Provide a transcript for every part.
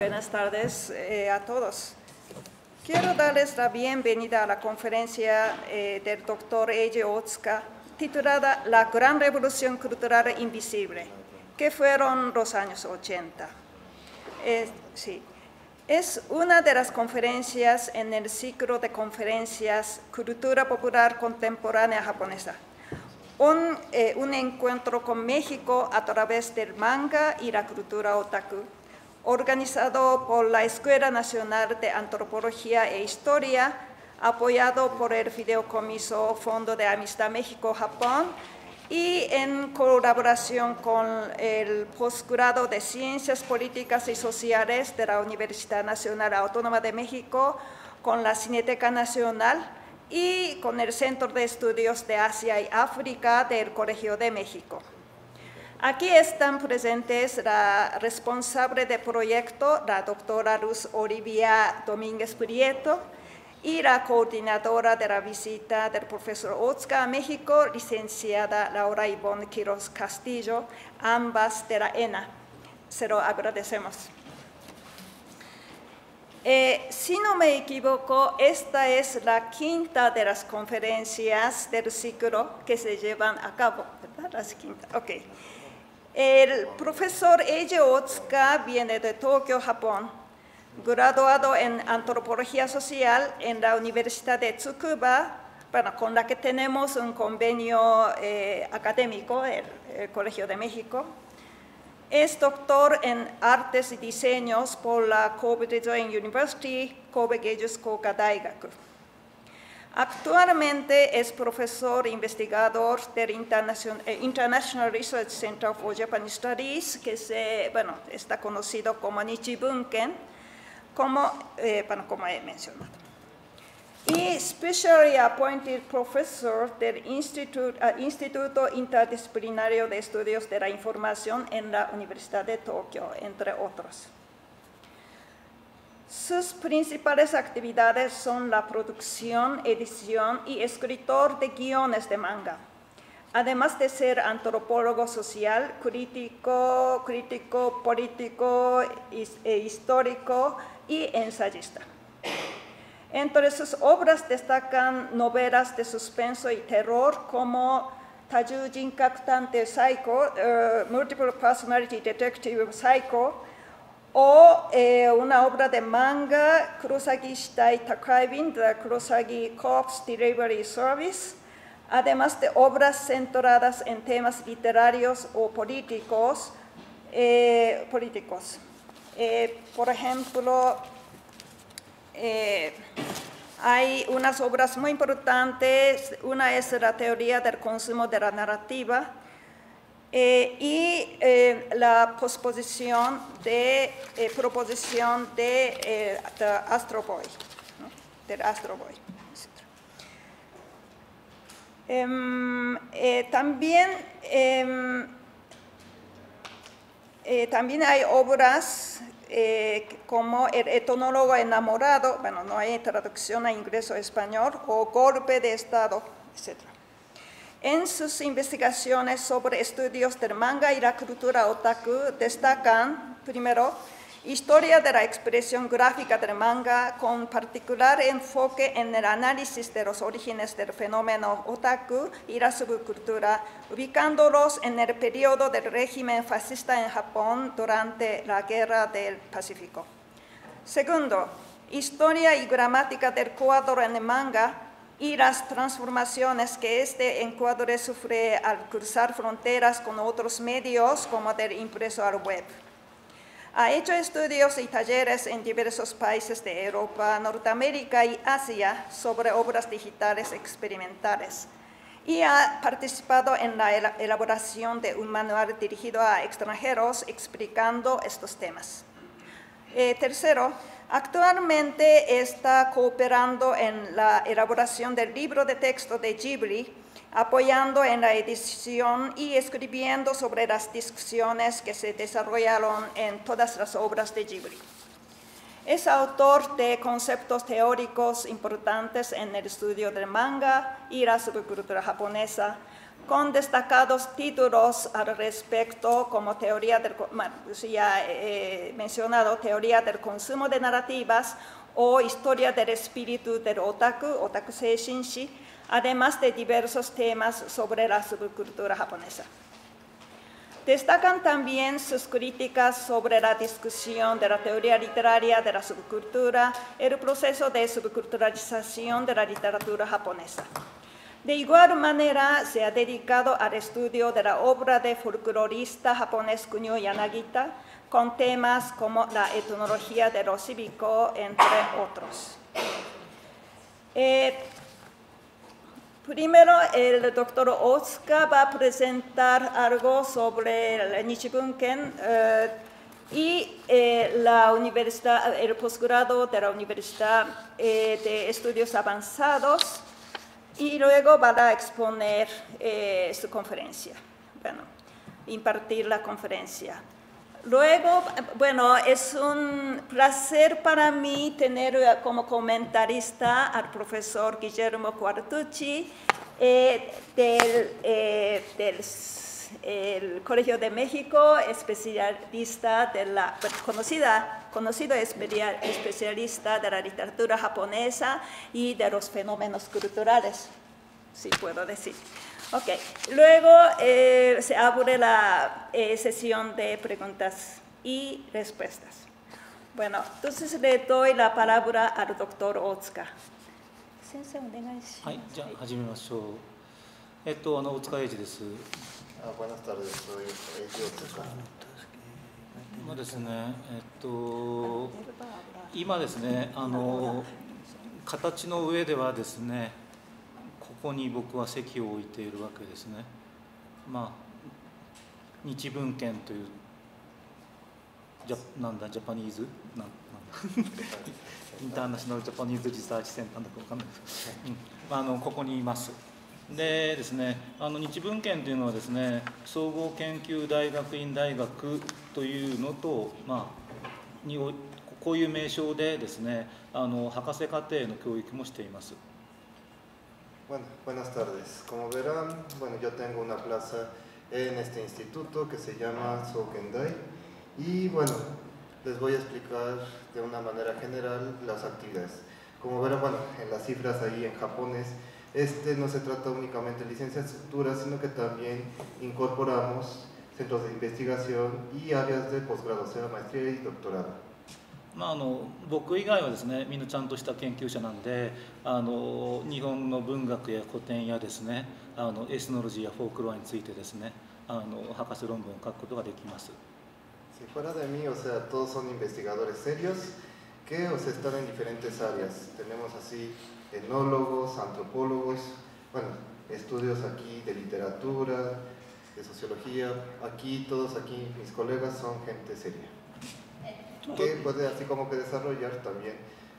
Buenas tardes a todos. Quiero darles la bienvenida a la conferencia del doctor Eiji Otsuka, titulada La Gran Revolución Cultural Invisible, que fueron los años 80. Es una de las conferencias en el ciclo de conferencias Cultura Popular Contemporánea Japonesa, un encuentro con México a través del manga y la cultura otaku, organizado por la Escuela Nacional de Antropología e Historia, apoyado por el Fideicomiso Fondo de Amistad México-Japón y en colaboración con el Postgrado de Ciencias Políticas y Sociales de la Universidad Nacional Autónoma de México, con la Cineteca Nacional y con el Centro de Estudios de Asia y África del Colegio de México. Aquí están presentes la responsable del proyecto, la doctora Luz Olivia Domínguez Prieto, y la coordinadora de la visita del profesor Otsuka a México, licenciada Laura Ivonne Quiroz Castillo, ambas de la ENA. Se lo agradecemos. Si no me equivoco, esta es la quinta de las conferencias del ciclo que se llevan a cabo, ¿verdad? La quinta, ok. El profesor Eiji Otsuka viene de Tokio, Japón, graduado en Antropología Social en la Universidad de Tsukuba, con la que tenemos un convenio académico, el Colegio de México. Es doctor en Artes y Diseños por la Kobe Design University, Kobe Geijutsu-Kouka Daigaku. Actualmente es profesor investigador del International Research Center for Japanese Studies, que está conocido como Nichibunken, como he mencionado. Y Specially Appointed Professor del Instituto Interdisciplinario de Estudios de la Información en la Universidad de Tokio, entre otros. Sus principales actividades son la producción, edición y escritor de guiones de manga, además de ser antropólogo social, crítico político e histórico y ensayista. Entre sus obras destacan novelas de suspenso y terror como Tajujin Kakutante Psycho, Multiple Personality Detective Psycho, o una obra de manga, Kurosagi Shitai Takaibin, The Kurosagi Corpse Delivery Service, además de obras centradas en temas literarios o políticos. Por ejemplo, hay unas obras muy importantes, una es la teoría del consumo de la narrativa, y la proposición de The Astro Boy, ¿no? Del Astro Boy. También hay obras como El etnólogo enamorado, no hay traducción a inglés o español, o Golpe de Estado, etc. En sus investigaciones sobre estudios del manga y la cultura otaku destacan, primero, historia de la expresión gráfica del manga, con particular enfoque en el análisis de los orígenes del fenómeno otaku y la subcultura, ubicándolos en el periodo del régimen fascista en Japón durante la Guerra del Pacífico. Segundo, historia y gramática del cuadro en el manga y las transformaciones que este encuadre sufre al cruzar fronteras con otros medios, como del impreso al web. Ha hecho estudios y talleres en diversos países de Europa, Norteamérica y Asia sobre obras digitales experimentales y ha participado en la elaboración de un manual dirigido a extranjeros explicando estos temas. Tercero, actualmente está cooperando en la elaboración del libro de texto de Ghibli, apoyando en la edición y escribiendo sobre las discusiones que se desarrollaron en todas las obras de Ghibli. Es autor de conceptos teóricos importantes en el estudio del manga y la subcultura japonesa, con destacados títulos al respecto como teoría del, ya he mencionado, teoría del consumo de narrativas o historia del espíritu del otaku, otaku seishinshi, además de diversos temas sobre la subcultura japonesa. Destacan también sus críticas sobre la discusión de la teoría literaria de la subcultura, el proceso de subculturalización de la literatura japonesa. De igual manera, se ha dedicado al estudio de la obra del folclorista japonés Kunio Yanagita, con temas como la etnología de lo cívico, entre otros. Primero, el doctor Otsuka va a presentar algo sobre el Nichibunken y la universidad, el posgrado de la Universidad de Estudios Avanzados, y luego va a exponer su conferencia, bueno, impartir la conferencia. Luego, bueno, es un placer para mí tener como comentarista al profesor Guillermo Quartucci del Colegio de México, especialista de la conocido especialista de la literatura japonesa y de los fenómenos culturales, si puedo decir. Ok, luego se abre la sesión de preguntas y respuestas. Bueno, entonces le doy la palabra al doctor Otsuka. Otsukaです。 Buenas tardes, soy Eiji Otsuka. ですね、今ですね、形の上ではですね、ここに僕は席を置いているわけですね。日文献というジャパニーズインターナショナルジャパニーズリサーチセンターだか分かんないですけど、ここにいます。でですね、日文献というのはですね、総合研究大学院大学というのと、こういう名称でですね、博士課程の教育もしています。 Buenas tardes. Como verán, bueno, yo tengo una plaza en este instituto que se llama Soukendai y bueno, les voy a explicar de una manera general las actividades. Como verán, bueno, en las cifras ahí en japonés, no se trata únicamente de licenciatura, sino que también incorporamos centros de investigación y áreas de posgrado, o sea, maestría y doctorado. 僕以外はですね、みんなちゃんとした研究者なんで、日本の文学や古典やですね、エスノロジーやフォークロアについてですね、博士論文を書くことができます。 Si fuera de mí, o sea, todos son investigadores serios que, o sea, están en diferentes áreas. Tenemos así etnólogos, antropólogos, bueno, estudios aquí de literatura, de sociología. Aquí, todos aquí, mis colegas son gente seria, que puede así como que desarrollar también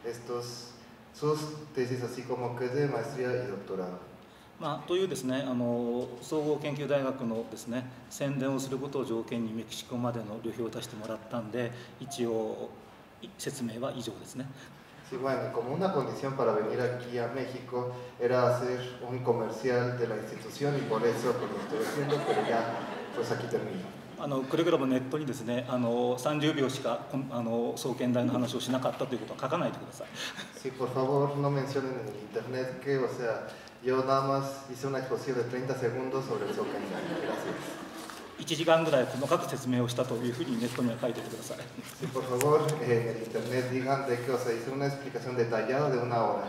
sus tesis así como que de maestría y doctorado. というですね、総合研究大学のですね、宣伝をすることを条件にメキシコまでの旅費を出してもらったんで、一応説明は以上ですね。 Sí, bueno, como una condición para venir aquí a México era hacer un comercial de la institución y por eso pues lo estoy haciendo, pero ya pues aquí termino. くれぐれもネットにですね、30秒しか総研大の話をしなかったということは書かないでください。 Sí, por favor, no mencionen en el internet que, o sea, yo nada más hice una exposición de 30 segundos sobre el Soukendai. Gracias. 1時間ぐらい細かく説明をしたというふうにネットには書いておいてください。 Sí, por favor, en el internet digan de que, o sea, hice una explicación detallada de una hora.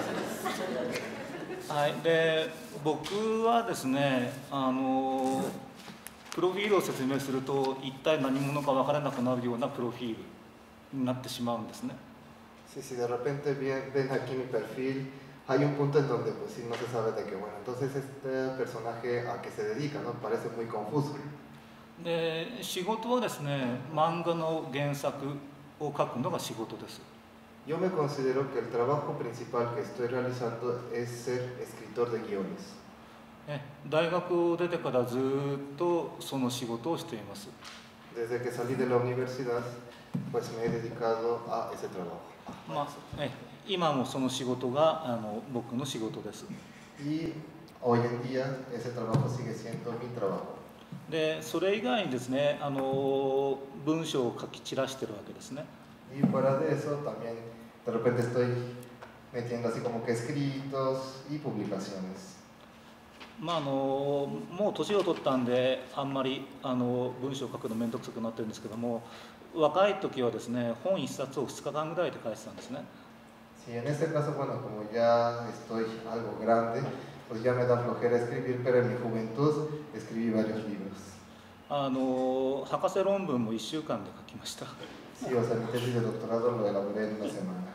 Gracias. はい、で僕はですね、プロフィールを説明すると一体何者か分からなくなるようなプロフィールになってしまうんですね。 Sí, si de repente ven aquí mi perfil, hay un punto en donde pues sí no se sabe de qué, bueno, entonces este personaje a qué se dedica, ¿no? Parece muy confuso. で仕事はですね、漫画の原作を書くのが仕事です。 Yo me considero que el trabajo principal que estoy realizando es ser escritor de guiones. 大学を出てからずっとその仕事をしています。 Desde que salí de la universidad, pues me he dedicado a ese trabajo. 今もその仕事が僕の仕事です。 Y hoy en día ese trabajo sigue siendo mi trabajo. でそれ以外にですね、文章を書き散らしてるわけですね。 Y fuera de eso también de repente estoy metiendo así como que escritos y publicaciones. まあもう年を取ったんであんまり文章を書くの面倒くさくなってるんですけども、若い時はですね本1冊を2日間ぐらいで書いてたんですね。 Sí, en este caso, bueno, como ya estoy algo grande, pues ya me da flojera escribir, pero en mi juventud escribí varios libros. 博士論文も1週間で書きました。 Sí, o sea, mi tesis de doctorado lo elaboré en una semana.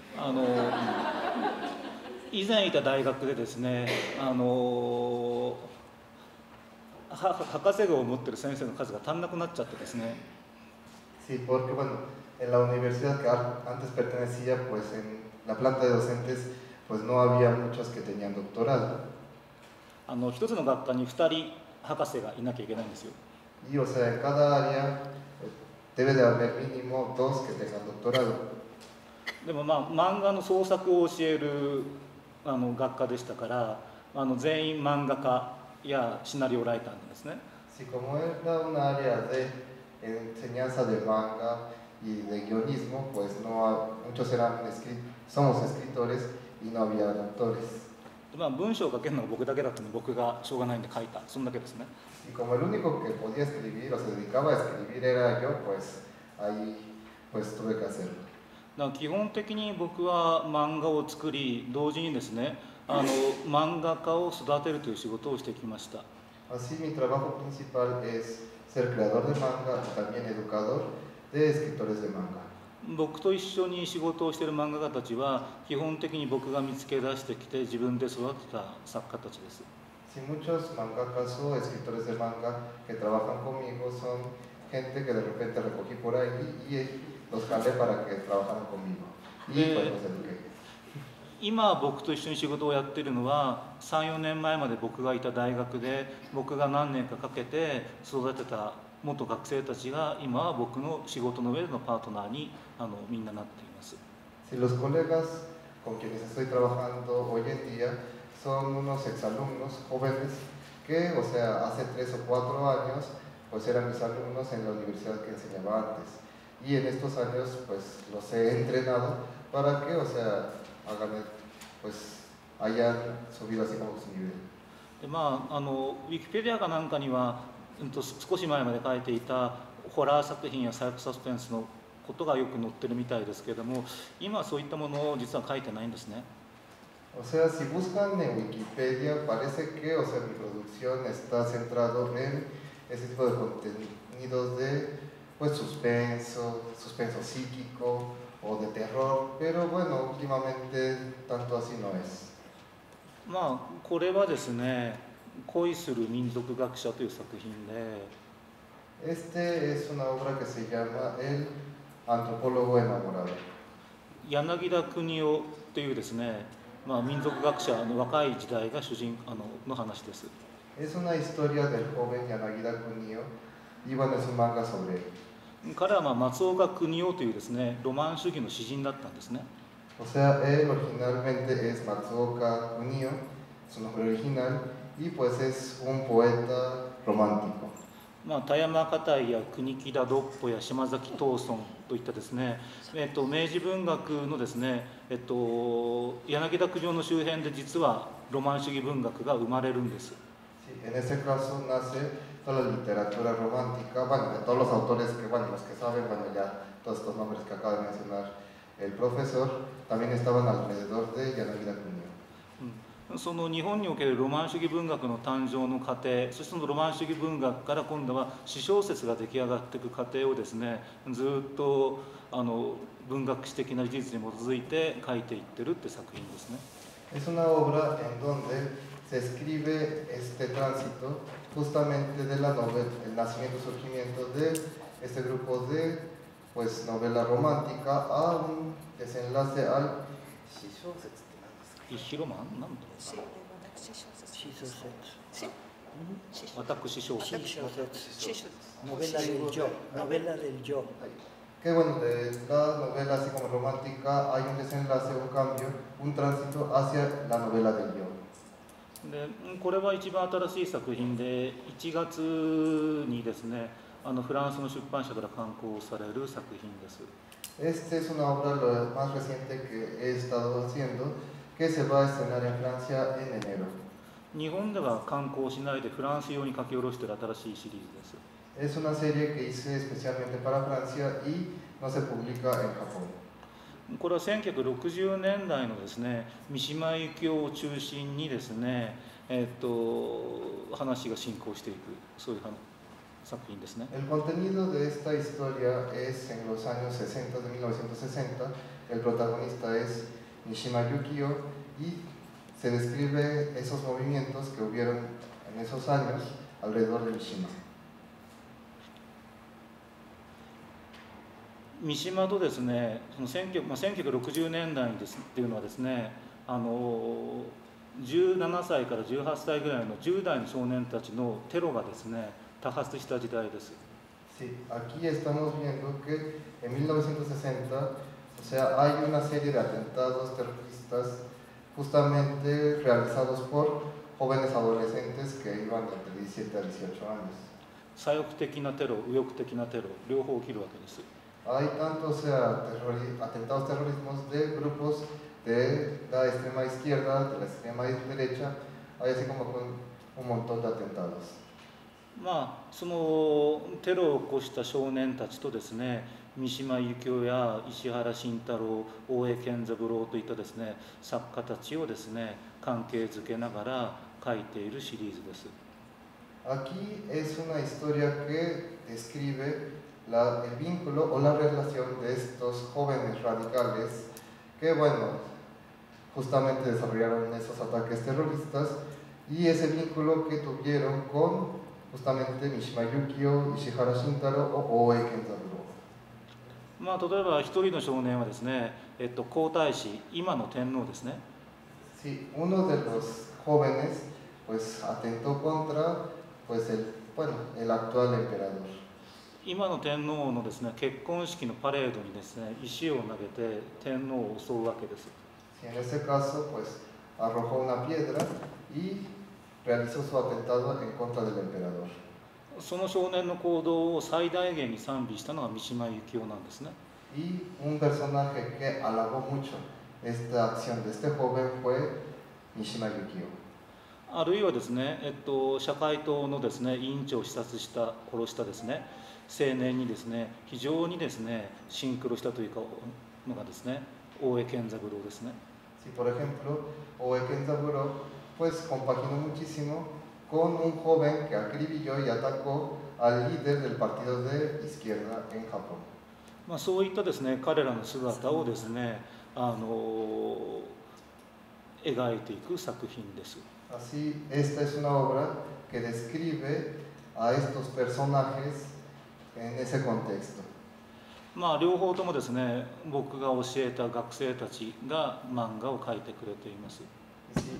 以前いた大学でですね、博士号を持ってる先生の数が足んなくなっちゃってですね。 Sí, porque bueno, en la universidad que antes pertenecía, pues en la planta de docentes, pues no había muchos que tenían doctorado. 一つの学科に2人博士がいなきゃいけないんですよ。 Y o sea, en cada área debe de haber mínimo 2 que tengan doctorado. でも漫画の創作を教える学科でしたから、全員漫画家やシナリオライターなんですね。 Sí, como era una área de enseñanza de manga y de guionismo, pues muchos somos escritores y no había autores. 文章を書けるのが僕だけだったので、僕がしょうがないんで書いた、そんだけですね。 Y como el único que podía escribir o se dedicaba a escribir era yo, pues ahí pues tuve que hacerlo. だから基本的に僕は漫画を作り、同時にですね、漫画家を育てるという仕事をしてきました。 Así mi trabajo principal es ser creador de manga y también educador de escritores de manga. 僕と一緒に仕事をしている漫画家たちは基本的に僕が見つけ出してきて自分で育てた作家たちです。 Sí, muchos mangakas o escritores de manga que trabajan conmigo son gente que de repente recogí por ahí y los jalé para que trabajaran conmigo. Y pues los eduqué. 今僕と一緒に仕事をやっているのは 3,4 年前まで僕がいた大学で僕が何年かかけて育てた元学生たちが今は僕の仕事の上でのパートナーにみんななっています。 Si los colegas con quienes estoy trabajando hoy en día son unos exalumnos jóvenes que, o sea, hace 3 o 4 años, pues eran mis alumnos en la universidad que enseñaba antes. Y en estos años, pues los he entrenado para que, o sea, hayan subido así como su nivel. でウィキペディアかなんかには、少し前まで書いていたホラー作品やサイコサスペンスのことがよく載ってるみたいですけれども、今はそういったものを実は書いてないんですね。 O sea, si buscan en Wikipedia, parece que, o sea, mi producción está centrado en ese tipo de contenidos de, pues, suspenso psíquico o de terror, pero bueno, últimamente tanto así no es. これはですね、恋する民族学者という作品で、 Este es una obra que se llama El antropólogo enamorado. 柳田国男というですね、民族学者の若い時代が主人の話です。 Es una historia del joven Yanagida Kunio y bueno, es un manga sobre él. 彼は松岡邦夫というですね、ロマン主義の詩人だったんですね。 O sea, él originalmente es Matsuoka Kunio, su nombre original, y pues es un poeta romántico. 田山花大や国木田独歩や島崎藤村といったですね、明治文学のですね、柳田国男の周辺で実はロマン主義文学が生まれるんです。 Sí, en este caso nace toda la literatura romántica, bueno, de todos los autores que, bueno, los que saben, bueno, ya todos estos nombres que acaba de mencionar el profesor, también estaban alrededor de Yanagida Kunio. その日本におけるロマン主義文学の誕生の過程、そしてそのロマン主義文学から今度は詩小説が出来上がっていく過程をですね、ずっと文学史的な事実に基づいて書いていってるって作品ですね。 Es una obra en donde se escribe este tránsito justamente de la novela, el nacimiento y surgimiento de este grupo de, pues, novela romántica a un desenlace al Shishosetsu. ヒロマンなんだろうな。私小説。 Novela del yo, novela del yo. Que bueno, de la novela así como romántica hay un desenlace, un cambio, un tránsito hacia la novela del yo. でこれは一番新しい作品で、1月にですね、フランスの出版社から刊行される作品です。 Esta es una obra lo más reciente que he estado haciendo, que se va a estrenar en Francia en enero. 日本では刊行しないでフランス用に書き下ろしている新しいシリーズです。 Es una serie que hice especialmente para Francia y no se publica en Japón. これは1960年代のですね、三島由紀夫を中心にですね、話が進行していく、そういう作品ですね。 El contenido de esta historia es en los años 60 de 1960. El protagonista es Mishima Yukio y se describe esos movimientos que hubieron en esos años alrededor de Mishima. 三島とですね、その1960年代にですっていうのはですね、17歳から18歳ぐらいの10代の少年たちのテロがですね、多発した時代です。 Sí, aquí estamos viendo que en 1960, o sea, hay una serie de atentados terroristas justamente realizados por jóvenes adolescentes que iban entre 17 a 18 años. 左翼的なテロ、右翼的なテロ、両方起きるわけです。 Hay tanto, o sea, atentados terrorismos de grupos de la extrema izquierda, de la extrema derecha, hay así como un montón de atentados. まあ、そのテロを起こした少年たちとですね、三島由紀夫や石原慎太郎、大江健三郎といったですね、作家たちをですね、関係づけながら書いているシリーズです。 Aquí es una historia que describe el vínculo o la relación de estos jóvenes radicales que, bueno, justamente desarrollaron esos ataques terroristas y ese vínculo que tuvieron con justamente Mishima Yukio, Ishihara Shintaro o Oe Kenzaburo. まあ、例えば一人の少年はですね、皇太子、今の天皇ですね。 Sí, uno de los jóvenes pues atentó contra pues el actual emperador. 今の天皇のですね、結婚式のパレードにですね、石を投げて天皇を襲うわけです。 Sí, en este caso pues arrojó una piedra y realizó su atentado en contra del emperador. その少年の行動を最大限に賛美したのが三島由紀夫なんですね。 Y un personaje que alabó mucho esta acción de este joven fue Mishima Yukio. あるいはですね、社会党のですね、委員長を刺殺した殺したですね、青年にですね、非常にですね、シンクロしたというかのがですね、大江健三郎ですね。 Si por ejemplo, Oe Kenzaburo pues compaginó muchísimo con un joven que acribilló y atacó al líder del partido de izquierda en Japón. まあそういったですね、彼らの姿をですね、描いていく作品です。 Así, esta es una obra que describe a estos personajes en ese contexto. まあ両方ともですね、僕が教えた学生たちが漫画を描いてくれています。 Sí,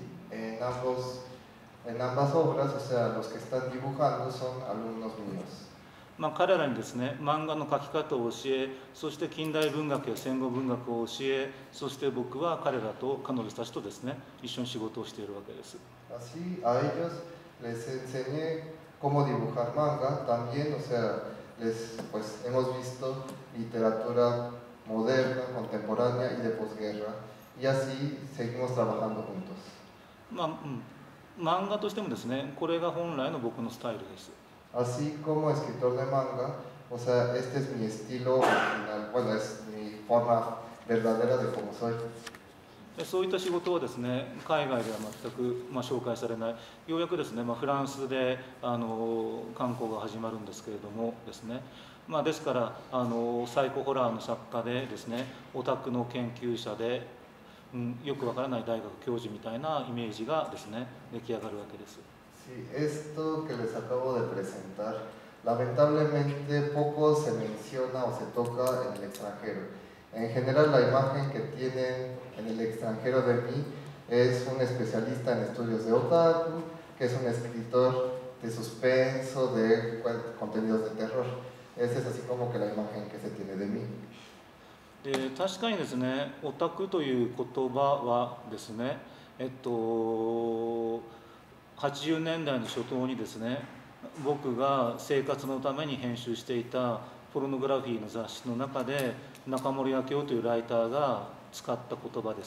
en ambas obras, o sea, los que están dibujando son alumnos míos. まあ彼らにですね、漫画の描き方を教え、そして近代文学や戦後文学を教え、そして僕は彼らと彼女たちとですね、一緒に仕事をしているわけです。 Así, a ellos les enseñé cómo dibujar manga, también, o sea, pues hemos visto literatura moderna, contemporánea y de posguerra, y así seguimos trabajando juntos. まあ、漫画としてもですね、これが本来の僕のスタイルです。 Así como escritor de manga, o sea, este es mi estilo original, bueno, es mi forma verdadera de cómo soy. そういった仕事はですね、海外では全く、紹介されない、ようやくですね、フランスで刊行が始まるんですけれどもですね、ですからサイコホラーの作家でですね、オタクの研究者で、よくわからない大学教授みたいなイメージがですね、出来上がるわけです。 Sí, esto que les acabo de presentar, lamentablemente poco se menciona o se toca en el extranjero. En general, la imagen que tienen en el extranjero de mí es un especialista en estudios de otaku, que es un escritor de suspenso, de contenidos de terror. Esa es así como que la imagen que se tiene de mí. 確かにですね、オタクという言葉はですね、 80年代の初頭にですね、僕が生活のために編集していたポルノグラフィーの雑誌の中で中森明夫というライターが使った言葉です。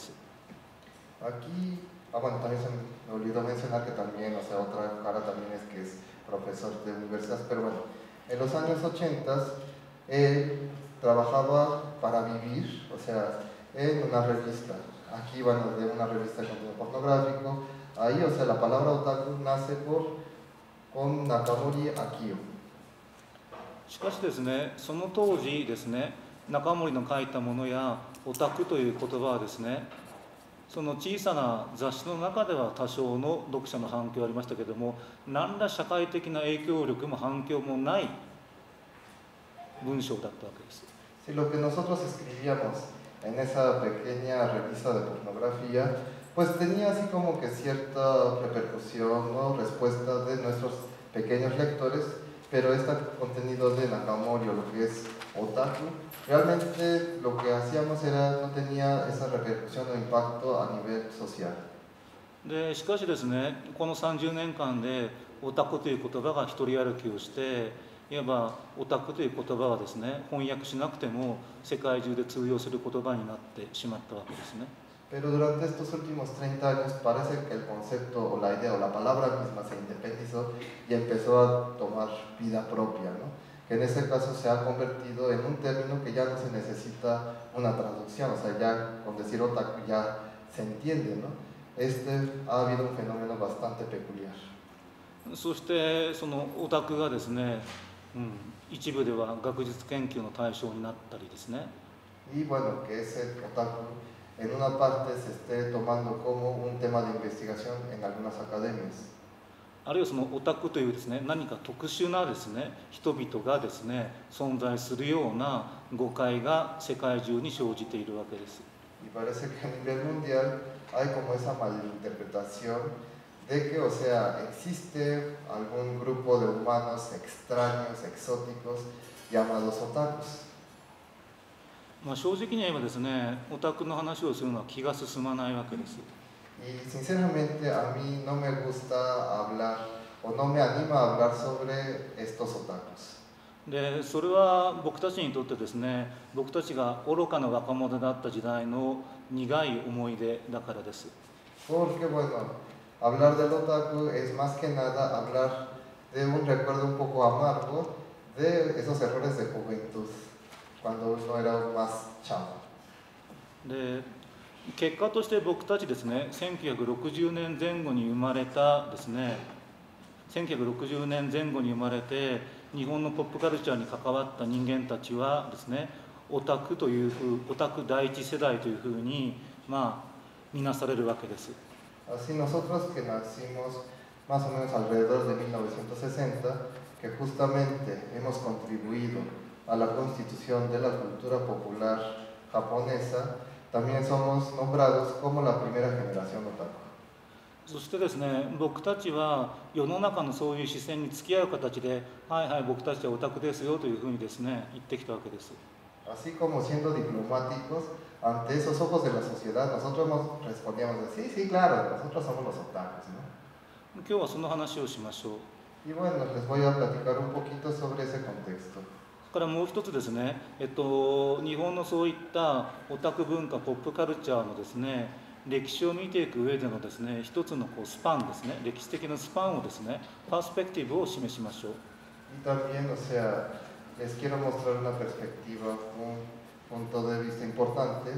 Aquí, bueno, también se me olvidó mencionar que también, o sea, otra cara también es que es profesor de universidad, pero bueno, en los años 80 él trabajaba para vivir, o sea, en una revista. Aquí, bueno, de una revista de contenido pornográfico. Ahí, o sea, la palabra otaku nace con Nakamori Akio. しかしですね、その当時ですね、中森の書いたものやオタクという言葉はですね、その小さな雑誌の中では多少の読者の反響ありましたけれども、何ら社会的な影響力も反響もない文章だったわけです。 Si lo que nosotros escribíamos en esa pequeña revista de pornografía, pues tenía así como que cierta repercusión, ¿no? Respuesta de nuestros pequeños lectores, pero este contenido de Nakamori, o lo que es otaku, realmente lo que hacíamos era, no tenía esa repercusión o impacto a nivel social. でしかしですね、この30年間でオタクという言葉が一人歩きをして、いわばオタクという言葉はですね、翻訳しなくても世界中で通用する言葉になってしまったわけですね。 Pero durante estos últimos 30 años parece que el concepto o la idea o la palabra misma se independizó y empezó a tomar vida propia, ¿no? Que en ese caso se ha convertido en un término que ya no se necesita una traducción, o sea, ya con decir otaku ya se entiende, ¿no? Ha habido un fenómeno bastante peculiar. そしてそのオタクがですね、一部では学術研究の対象になったりですね。 Y bueno, que ese otaku en una parte se esté tomando como un tema de investigación en algunas academias. あるいはそのオタクというですね、何か特殊なですね、人々がですね、存在するような誤解が世界中に生じているわけです。 Y parece que a nivel mundial hay como esa malinterpretación de que, o sea, existe algún grupo de humanos extraños, exóticos, llamados otakus. 正直に言えばですね、オタクの話をするのは気が進まないわけです。 Y sinceramente a mí no me gusta hablar o no me anima a hablar sobre estos otakus. でそれは僕たちにとってですね、僕たちが愚かな若者だった時代の苦い思い出だからです。 Porque bueno, hablar del otaku es más que nada hablar de un recuerdo un poco amargo de esos errores de juventud, cuando uno era más chavo. で結果として僕たちですね、1960年前後に生まれたですね、1960年前後に生まれて日本のポップカルチャーに関わった人間たちはですね、オタク第一世代というふうに見なされるわけです。 Así nosotros que nacimos más o menos alrededor de 1960, que justamente hemos contribuido a la constitución de la cultura popular japonesa, también somos nombrados como la primera generación otaku. そしてですね、僕たちは世の中のそういう視線に付き合う形で、はいはい、僕たちはオタクですよというふうにですね、言ってきたわけです。 Así como siendo diplomáticos ante esos ojos de la sociedad, nosotros respondíamos de sí, sí, claro, nosotros somos los otakus, ¿no? 今日はその話をしましょう。 Y bueno, les voy a platicar un poquito sobre ese contexto. からもう一つですね、日本のそういったオタク文化、ポップカルチャーのですね、歴史を見ていく上でのですね、一つのスパンですね、歴史的なスパンをですね、パースペクティブを示しましょう。 Y también, o sea, les quiero mostrar una perspectiva, un punto de vista importante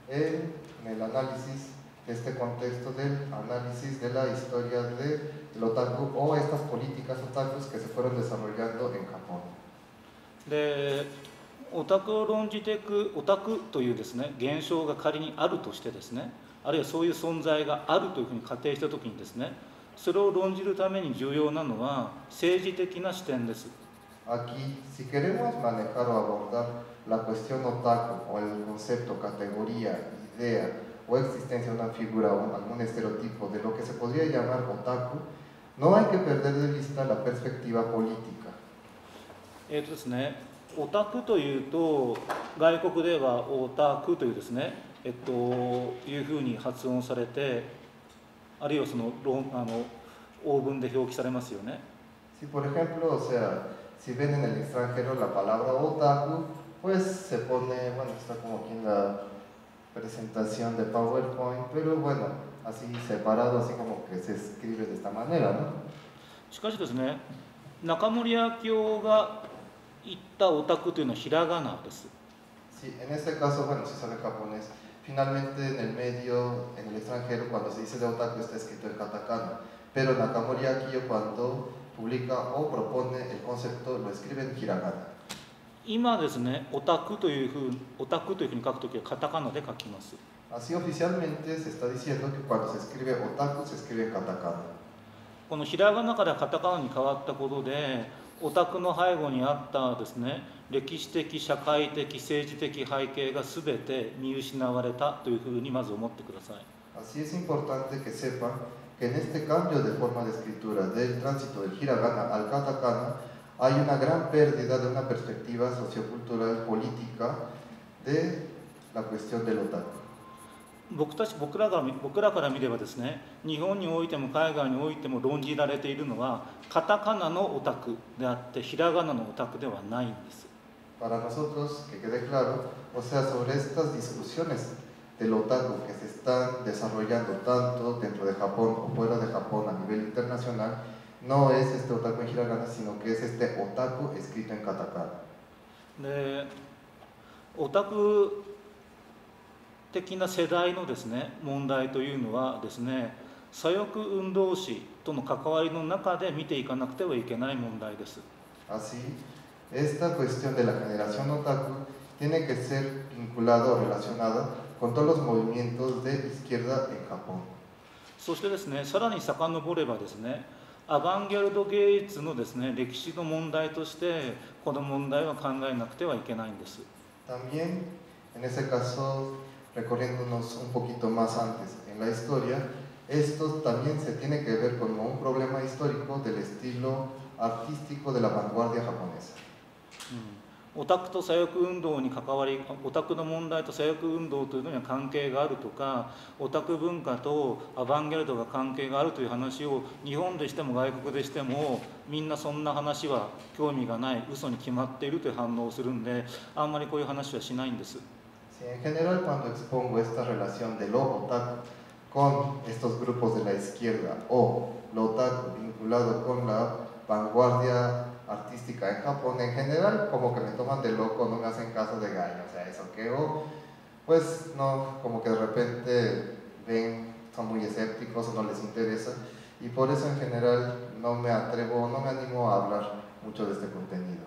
en el análisis de este contexto del análisis de la historia del otaku o estas políticas otakus que se fueron desarrollando en Japón. でオタクを論じていくオタクというですね、現象が仮にあるとしてですね、あるいはそういう存在があるというふうに仮定したときにですね、それを論じるために重要なのは政治的な視点です。 Aquí, si queremos manejar o abordar la cuestión otaku o el concepto, categoría, idea o existencia de una figura o algún estereotipo de lo que se podría llamar otaku, no hay que perder de vista la perspectiva política. ですね、オタクというと外国ではオタクというですね、いうふうに発音されて、あるいはその英文で表記されますよね。 Si por ejemplo, o sea, si ven en el extranjero la palabra otaku, pues se pone, bueno, está como aquí en la presentación de PowerPoint, pero bueno, así separado, así como que se escribe de esta manera, ¿no? しかしですね、中森明夫が言ったオタクというのはひらがなです。 Sí, en este caso, bueno, si sabe japonés, finalmente en el medio, en el extranjero, cuando se dice de otaku está escrito en katakana, pero Nakamori Akio cuando publica o propone el concepto lo escribe en hiragana. 今ですね、オタクというふうに書くときはカタカナで書きます。 Así oficialmente se está diciendo que cuando se escribe otaku se escribe en katakana. このひらがなからカタカナに変わったことで、オタクの背後にあったですね、歴史的、社会的、政治的背景がすべて見失われたというふうにまず思ってください。 Así es importante que sepan que en este cambio de forma de escritura del tránsito del hiragana al katakana hay una gran pérdida de una perspectiva sociocultural política de la cuestión del otaku. 僕らから見ればですね、日本においても海外においても論じられているのはカタカナのオタクであってひらがなのオタクではないんです。 Para nosotros, que quede claro, o sea, sobre estas discusiones del otaku que se están desarrollando tanto dentro de Japón o fuera de Japón a nivel internacional, no es este otaku en hiragana, sino que es este otaku escrito en katakana. で、オタク的な世代のですね、問題というのはですね、左翼運動史との関わりの中で見ていかなくてはいけない問題です。 Así, esta cuestión de la generación otaku tiene que ser vinculada o relacionada con todos los movimientos de izquierda en Japón. そしてですね、さらに遡ればですね、アバンギャルド芸術のですね、歴史の問題としてこの問題は考えなくてはいけないんです。 También, en ese caso, recorriéndonos un poquito más antes en la historia, esto también se tiene que ver como un problema histórico del estilo artístico de la vanguardia japonesa. オタクと左翼運動に関わり、オタクの問題と左翼運動というのには関係があるとか、オタク文化とアバンギャルドが関係があるという話を日本でしても外国でしてもみんなそんな話は興味がない、嘘に決まっているという反応をするんで、あんまりこういう話はしないんです。 Sí, en general, cuando expongo esta relación de lo otaku con estos grupos de la izquierda o lo otaku vinculado con la vanguardia artística en Japón, en general, como que me toman de loco, no me hacen caso de gallo, o sea, eso que, pues no, como que de repente ven, son muy escépticos o no les interesa, y por eso en general no me atrevo, no me animo a hablar mucho de este contenido.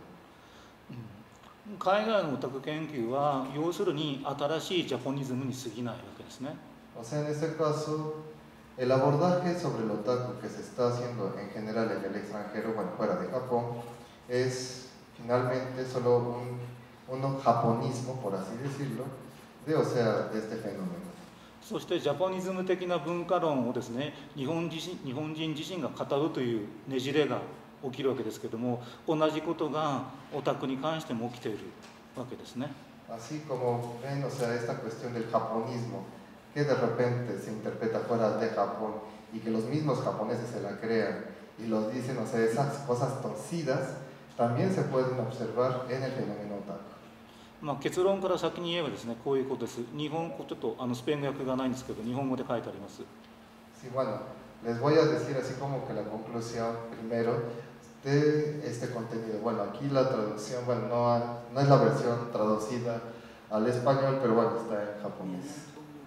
海外のオタク研究は要するに新しいジャポニズムに過ぎないわけですね。 O sea, en este caso, el abordaje sobre el otaku que se está haciendo en general en el extranjero, bueno, fuera de Japón, es finalmente solo un japonismo, por así decirlo, o sea, de este fenómeno. そしてジャポニズム的な文化論をですね、日本人自身が語るというねじれが起きるわけですけども、同じことがオタクに関しても起きているわけですね。 Así como ven, o sea, esta cuestión del japonismo, que de repente se interpreta fuera de Japón y que los mismos japoneses se la crean y los dicen, o sea, esas cosas torcidas, también se pueden observar en el fenómeno otaku. 結論から先に言えばですね、こういうことです。日本語ちょっとスペイン語訳がないんですけど、日本語で書いてあります。 Sí, bueno, les voy a decir así como que la conclusión primero de este contenido. Bueno, aquí la traducción, bueno, no es la versión traducida al español, pero bueno, está en japonés.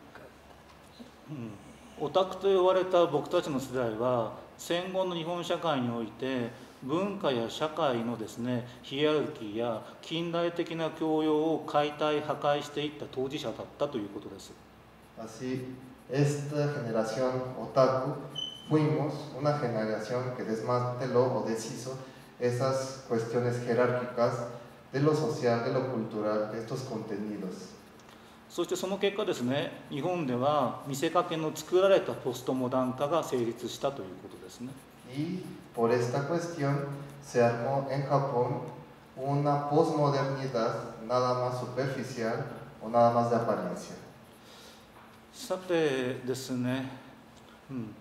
オタクと呼ばれた僕たちの世代は戦後の日本社会において文化や社会のですね、ヒエラルキーや近代的な教養を解体破壊していった当事者だったということです。 Así, esta generación otaku fuimos una generación que desmanteló o deshizo esas cuestiones jerárquicas de lo social, de lo cultural, de estos contenidos. そしてその結果ですね、日本では見せかけの作られたポストモダン化が成立したということですね。 Y por esta cuestión se armó en Japón una posmodernidad nada más superficial o nada más de apariencia. さてですね、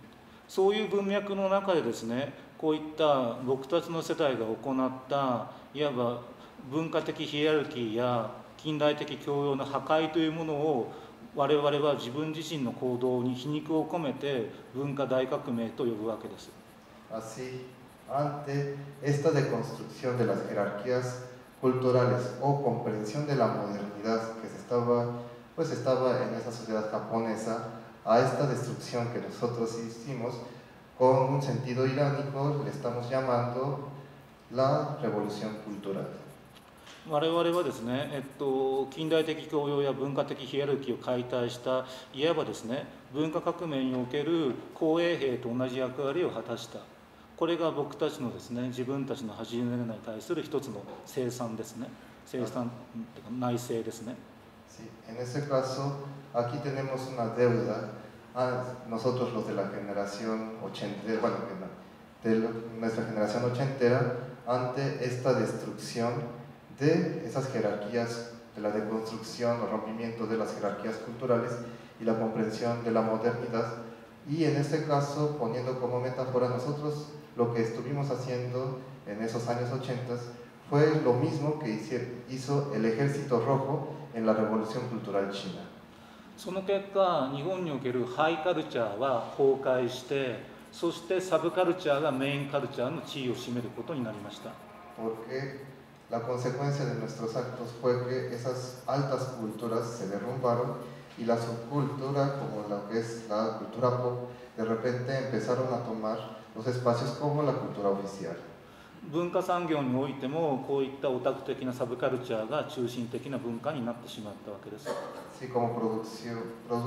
そういう文脈の中でですね、こういった僕たちの世代が行ったいわば文化的ヒエラルキーや近代的教養の破壊というものを我々は自分自身の行動に皮肉を込めて文化大革命と呼ぶわけです。 Así, ante esta deconstrucción de las jerarquías culturales o comprensión de la modernidad que estaba en esa sociedad japonesa, a esta destrucción que nosotros hicimos, con un sentido irónico le estamos llamando la revolución cultural. 我々はですね、近代的教養や文化的ヒエラルキーを解体したいわばですね、文化革命における紅衛兵と同じ役割を果たした。これが僕たちのですね、自分たちの始めに対する一つの生産ですね。生産、内政ですね。 Sí, en ese caso, aquí tenemos una deuda a nosotros los de la generación ochentera, bueno, de nuestra generación ochentera, ante esta destrucción de esas jerarquías, de la deconstrucción o rompimiento de las jerarquías culturales y la comprensión de la modernidad. Y en este caso, poniendo como metáfora, nosotros lo que estuvimos haciendo en esos años 80 fue lo mismo que hizo el Ejército Rojo en la Revolución Cultural China. その結果、日本におけるハイカルチャーは崩壊して、そしてサブカルチャーがメインカルチャーの地位を占めることになりました。 Porque la consecuencia de nuestros actos fue que esas altas culturas se derrumbaron y la subcultura, como lo que es la cultura pop, de repente empezaron a tomar los espacios como la cultura oficial. 文化産業においてもこういったオタク的なサブカルチャーが中心的な文化になってしまったわけです。 Sí, como producción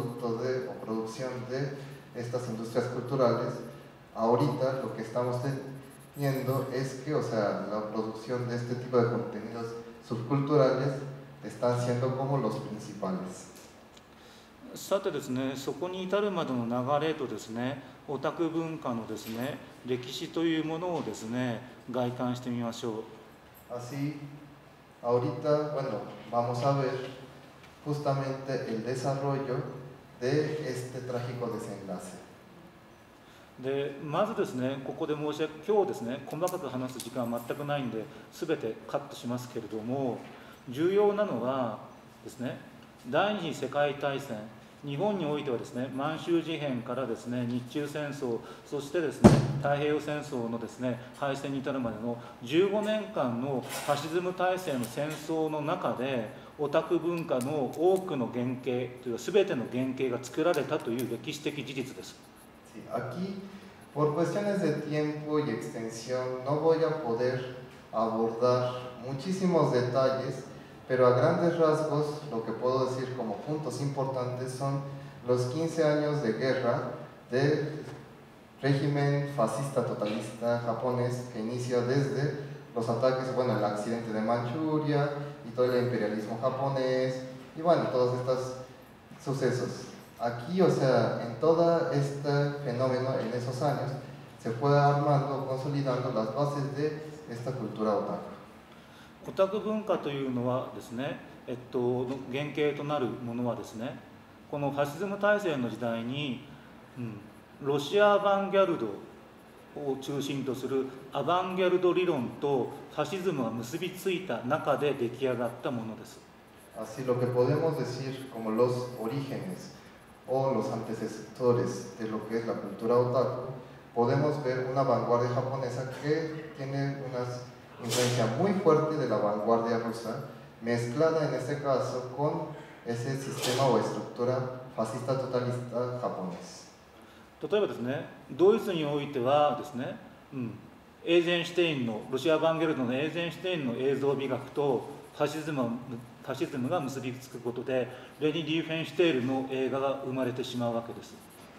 de estas industrias culturales, ahorita lo que estamos teniendo es que, o sea, la producción de este tipo de contenidos subculturales están siendo como los principales. さてですね、そこに至るまでの流れとですね、オタク文化のですね、歴史というものをですね、概観してみましょう。 Así, ahorita, bueno, vamos a ver justamente el desarrollo de este trágico desenlace. でまずですね、ここで今日ですね、細かく話す時間は全くないんで、全てカットしますけれども、重要なのはですね、第二次世界大戦、日本においてはですね、満州事変からですね、日中戦争、そしてですね、太平洋戦争のですね、敗戦に至るまでの15年間のファシズム体制の戦争の中で、オタク文化の多くの原型というか、全ての原型が作られたという歴史的事実です。 Sí, aquí, por cuestiones de tiempo y extensión, no voy a poder abordar muchísimos detalles, pero a grandes rasgos lo que puedo decir como puntos importantes son los 15 años de guerra del régimen fascista totalista japonés que inicia desde los ataques, bueno, el accidente de Manchuria y todo el imperialismo japonés y bueno, todos estos sucesos. Aquí, o sea, en todo este fenómeno, en esos años, se fue armando, consolidando las bases de esta cultura otaku. オタク文化というのはですね、原型となるものはですね、このファシズム体制の時代に、ロシアアバンギャルドを中心とするアバンギャルド理論とファシズムが結びついた中で出来上がったものです。 Así lo que podemos decir como los orígenes o los antecesores de lo que es la cultura otaku, podemos ver una vanguardia japonesa que tiene una influencia muy fuerte de la vanguardia rusa, mezclada en este caso con ese sistema o estructura fascista totalista japonés. 例えばですね、ドイツにおいてはですね、エーゼンシュテインのロシア・アバンギャルドのエーゼンシュテインの映像美学とファシズムが結びつくことで、レニ・リーフェンシュテールの映画が生まれてしまうわけです。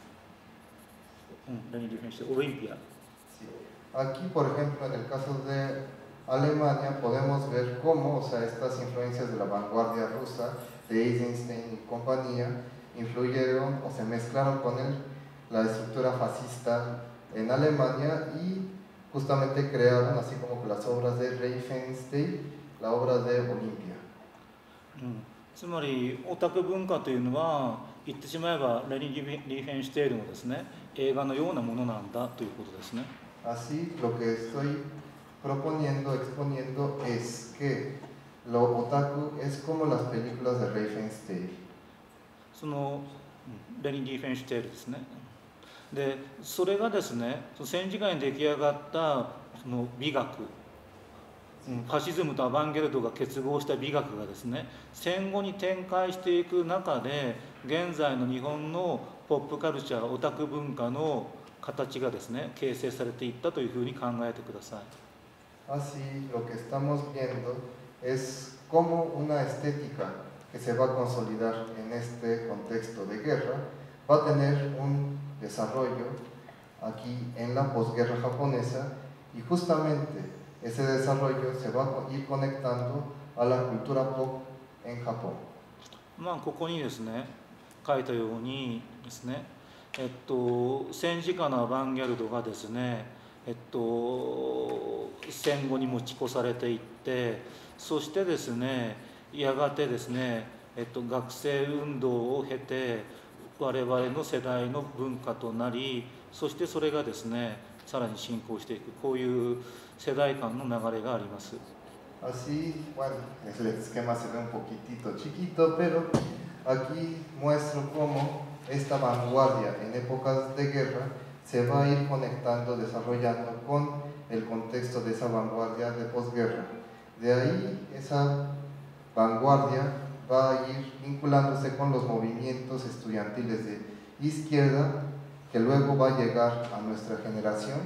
レニ・リーフェンシュテール、オリンピア。 Aquí, por ejemplo, en el caso de Alemania, podemos ver cómo, o sea, estas influencias de la vanguardia rusa, de Eisenstein y compañía, influyeron o se mezclaron con la estructura fascista en Alemania y justamente crearon, así como las obras de Riefenstahl, la obra de Olimpia. つまりオタク文化というのは言ってしまえばレニ・リーフェンシュテールのですね映画のようなものなんだということですね。 Así, lo que estoy proponiendo, exponiendo, es que lo otaku es como las películas de Riefenstahl. そのレニー・リーフェンシュテールですね。でそれがですね、戦時下に出来上がったその美学、ファシズムとアバンギャルドが結合した美学がですね、戦後に展開していく中で現在の日本のポップカルチャー、オタク文化の形がですね、形成されていったというふうに考えてください。 Así, lo que estamos viendo es cómo una estética que se va a consolidar en este contexto de guerra va a tener un desarrollo aquí en la posguerra japonesa, y justamente ese desarrollo se va a ir conectando a la cultura pop en Japón. ここにですね書いたようにですね、戦時下のアバンギャルドがですね、戦後に持ち越されていって、そしてですねやがてですね、学生運動を経て我々の世代の文化となり、そしてそれがですねさらに進行していく、こういう世代間の流れがあります。 Así, bueno, el esquema se ve un poquitito chiquito, pero aquí muestro cómo esta vanguardia en épocas de guerra se va a ir conectando, desarrollando con el contexto de esa vanguardia de posguerra. De ahí, esa vanguardia va a ir vinculándose con los movimientos estudiantiles de izquierda, que luego va a llegar a nuestra generación,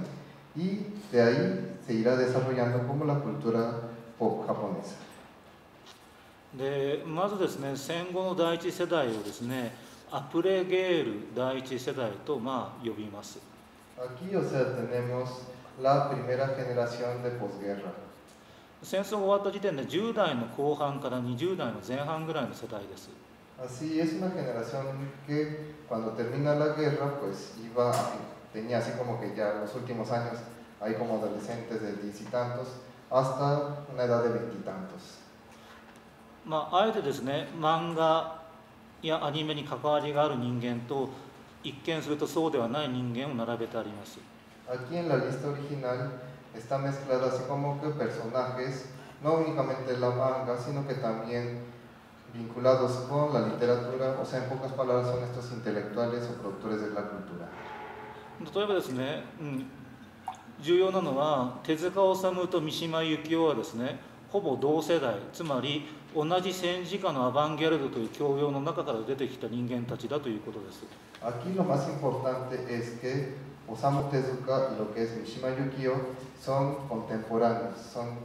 y de ahí se irá desarrollando como la cultura pop japonesa. でまずですね、戦後の第一世代をですね、アプレゲール第一世代と呼びます。 Aquí, o sea, tenemos la primera generación de posguerra. 戦争が終わった時点で10代の後半から20代の前半ぐらいの世代です。 Así es una generación que cuando termina la guerra, pues tenía así como que ya los últimos años, hay como adolescentes de 10 y tantos, hasta una edad de 20 y tantos. あえてですね、漫画やアニメに関わりがある人間と一見するとそうではない人間を並べてあります。 Aquí en la lista original está mezclado así como que personajes, no únicamente de la manga, sino que también vinculados con la literatura, o sea, en pocas palabras son estos intelectuales o productores de la cultura. 例えばですね、重要なのは手塚治虫と三島由紀夫はですね、ほぼ同世代、つまり同じ戦時下のアバンギャルドという教養の中から出てきた人間たちだということです。 Aquí lo más importante es que Osamu Tezuka y lo que es Mishima Yukio son contemporáneos,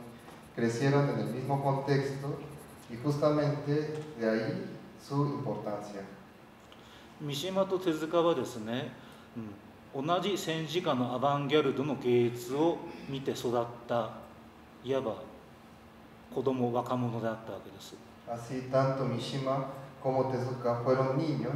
crecieron en el mismo contexto, y justamente de ahí su importancia. 三島と手塚はですね、同じ戦時下のアバンギャルドの芸術を見て育ったいわば子供、若者であったわけです。 Así tanto Mishima como Tezuka fueron niños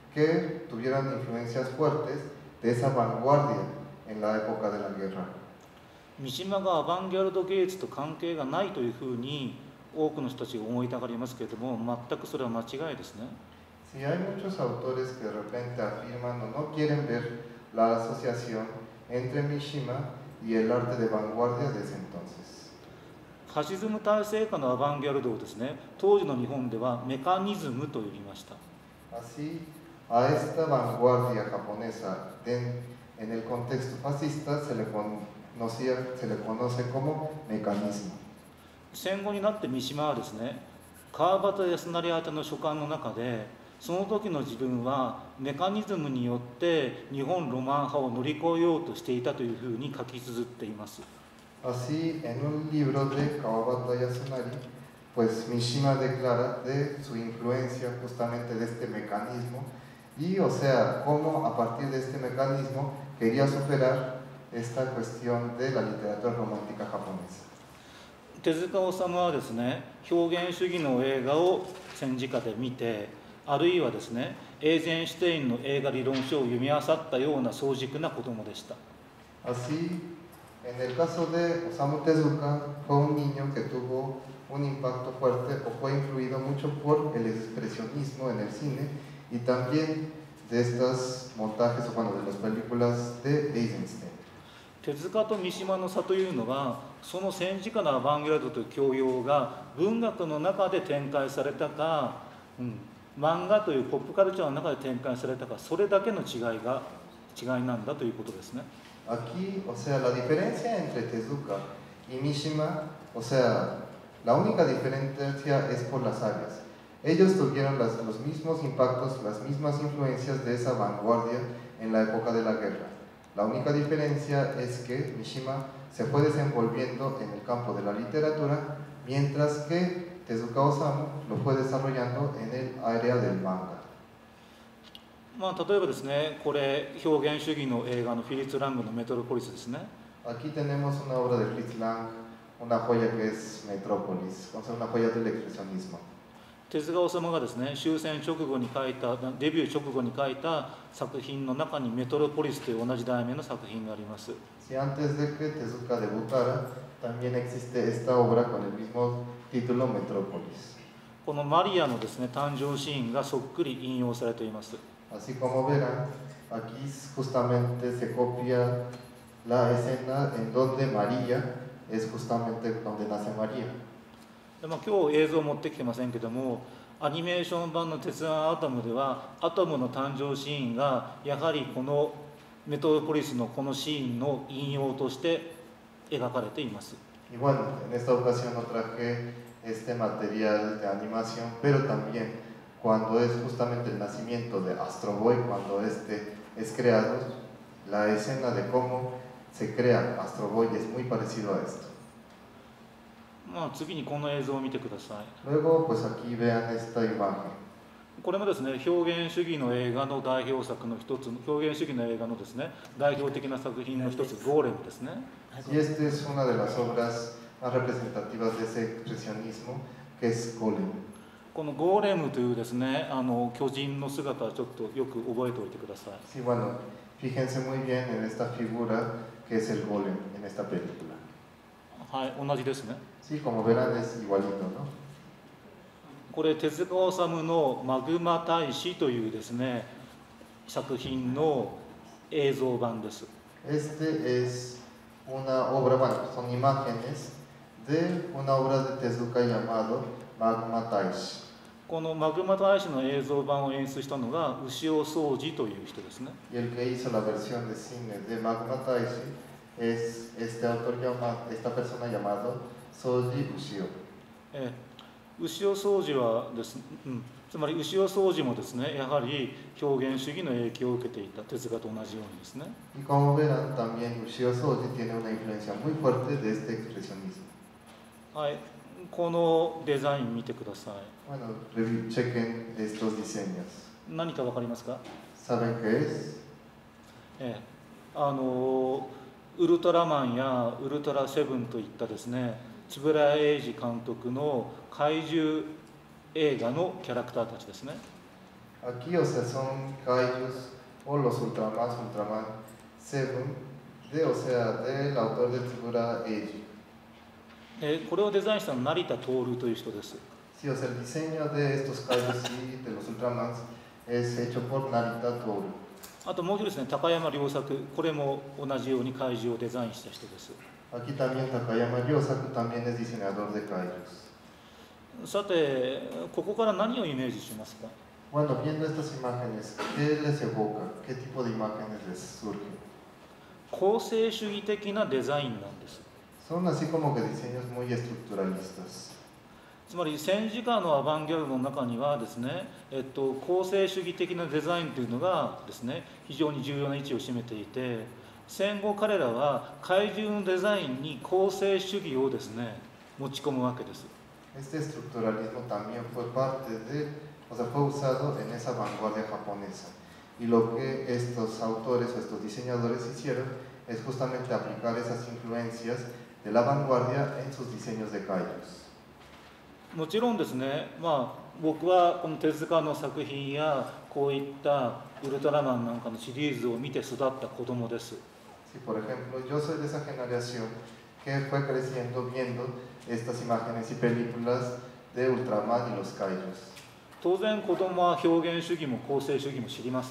que tuvieron influencias fuertes de esa vanguardia en la época de la guerra. 三島がアバンギャルド芸術と関係がないというふうに多くの人たちが思いたがりますけれども、全くそれは間違いですね。 Si hay muchos autores que de repente afirman o no quieren ver la asociación entre Mishima y el arte de vanguardia de ese entonces. ファシズム体制下のアバンギャルドをですね、当時の日本ではメカニズムと呼びました。 Así, a esta vanguardia japonesa en el contexto fascista se le conoce como mecanismo. 戦後になって三島はですね、川端康成宛ての書簡の中で、その時の自分はメカニズムによって日本ロマン派を乗り越えようとしていたというふうに書き綴っています。 Así, en un libro de Kawabata Yasunari, pues Mishima declara de su influencia justamente de este mecanismo, y o sea, cómo a partir de este mecanismo quería superar esta cuestión de la literatura romántica japonesa. 手塚治虫はですね、表現主義の映画を戦時下で見て、あるいはですね、エーゼンシュテインの映画理論書を読み漁ったような早熟な子供でした。 Así, en el caso de Osamu Tezuka, fue un niño que tuvo un impacto fuerte o fue influido mucho por el expresionismo en el cine, y también de estos montajes, o bueno, de las películas de Eisenstein. 手塚と三島の差というのは、その戦時下のアバンギャルドという教養が文学の中で展開されたか、漫画というポップカルチャーの中で展開されたか、それだけの違いなんだということですね。 Aquí, o sea, la diferencia entre Tezuka y Mishima, o sea, la única diferencia es por las áreas. Ellos tuvieron los mismos impactos, las mismas influencias de esa vanguardia en la época de la guerra. La única diferencia es que Mishima se fue desenvolviendo en el campo de la literatura, mientras que Tezuka Osamu lo fue desarrollando en el área del manga. 例えばですね、これ表現主義の映画のフィリッツ・ラングのメトロポリスですね。 Aquí tenemos una obra de Fritz Lang, una joya que es Metrópolis, o sea, una joya del expresionismo. 手塚治虫がですね、終戦直後に書いた、デビュー直後に書いた作品の中にメトロポリスという同じ題名の作品があります。 Si antes de que Tezuka debutara, también existe esta obra con el mismo título Metrópolis. このマリアのですね、誕生シーンがそっくり引用されています。 Así como verán, aquí justamente se copia la escena en donde María es justamente donde nace María. で今日映像を持ってきてませんけども、アニメーション版の鉄腕アトムではアトムの誕生シーンがやはりこのメトロポリスのこのシーンの引用として描かれています。 Y bueno, en esta ocasión no traje este material de animación, pero también cuando es justamente el nacimiento de Astro Boy, cuando este es creado, la escena de cómo se crea Astro Boy es muy parecido a esto. 次にこの映像を見てください。 Luego, pues aquí vean esta imagen. これもですね、表現主義の映画の代表作の一つ、表現主義の映画のですね、代表的な作品の一つ、ゴーレムですね。 Y esta es una de las obras más representativas de ese expresionismo, que es Golem. このゴーレムというですね、巨人の姿をちょっとよく覚えておいてください。 Sí, bueno, fíjense muy bien en esta figura que es el Golem en esta película. はい、同じですね。 Sí, como verán es igualito, ¿no? これ手塚治虫のマグマ大使というですね、作品の映像版です。 Este es una obra, bueno, son imágenes de una obra de Tezuka llamado Magma Taishi. このマグマ大使の映像版を演出したのが牛尾宗司という人ですね。 Y el que hizo la versión de cine de Magma Taishi es este autor esta persona llamado Soji Ushio. 牛尾宗司はですね、つまり牛尾宗司もですね、やはり表現主義の影響を受けていた、哲学と同じようにですね。 Y como verán, también Ushio Soji tiene una influencia muy fuerte de este expresionismo. はい、このデザイン見てください。 Bueno, chequen estos diseños. 何か分かりますか？ ¿Saben qué es? ウルトラマンやウルトラセブンといったですね、円谷英二監督の怪獣映画のキャラクターたちですね。 Aquí, o sea, son kaijus o los Ultraman Seven, o sea, del autor de Tsubura Eiji. これをデザインしたのは成田徹という人です。 Sí, o sea, el diseño de estos kaijus y de los Ultramans es hecho por Narita Toru. あともう一人ですね、高山良作、これも同じように怪獣をデザインした人です。 Aquí también Takayama Ryosaku también es diseñador de kaijus. さて、ここから何をイメージしますか？ Bueno, viendo estas imágenes, ¿qué les evoca? ¿Qué tipo de imágenes les surgen? 構成主義的なデザインなんです。 Son así como que diseños muy estructuralistas. つまり戦時下のアバンギャルドの中にはですね、構成主義的なデザインというのがですね、非常に重要な位置を占めていて、戦後彼らは怪獣のデザインに構成主義をですね、持ち込むわけです。 Este estructuralismo también fue parte de, o sea, fue usado en esa vanguardia japonesa. Y lo que estos autores o estos diseñadores hicieron es justamente aplicar esas influencias de la vanguardia en sus diseños de kaijus. もちろんですね、僕はこの手塚の作品やこういったウルトラマンなんかのシリーズを見て育った子供です。 Si por ejemplo yo soy de esa generación que fue creciendo viendo estas imágenes y películas de Ultraman y los kaijus. 当然子供は表現主義も構成主義も知りません。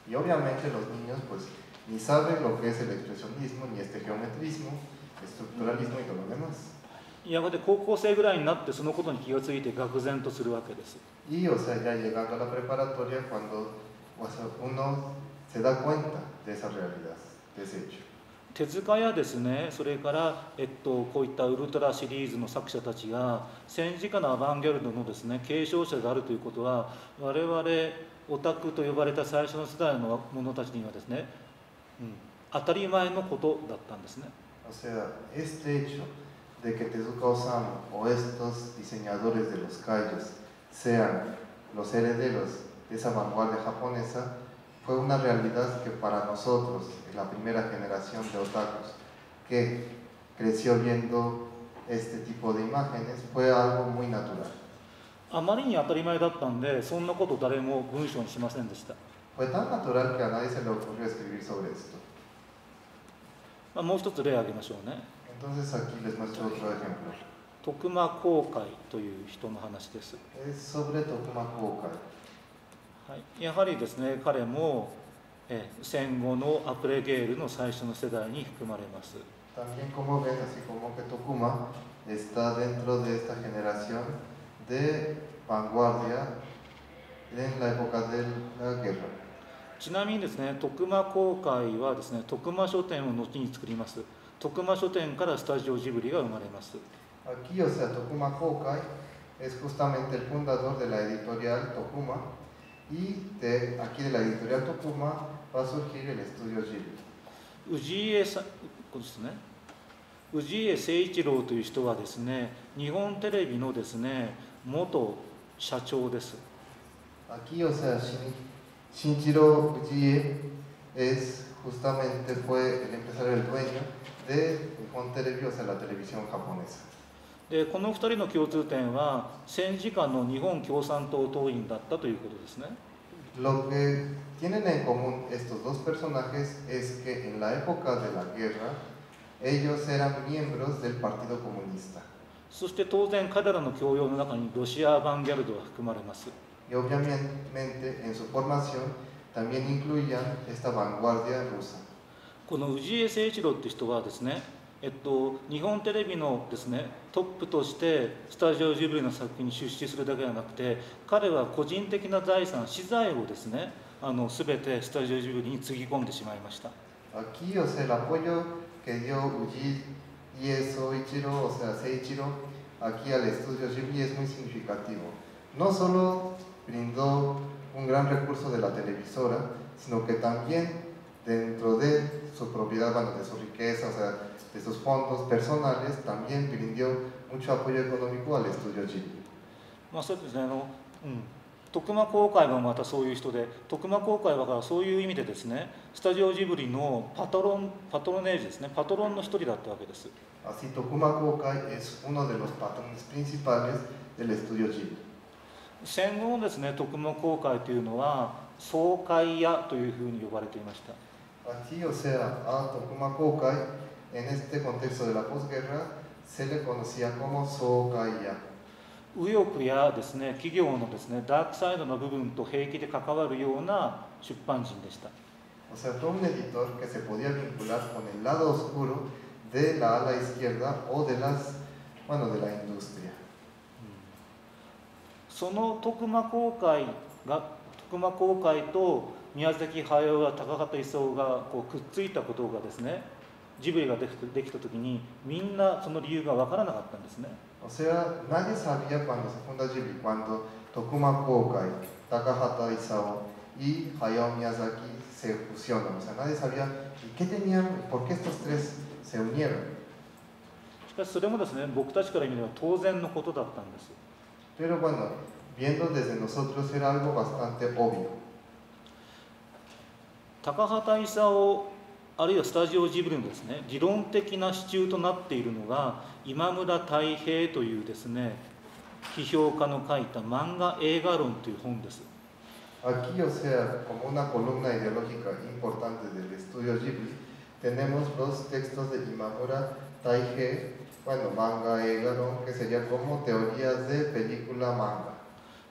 Y obviamente los niños pues ni saben lo que es el expresionismo, ni este geometrismo, estructuralismo y todo lo demás. やがて高校生ぐらいになってそのことに気がついて愕然とするわけです。 Y o sea, ya llegando a la preparatoria, cuando o sea, uno se da cuenta de esa realidad, de ese hecho. 手塚やですね、それから、こういったウルトラシリーズの作者たちが戦時下のアバンギャルドのですね、継承者であるということは、我々オタクと呼ばれた最初の世代の者たちにはですね、当たり前のことだったんですね。 O sea, este hecho de que Tezuka Osamu o estos diseñadores de los kaijus sean los herederos de esa vanguardia japonesa fue una realidad que para nosotros, la primera generación de otakus que creció viendo este tipo de imágenes, fue algo muy natural. あまりに当たり前だったんで、そんなこと誰も文章にしませんでした。 Fue tan natural que a nadie se le ocurrió escribir sobre esto. もう一つ例を挙げましょうね。 Entonces aquí les muestro otro ejemplo. 徳間航海という人の話です。 Es sobre Tokuma Koukai. はい、やはりですね、彼も戦後のアプレゲールの最初の世代に含まれます。 También como ven, así como que Tokuma está dentro de esta generación de vanguardia en la época de la guerra. ちなみにですね、徳間航海はですね、徳間書店を後に作ります。徳間書店からスタジオジブリが生まれます。 Aquí, o sea, Tokuma Koukai es justamente el fundador de la editorial Tokuma y aquí de la editorial Tokuma va a surgir el estudio Ghibli. 氏家さん、ここですね。氏家誠一郎という人はですね、日本テレビのですね、元社長です。 Aquí, o sea, Shinichiro Ujie fue el empresario, el dueño de Nippon Televi, o sea, la televisión japonesa. でこの2人の共通点は戦時下の日本共産党党員だったということですね。 Lo que tienen en común estos dos personajes es que en la época de la guerra ellos eran miembros del Partido Comunista. そして当然彼らの教養の中にロシアアバンギャルドが含まれます。 Y obviamente en su formación también incluían esta vanguardia rusa. この氏家誠一郎って人はですね、日本テレビのですね、トップとしてスタジオジブリの作品に出資するだけではなくて、彼は個人的な財産、資材をですね、全てスタジオジブリにつぎ込んでしまいました。 Aquí, o sea, el apoyo que dio Ujie Soichiro, o sea, Seiichiro, aquí al estudio Ghibli es muy significativo. No solo brindó un gran recurso de la televisora, sino que también dentro de su propiedad, bueno, de su riqueza, o sea, de sus fondos personales, también brindó mucho apoyo económico al estudio Ghibli. そうですね、徳間航海はまたそういう人で、徳間航海はそういう意味でですね、スタジオジブリのパトロネージですね、パトロンの一人だったわけです。 Así, Tokuma Koukai es uno de los patrones principales del estudio Ghibli. 戦後のですね、徳間航海というのは総会屋というふうに呼ばれていました。 Aquí, o sea, a Tokuma Koukai, en este contexto de la posguerra, se le conocía como Soukaiya. 右翼やですね、企業のですね、ダークサイドの部分と平気で関わるような出版人でした。 O sea, fue un editor que se podía vincular con el lado oscuro de la ala izquierda o de la industria. その徳間航海と宮崎駿や高畑勲がこうくっついたことがですね、ジブリができた時にみんなその理由が分からなかったんですね。 O sea, nadie sabía cuando se funda Ghibli, cuando Tokuma Koukai, Takahata Isao y Hayao Miyazaki se fusionan. O sea, nadie sabía qué tenían, por qué estos tres se unieron. しかしそれもですね、僕たちから見れば当然のことだったんです。 Pero bueno, viendo desde nosotros era algo bastante obvio. 高畑勲あるいはスタジオジブリのですね、理論的な支柱となっているのが今村太平というですね、批評家の書いた漫画映画論という本です。 Aquí, o sea, como una columna ideológica importante del estudio Ghibli, tenemos los textos de Imamura Taihei, bueno, manga eigaron, que sería como teorías de película manga.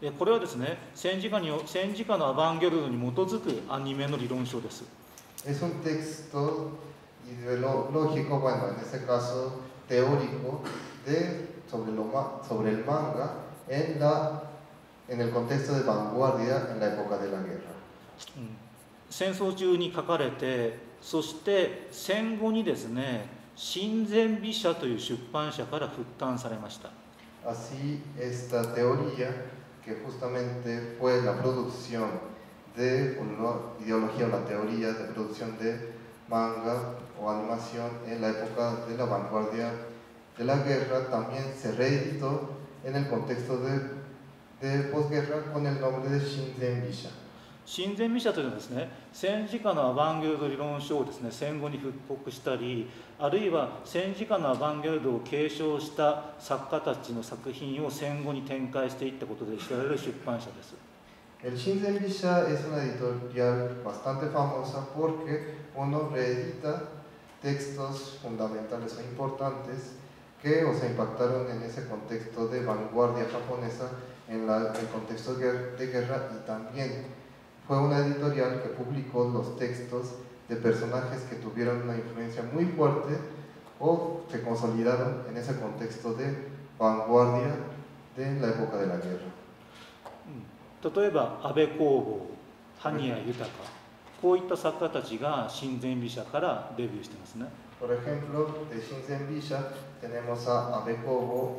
これはですね、戦時下のアバンギャルドに基づくアニメの理論書です。 Es un texto ideológico, bueno, en este caso teórico, sobre el manga en el contexto de vanguardia en la época de la guerra. 戦争中に書かれて、そして戦後にですね、親善美社という出版社から復刊されました。 Así, esta teoría, que justamente fue la producción de la ideología o la teoría de producción de manga o animación en la época de la vanguardia de la guerra, también se reeditó en el contexto de posguerra con el nombre de Shinzen Bisha. 親善美社というのはですね、戦時下のアバンギャルド理論書をですね、戦後に復刻したり、あるいは戦時下のアバンギャルドを継承した作家たちの作品を戦後に展開していったことで知られる出版社です。 El Shinzen Bisha es una editorial bastante famosa porque uno reedita textos fundamentales o importantes que se impactaron en ese contexto de vanguardia japonesa, en el contexto de guerra, y también fue una editorial que publicó los textos de personajes que tuvieron una influencia muy fuerte o se consolidaron en ese contexto de vanguardia de la época de la guerra. 例えば安倍公房、埴谷豊、こういった作家たちが親善美社からデビューしてますね。 Por ejemplo, de Shinzen Bisha tenemos a Abe Kobo,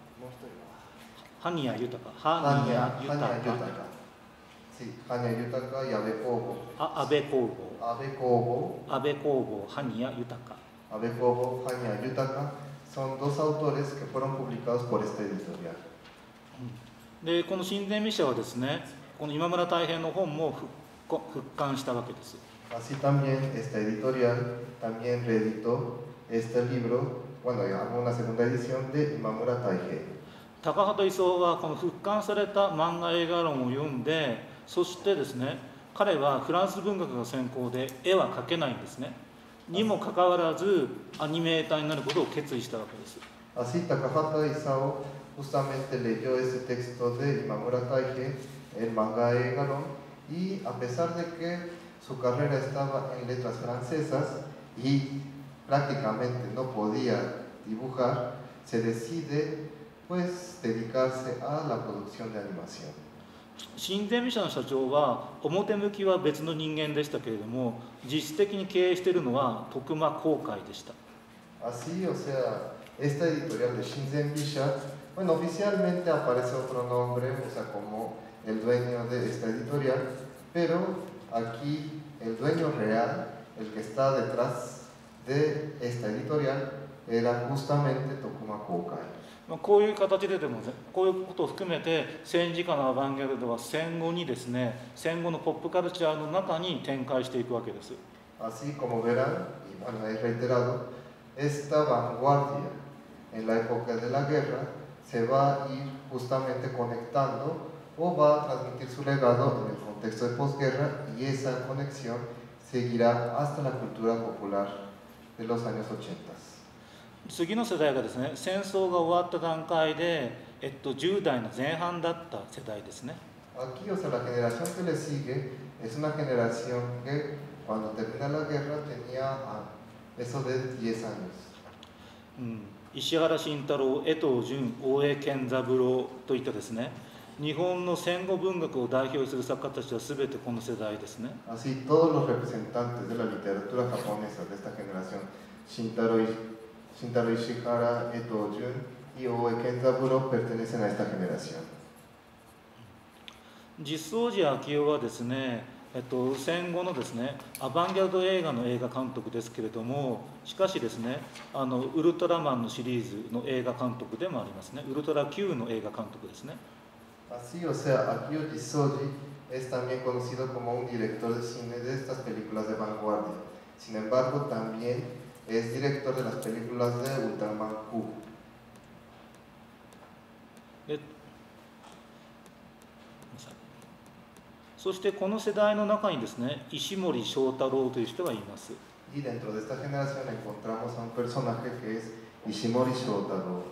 埴谷豊、 Hanya Yutaka. Sí, Hanya Yutaka y Abe Kobo. 安倍公房、 Abe Kobo, 埴谷豊。 Abe Kobo, Hanya Yutaka son dos autores que fueron publicados por esta editorial. でこの親善美社はですね、この今村太平の本も復刊したわけです。 Así también esta editorial también reeditó este libro, bueno, hago una segunda edición de Imamura Taihei. 高畑勲はこの復刊された漫画映画論を読んで、そしてですね、彼はフランス文学が専攻で絵は描けないんですね。にもかかわらずアニメーターになることを決意したわけです。 Así Takahata Isao justamente leyó ese texto de Imamura Taihei, el manga Eigaron, y a pesar de que su carrera estaba en letras francesas y prácticamente no podía dibujar, se decide pues dedicarse a la producción de animación. 親善美社の社長は表向きは別の人間でしたけれども、実質的に経営しているのは徳間公会でした。 Así, o sea, esta editorial de Shinzen Bisha, bueno, oficialmente aparece otro nombre, o sea, como el dueño de esta editorial, pero aquí el dueño real, el que está detrás de esta editorial, era justamente Tokuma Kokai. こういう形ででも、こういうことを含めて戦時下のアバンギャルドは戦後にですね、戦後のポップカルチャーの中に展開していくわけです。 Así como verán, y bueno, he reiterado, esta vanguardia en la época de la guerra se va a ir justamente conectando o va a transmitir su legado en el contexto de posguerra, y esa conexión seguirá hasta la cultura popular de los años 80. 次の世代がですね、戦争が終わった段階で、10代の前半だった世代ですね。 Aquí, o sea, la generación que le sigue es una generación que cuando termina la guerra tenía eso de 10 años. 石原慎太郎、江藤淳、大江健三郎といったですね、日本の戦後文学を代表する作家たちはすべてこの世代ですね。 Así, todos los representantes de la literatura japonesa de esta generación, Shintaro Ishihara, Eto Jun y Oe Kenzaburo, pertenecen a esta generación. 実相寺昭夫はですね、戦後のですね、アバンギャルド映画の映画監督ですけれども、しかしですね、ウルトラマンのシリーズの映画監督でもありますね。ウルトラ Q の映画監督ですね。 Así, o sea, Akio Jisoji es también conocido como un director de cine de estas películas de vanguardia. Sin embargo, también es director de las películas de Ultraman Q. そしてこの世代の中にですね、石森章太郎という人がいます。 Y dentro de esta generación encontramos a un personaje que es Ishimori Shotaro.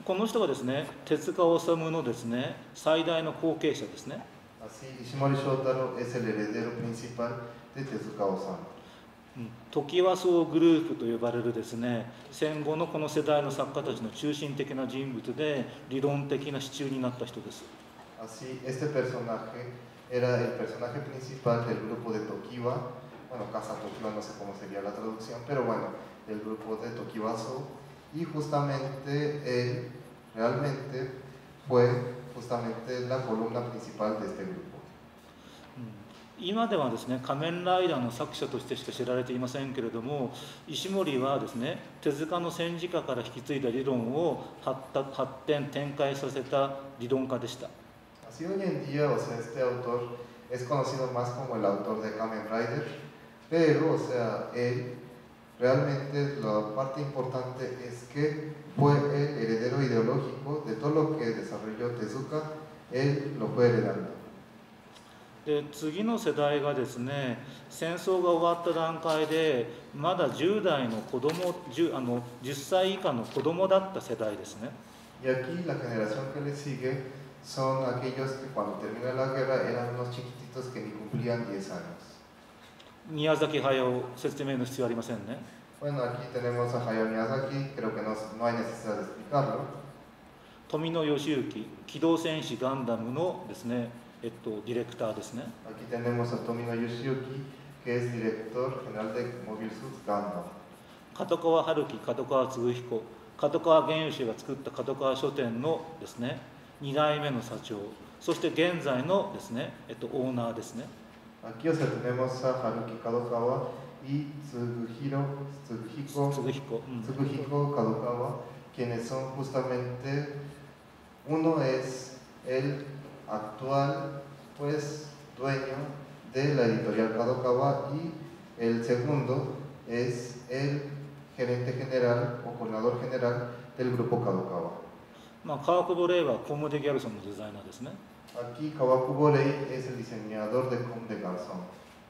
この人がですね、手塚治虫のですね、最大の後継者ですね。 Así, Ishimori Shotaro es el heredero principal de Tezuka Osamu. トキワ荘グループと呼ばれるですね、戦後のこの世代の作家たちの中心的な人物で、理論的な支柱になった人です。 Así, este personaje era el personaje principal del grupo de Tokiwa, bueno, Casa Tokiwa, no sé cómo sería la traducción, pero bueno, el grupo de Tokiwazo, y justamente él realmente fue justamente la columna principal de este grupo. 今ではですね、仮面ライダーの作者としてしか知られていませんけれども、石森はですね、手塚の戦時下から引き継いだ理論を発展展開させた理論家でした。 Así hoy en día, o sea, este autor es conocido más como el autor de Kamen Rider, pero, o sea, él realmente la parte importante es que fue el heredero ideológico de todo lo que desarrolló Tezuka, él lo fue heredando. で次の世代がですね、戦争が終わった段階でまだ10代の子供 10歳以下の子供だった世代ですね。 Y aquí la generación que le sigue son aquellos que cuando termina la guerra eran unos chiquititos que ni cumplían 10 años. 宮崎駿、説明の必要ありませんね。 Bueno, aquí tenemos a Hayao Miyazaki, creo que no hay necesidad de explicarlo. 富野義行、機動戦士ガンダムのですね、ディレクターですね。 Aquí tenemos a Tomino Yoshiyuki, que es director general de Mobile Suit Gundam. 角川春樹、角川嗣彦、角川源義が作った角川書店のですね、2代目の社長、そして現在のですね、オーナーですね。 Aquí, o sea, tenemos a Haruki Kadokawa y Tsuguhiko Kadokawa, quienes son justamente, uno es el actual pues dueño de la editorial Kadokawa y el segundo es el gerente general o coordinador general del grupo Kadokawa. 川久保玲はコムデ・ギャルソンのデザイナーですね。 Aquí Kawakubo Rei es el diseñador de Comme des Garçons.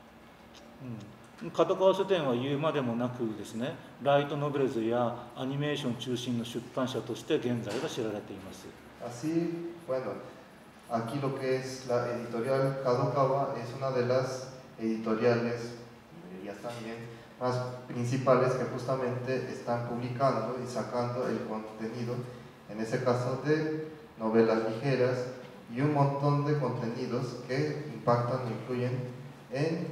角川書店は言うまでもなくですね、ライトノベルズやアニメーション中心の出版社として現在は知られています。 Así, bueno, aquí lo que es la editorial Kadokawa es una de las editoriales, librerías también, más principales que justamente están publicando y sacando el contenido, en ese caso de novelas ligeras y un montón de contenidos que impactan o influyen en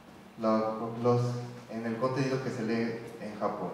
el contenido que se lee en Japón.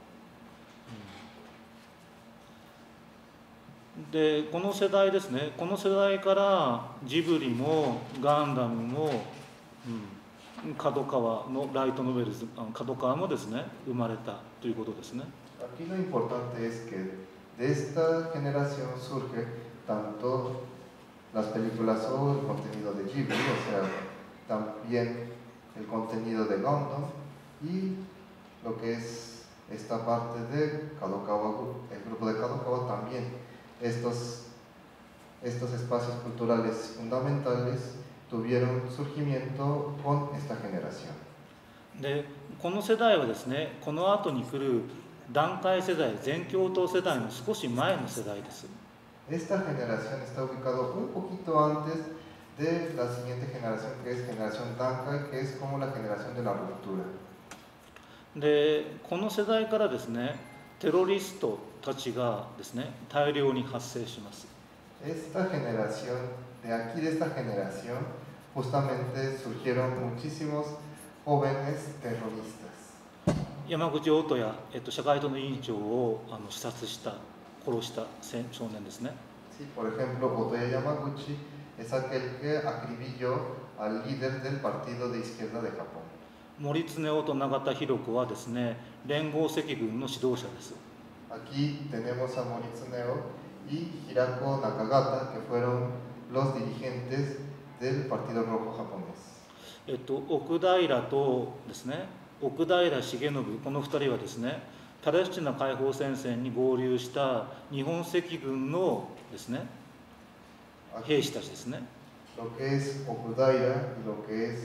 でこの世代ですね、この世代からジブリもガンダムも、角川のライトノベルズ、角川もですね、生まれたということですね。 Aquí lo importante es que de esta generación surge tanto las películas o el contenido de Ghibli, o sea, también el contenido de Gundam y lo que es esta parte de Kadokawa, el grupo de Kadokawa también. Estos espacios culturales fundamentales tuvieron surgimiento con esta generación. でこの世代はですね、この後に来る団塊世代、全教頭世代の少し前の世代です。 Esta generación está ubicado un poquito antes de la siguiente generación, que es generación Dankai, que es como la generación de la ruptura. でこの世代からですね、テロリストたちがですね、大量に発生します。 Esta generación, de aquí de esta generación, justamente surgieron muchísimos jóvenes terroristas. 山口音也、社会党の委員長を刺殺した、殺した少年ですね。 Sí, por ejemplo, Otoya Yamaguchi es aquel que acribilló al líder del partido de izquierda de Japón. 森恒夫と永田弘子はですね、連合赤軍の指導者です。 Aquí tenemos a Moritsuneo y Hirako Nakagata, que fueron los dirigentes del Partido Rojo japonés. 奥平とですね、奥平重信、この2人はですね、パレスチナ解放戦線に合流した日本赤軍のですね、兵士たちですね。 Lo que es Okudaira y lo que es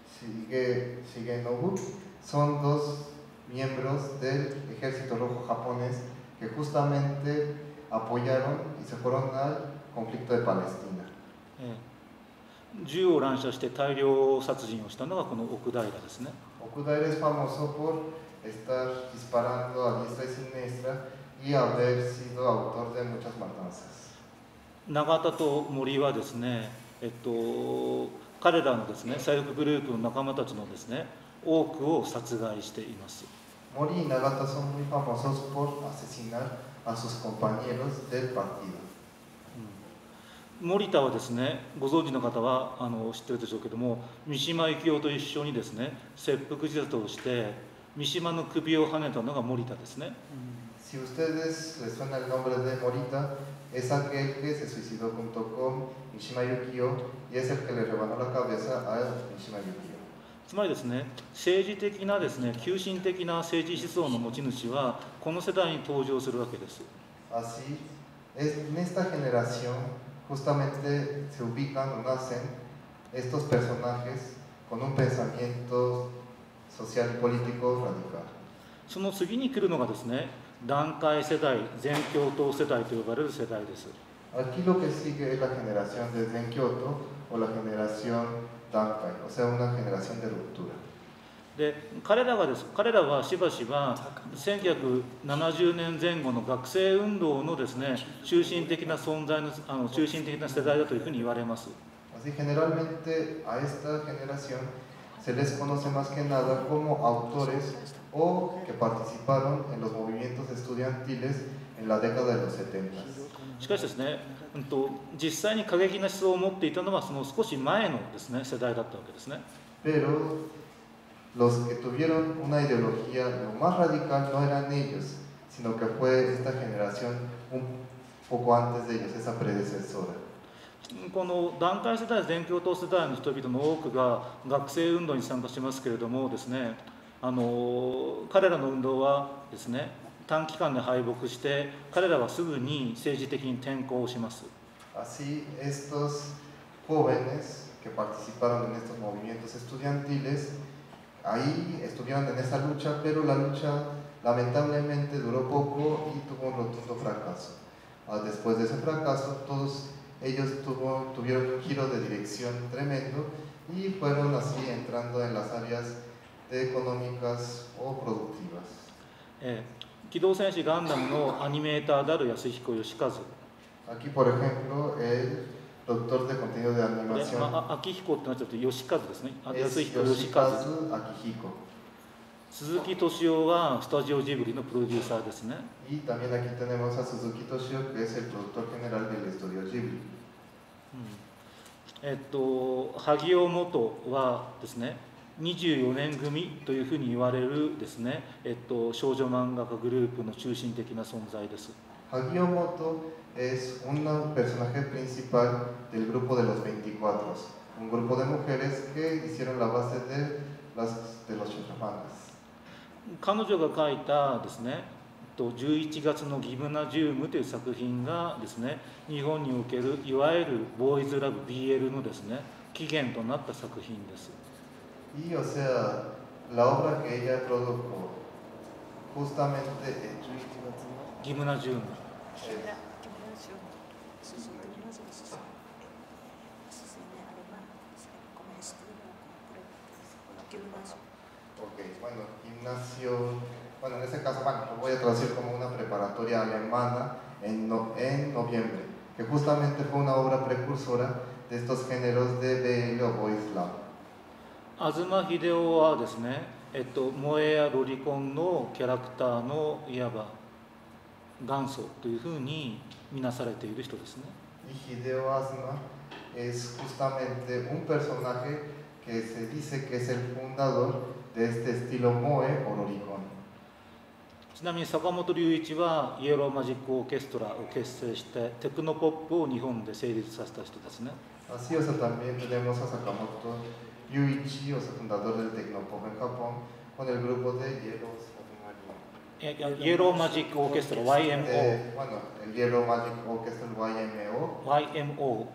Shigenobu son dos miembros del Ejército Rojo japonés que justamente apoyaron y se fueron al conflicto de Palestina. 銃を乱射して大量殺人をしたのがこの奥平ですね。 Okudaira es famoso por estar disparando a diestra y siniestra y haber sido autor de muchas matanzas. 永田と森はですね、彼らのですね、左翼グループの仲間たちのですね、多くを殺害しています。 Mori y Nagata son muy famosos por asesinar a sus compañeros del partido. 森田はですね、ご存知の方は知ってるでしょうけども、三島由紀夫と一緒にですね、切腹自殺をして三島の首をはねたのが森田ですね。 Si ustedes les suena el nombre de Morita, es aquel que se suicidó junto con Mishima Yukio y es el que le rebanó la cabeza a Mishima Yukio. つまりですね、政治的なですね、急進的な政治思想の持ち主はこの世代に登場するわけです。 Así, en esta generación justamente se ubican o nacen estos personajes con un pensamiento social y político radical. その次に来るのがですね、団塊世代、全共闘世代と呼ばれる世代です。 Aquí lo que sigue es la generación de Zen Kyoto o la generación Dankai, o sea, una generación de ruptura. で彼らはしばしば1970年前後の学生運動のですね、中心的な存在の中心的な世代だというふうに言われます。 Así generalmente a esta generación se les conoce más que nada como autores o que participaron en los movimientos estudiantiles en la década de los 70. しかしですね、実際に過激な思想を持っていたのはその少し前のですね、世代だったわけですね。 Pero los que tuvieron una ideología lo más radical no eran ellos, sino que fue esta generación un poco antes de ellos, esa predecesora. この団塊世代、全共闘世代の人々の多くが学生運動に参加しますけれどもですね、彼らの運動はですね、短期間で敗北して彼らはすぐに政治的に転向します。 Así, estos jóvenes que participaron en estos movimientos estudiantiles, ahí estuvieron en esa lucha, pero la lucha lamentablemente duró poco y tuvo un rotundo fracaso. Después de ese fracaso, todos ellos tuvieron un giro de dirección tremendo y fueron así entrando en las áreas económicas o productivas. 機動戦士ガンダムのアニメーターである安彦義和。 Aquí, por ejemplo, el doctor de contenido de animación 秋彦ってなっちゃって義和ですね。 es 安彦義和。 Yoshikazu Akihiko. 鈴木敏夫はスタジオジブリのプロデューサーですね。 Y también aquí tenemos a Suzuki Toshio, que es el productor general del estudio Ghibli. 萩尾元はですね、24年組というふうに言われるですね、少女漫画家グループの中心的な存在です。 Hagio Moto es un personaje principal del grupo de los 24, un grupo de mujeres que hicieron la base de los shoujo-mangas. 彼女が書いたですね、11月のギムナジウムという作品がですね、日本におけるいわゆるボーイズラブ BL のですね、起源となった作品です。 Y o sea, la obra que ella produjo, justamente ギムナジウム。 Ok, bueno, gimnasio, bueno, en este caso, bueno, lo voy a traducir como una preparatoria alemana en noviembre, que justamente fue una obra precursora de estos géneros de BL o Boys Love. 東秀夫はですね、萌えやロリコンのキャラクターのいわば元祖というふうに見なされている人ですね。 Y Hideo Asuma es justamente un personaje que se dice que es el fundador de este estilo Moe o Loricon. ちなみに坂本龍一はイエローマジックオーケストラを結成してテクノポップを日本で成立させた人ですね。 Así, o sea, también tenemos a Sakamoto Yuichi, o sea, fundador del Tecnopop en Japón, con el grupo de イエローマジックオーケストラ YMO。 bueno, el Yellow Magic Orchestra, el YMO. YMO。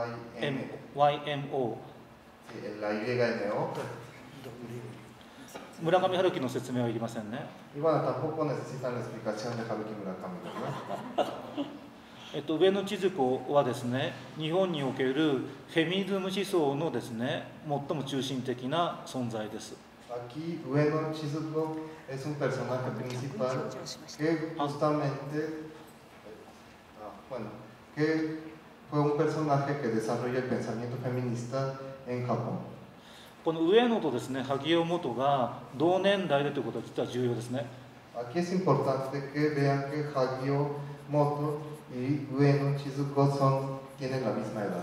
YMO. YMO。 Sí, la YMO. 村上春樹の説明はいりませんね。 Y bueno, tampoco necesitan la explicación de Haruki Murakami, ¿verdad? 上野千鶴子はですね、日本におけるフェミニズム思想のですね、最も中心的な存在です。 Aquí Ueno Chizuko es un personaje principal que justamente, bueno, que fue un personaje que desarrolla el pensamiento feminista en Japón. この上野とですね、萩尾元が同年代でということは実は重要ですね。 Aquí es importante que vean que Hagio Moto y Ueno Chizuko tienen la misma edad.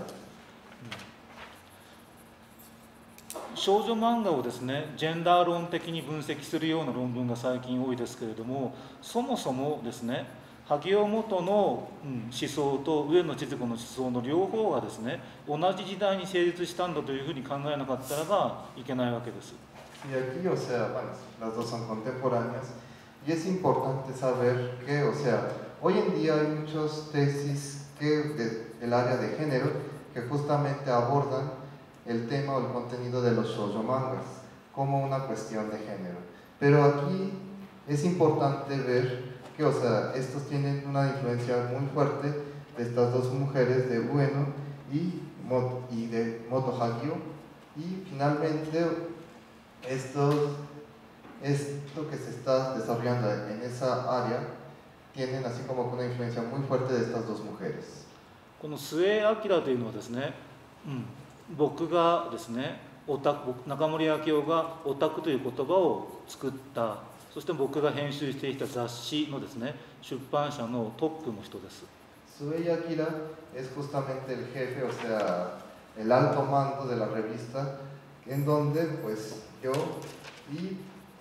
少女漫画をですね、ジェンダー論的に分析するような論文が最近多いですけれども、そもそもですね、萩尾元の思想と上野千鶴子の思想の両方がですね、同じ時代に成立したんだというふうに考えなかったらばいけないわけです。 Y aquí, o sea, bueno, las dos son contemporáneas, y es importante saber que, o sea, hoy en día hay muchas tesis del área de género que justamente abordan el tema o el contenido de los shoujo mangas como una cuestión de género. Pero aquí es importante ver que, o sea, estos tienen una influencia muy fuerte de estas dos mujeres, de Ueno y de Moto Hagio, y finalmente esto que se está desarrollando en esa área tienen así como una influencia muy fuerte de estas dos mujeres. この末明というのはですね、僕がですね、中森明夫がオタクという言葉を作った、そして僕が編集していた雑誌のですね、出版社のトップの人です。 Shuei Akira es justamente el jefe, o sea, el alto mando de la revista, en donde pues yo y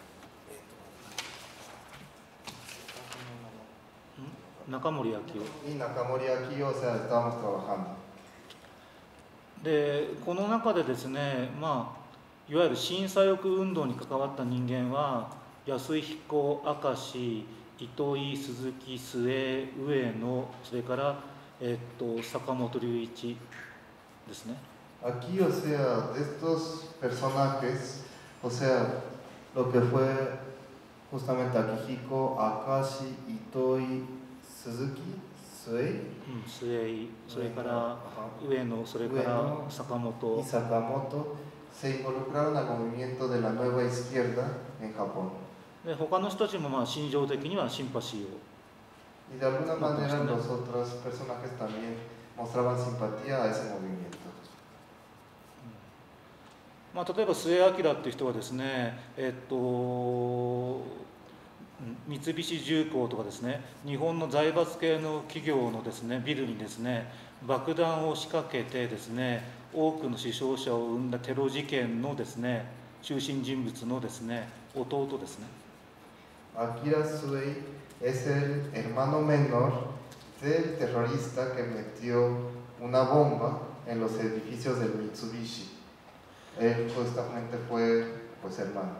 Nakamori Akio y Nakamori Akio, o sea, estábamos trabajando. で、この中でですね、いわゆる新左翼運動に関わった人間は安彦、明石、糸井、鈴木、末、上野、それから坂本龍一ですね。 Aquí, o sea, de estos personajes, o sea, lo que fue justamente Akihiko, Akashi, Itoi, Suzuki, Suei, 末、それから上野、それから坂本 y Sakamoto se involucraron al movimiento de la nueva izquierda en Japón. で、他の人たちも心情的にはシンパシーを Y de alguna manera los otros personajes también mostraban simpatía a ese movimiento. 例えば末明っていう人はですね、三菱重工とかですね、日本の財閥系の企業のですね、ビルにですね、爆弾を仕掛けてですね、多くの死傷者を生んだテロ事件のですね、中心人物のですね、弟ですね。 Akira Suei es el hermano menor del terrorista que metió una bomba en los edificios del Mitsubishi. Él justamente fue pues hermano.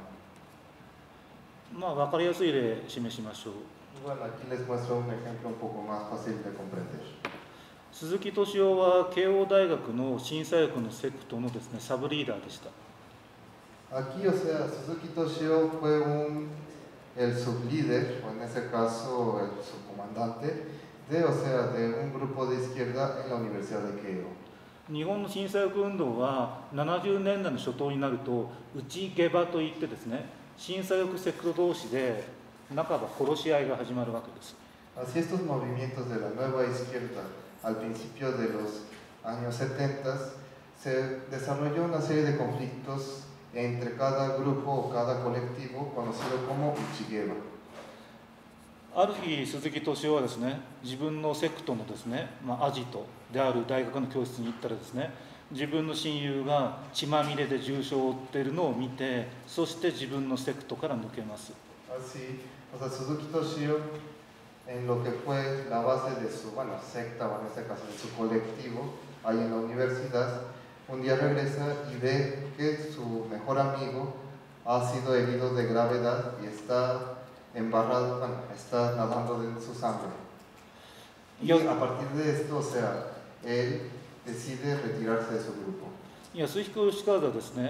分かりやすい例示しましょう。 Bueno, aquí les muestro un ejemplo un poco más fácil de comprender. 鈴木敏夫は慶応大学の新左翼のセクトのですね、サブリーダーでした。 Aquí, o sea, Suzuki Toshio fue el sublíder, o en ese caso el subcomandante, de un grupo de izquierda en la Universidad de Keio. 日本の新左翼運動は70年代の初頭になると内下馬といってですね、新左翼セクト同士で半ば殺し合いが始まるわけです。 Así estos movimientos de la nueva izquierda al principio de los años 70 se desarrolló una serie de conflictos entre cada grupo o cada colectivo conocido como Uchigeba. ある日、鈴木敏夫はですね、自分のセクトのですね、アジトである大学の教室に行ったらですね、自分の親友が血まみれで重傷を負っているのを見て、そして自分のセクトから抜けます。 Así, o sea, Suzuki Toshio, en lo que fue la base de su, secta, o en este caso de su colectivo, ahí en la universidad, un día regresa y ve que su mejor amigo ha sido herido de gravedad y está embarrado, está nadando en su sangre. Y a partir de esto, o sea, él decide retirarse de su grupo. 安彦義和はですね、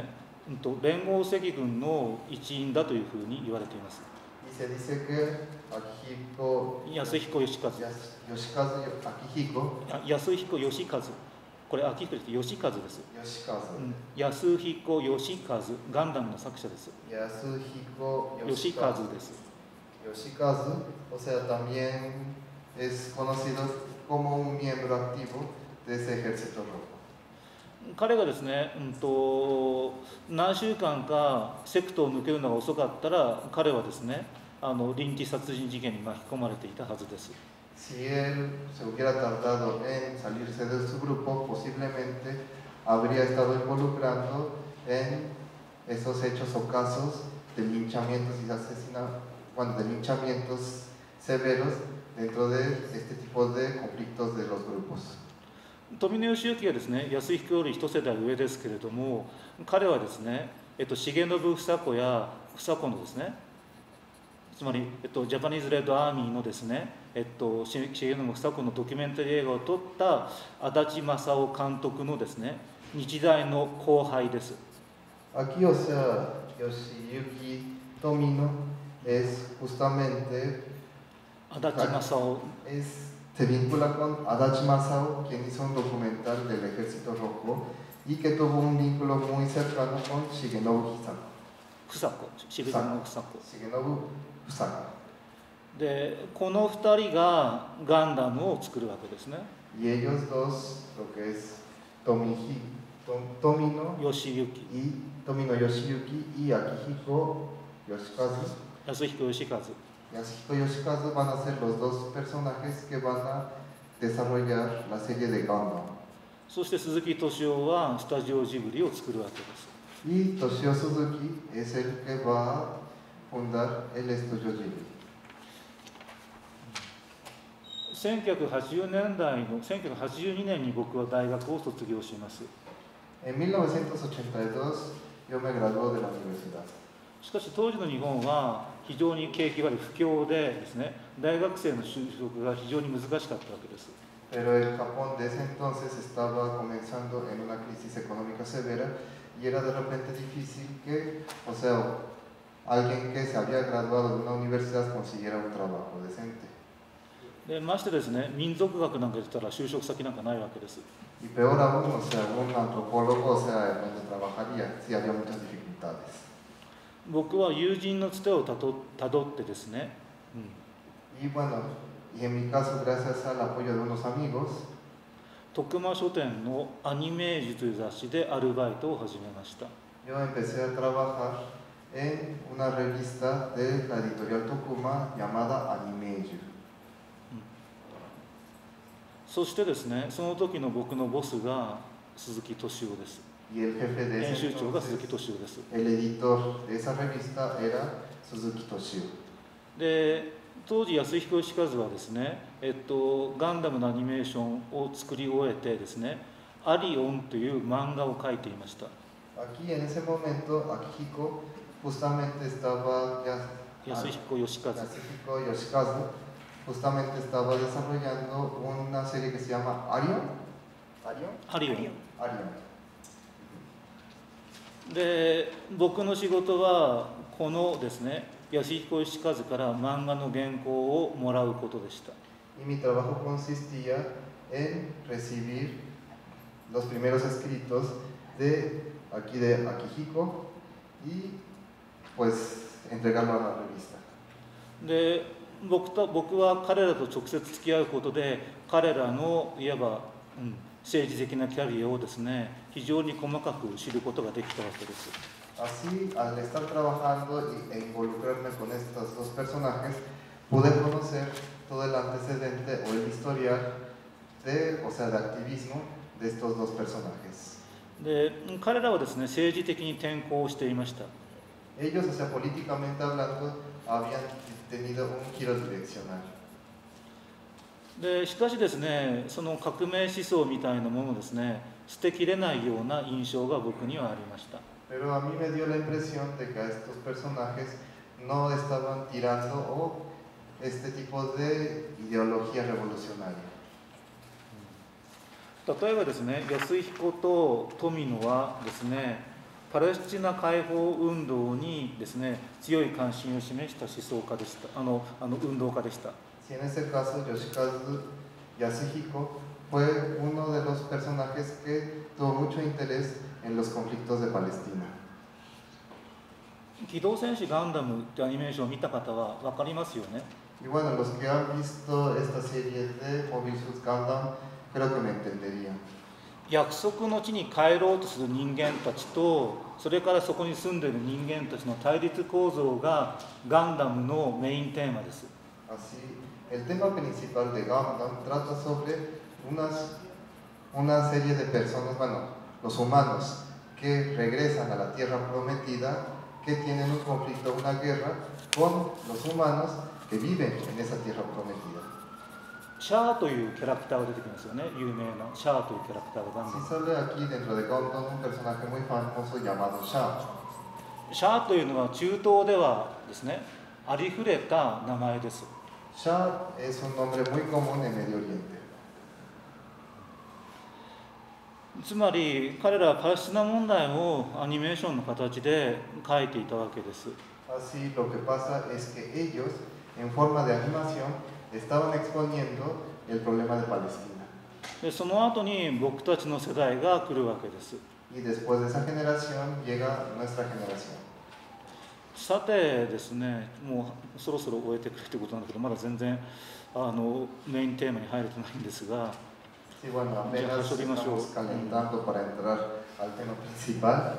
連合赤軍の一員だというふうに言われています。 Y se dice que Akihiko 安彦義和。 Yoshikazu Akihiko 安彦義和。これ、秋彦義和です。安彦義和、ガンダムの作者です。 Yasuhiko 義和です。 Yoshikazu, o sea, también es conocido como un miembro activo de ese ejército rojo. 彼がですね、何週間かセクトを抜けるのが遅かったら、彼はですね、臨時殺人事件に巻き込まれていたはずです。 Si él se hubiera tardado en salirse de su grupo, posiblemente habría estado involucrando en esos hechos o casos de linchamientos y de linchamientos severos dentro de este tipo de conflictos de los grupos. 富野義行はですね、安彦より一世代上ですけれども、彼はですね、重信房子や房子のですね、つまり、ジャパニーズ・レッド・アーミーのですね、重信房子のドキュメンタリー映画を撮った足立正夫監督のですね、日大の後輩です。 Aquí, o sea, Yoshiyuki Tomino es justamente 足立正夫。 se vincula con Adachi Masao, quien hizo un documental del Ejército Rojo y que tuvo un vínculo muy cercano con Shigenobu Hisako. Shigenobu Hisako. で、この2人がガンダムを作るわけですね。 Y ellos dos, lo que es Tomino Yoshiyuki y Akihiko Yoshikazu. Yasuhiko Yoshikazu. Yasuhiko Yoshikazu van a ser los dos personajes que van a desarrollar la serie de Gundam. そして鈴木敏夫はスタジオジブリを作るわけです。 Y Toshio Suzuki es el que va a fundar el estudio Ghibli. 1982年に僕は大学を卒業します。 En 1982 yo me gradué de la universidad. しかし当時の日本は非常に景気悪い不況でですね、大学生の就職が非常に難しかったわけです。 Pero el Japón de ese entonces estaba comenzando en una crisis económica severa y era de repente difícil que, o sea, alguien que se había graduado de una universidad consiguiera un trabajo decente. でましてですね、民族学なんか言ったら就職先なんかないわけです。 Y peor aún, o sea, un antropólogo, o sea, donde trabajaría, sí había muchas dificultades. 僕は友人のつてをたどってですね、 Y bueno, y en mi caso, gracias al apoyo de unos amigos, 徳間書店のアニメージュという雑誌でアルバイトを始めました。 yo empecé a trabajar en una revista de la editorial Tokuma llamada Animeju. そしてですね、その時の僕のボスが鈴木敏夫です。 Y el jefe de 編 ese 集長が鈴木 entonces, 敏夫です。 el editor de esa revista era Suzuki Toshio. で、当時安彦義和はですね、ガンダムのアニメーションを作り終えてですね、アリオンという漫画を描いていました。 Aquí en ese momento Akihiko justamente estaba Yasuhiko Yoshikazu. Yasuhiko Yoshikazu justamente estaba desarrollando una serie que se llama Arion. Arion. Arion. で、僕の仕事はこのですね、安彦義和から漫画の原稿をもらうことでした。 Y mi trabajo consistía en recibir los primeros escritos de aquí de Akihiko y pues entregarlo a la revista. で、僕は彼らと直接付き合うことで、彼らのいわば、政治的なキャリアをですね、非常に細かく知ることができたわけです。 Así, al estar trabajando e involucrarme con estos dos personajes, pude conocer todo el antecedente o el historial de, o sea, de activismo de estos dos personajes. で、彼らはですね、政治的に転向していました。 Ellos, o sea, políticamente hablando, habían tenido un giro direccional. でしかしですね、その革命思想みたいなものをですね、捨てきれないような印象が僕にはありました。 Pero a mí me dio la impresión de que a estos personajes no estaban tirando o este tipo de ideología revolucionaria. 例えばですね、安彦と富野はですね、 パレスチナ解放運動にですね、強い関心を示した思想家でした。運動家でした。 Si en este caso Yoshikazu Yasuhiko fue uno de los personajes que tuvo mucho interés en los conflictos de Palestina. 機動戦士ガンダムってアニメーションを見た方は分かりますよね。 Y bueno, los que han visto esta serie de Mobile Suit Gundam, creo que me entenderían. 約束の地に帰ろうとする人間たちと、それからそこに住んでいる人間たちの対立構造がガンダムのメインテーマです。 Así, el tema principal de Gundam trata sobre una serie de personas, bueno, los humanos, que regresan a la Tierra Prometida, que tienen un conflicto, una guerra con los humanos que viven en esa Tierra Prometida. シャアというキャラクターが出てきますよね、有名なシャアというキャラクターがガンダ Sí ム。 sale aquí dentro de Gundam un personaje muy famoso llamado Shao. シャアというのは中東ではですね、ありふれた名前です。 Shao es un nombre muy común en Medio Oriente. つまり彼らはパレスチナ問題をアニメーションの形で描いていたわけです。 Así lo que pasa es que ellos, en forma de animación, estaban exponiendo el problema de Palestina. でその後に僕たちの世代が来るわけです。 Y después de esa generación llega nuestra generación. さてですね、もうそろそろ終えてくれということなんだけど、まだ全然メインテーマに入れてないんですが、 Sí, bueno, apenas estamos calentando para entrar al tema principal.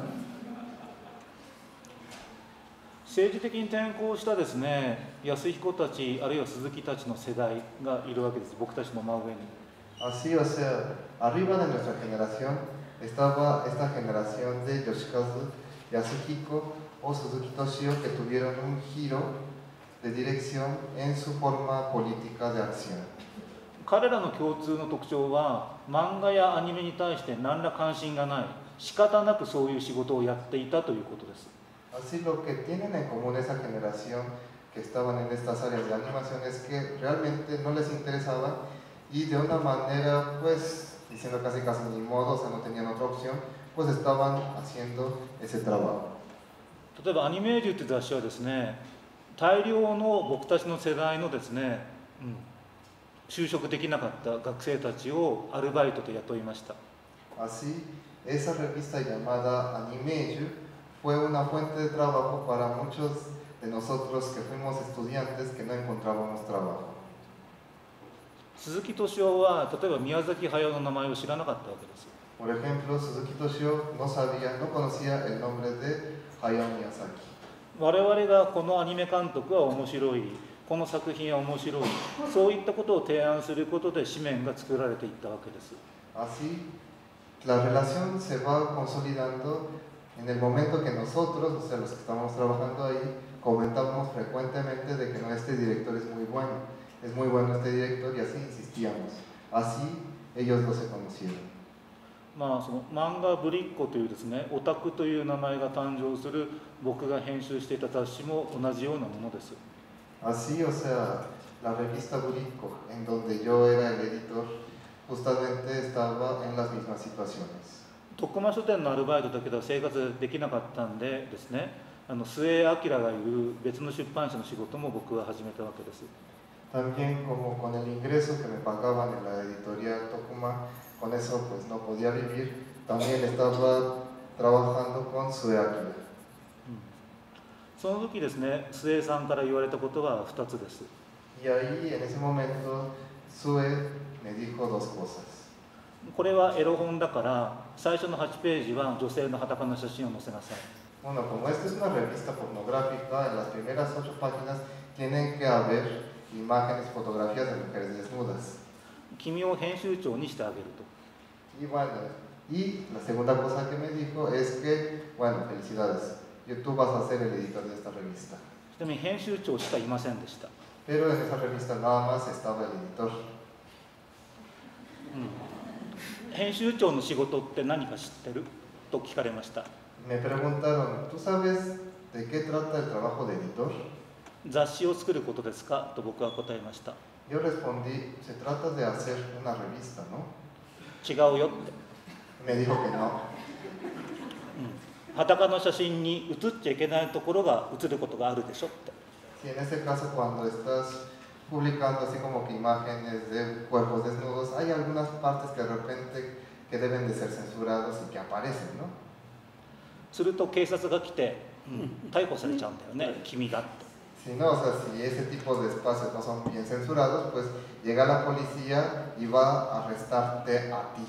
政治的に転向したですね、安彦たちあるいは鈴木たちの世代がいるわけです、僕たちの真上に。 Así, o sea, arriba de nuestra generación estaba esta generación de Yoshikazu Yasuhiko o Suzuki Toshio que tuvieron un giro de dirección en su forma política de acción. 彼らの共通の特徴は、漫画やアニメに対して何ら関心がない、仕方なくそういう仕事をやっていたということです。 Así lo que tienen en común esa generación que estaban en estas áreas de animación es que realmente no les interesaba y de una manera, pues, diciendo casi ni modo, o sea, no tenían otra opción, pues estaban haciendo ese trabajo. 例えばアニメージュという雑誌はですね、大量の僕たちの世代のですね、就職できなかった学生たちをアルバイトで雇いました。 Así, esa revista llamada Animeju fue una fuente de trabajo para muchos de nosotros que fuimos estudiantes que no encontrábamos trabajo. 鈴木敏夫は例えば宮崎駿の名前を知らなかったわけです。 Por ejemplo, Suzuki Toshio no conocía el nombre de Hayao Miyazaki. 我々がこのアニメ監督は面白い、この作品は面白い、そういったことを提案することで紙面が作られていったわけです。 Así, la relación se va consolidando en el momento que nosotros, o sea, los que estamos trabajando ahí, comentamos frecuentemente de que no, este director es muy bueno este director, y así insistíamos. Así ellos no se conocieron. まあその漫画ぶりっ子というですね、オタクという名前が誕生する僕が編集していた雑誌も同じようなものです。 Así, o sea, la revista Burisco, en donde yo era el editor, justamente estaba en las mismas situaciones. 徳間書店のアルバイトだけでは生活できなかったんでですね、末明がいる別の出版社の仕事も僕は始めたわけです。 También como con el ingreso que me pagaban en la editorial Tokuma, con eso pues no podía vivir, también estaba trabajando con Sue Akira. その時ですね、末さんから言われたことは2つです。 Y ahí en ese momento Sue me dijo dos cosas. これはエロ本だから最初の8ページは女性の裸の写真を載せなさい。 Bueno, como esta es una revista pornográfica, en las primeras 8 páginas tienen que haber imágenes, fotografías de mujeres desnudas. 君を編集長にしてあげると。 Y bueno, y la segunda cosa que me dijo es que, bueno, felicidades, tú vas a ser el editor de esta revista. ちなみに編集長しかいませんでした。 Pero en esa revista nada más estaba el editor. 編集長の仕事って何か知ってると聞かれました。 Me preguntaron, ¿tú sabes de qué trata el trabajo de editor? 雑誌を作ることですかと僕は答えました。 Yo respondí, se trata de hacer una revista, ¿no? 違うよって。 Me dijo que no. 裸の写真に写っちゃいけないところが写ることがあるでしょって。 Si en este caso cuando estás publicando así como que imágenes de cuerpos desnudos, hay algunas partes que de repente que deben de ser censurados y que aparecen, ¿no? すると警察が来て、逮捕されちゃうんだよね、君がって。 Si no, o sea, si ese tipo de espacios no son bien censurados, pues llega la policía y va a arrestarte a ti.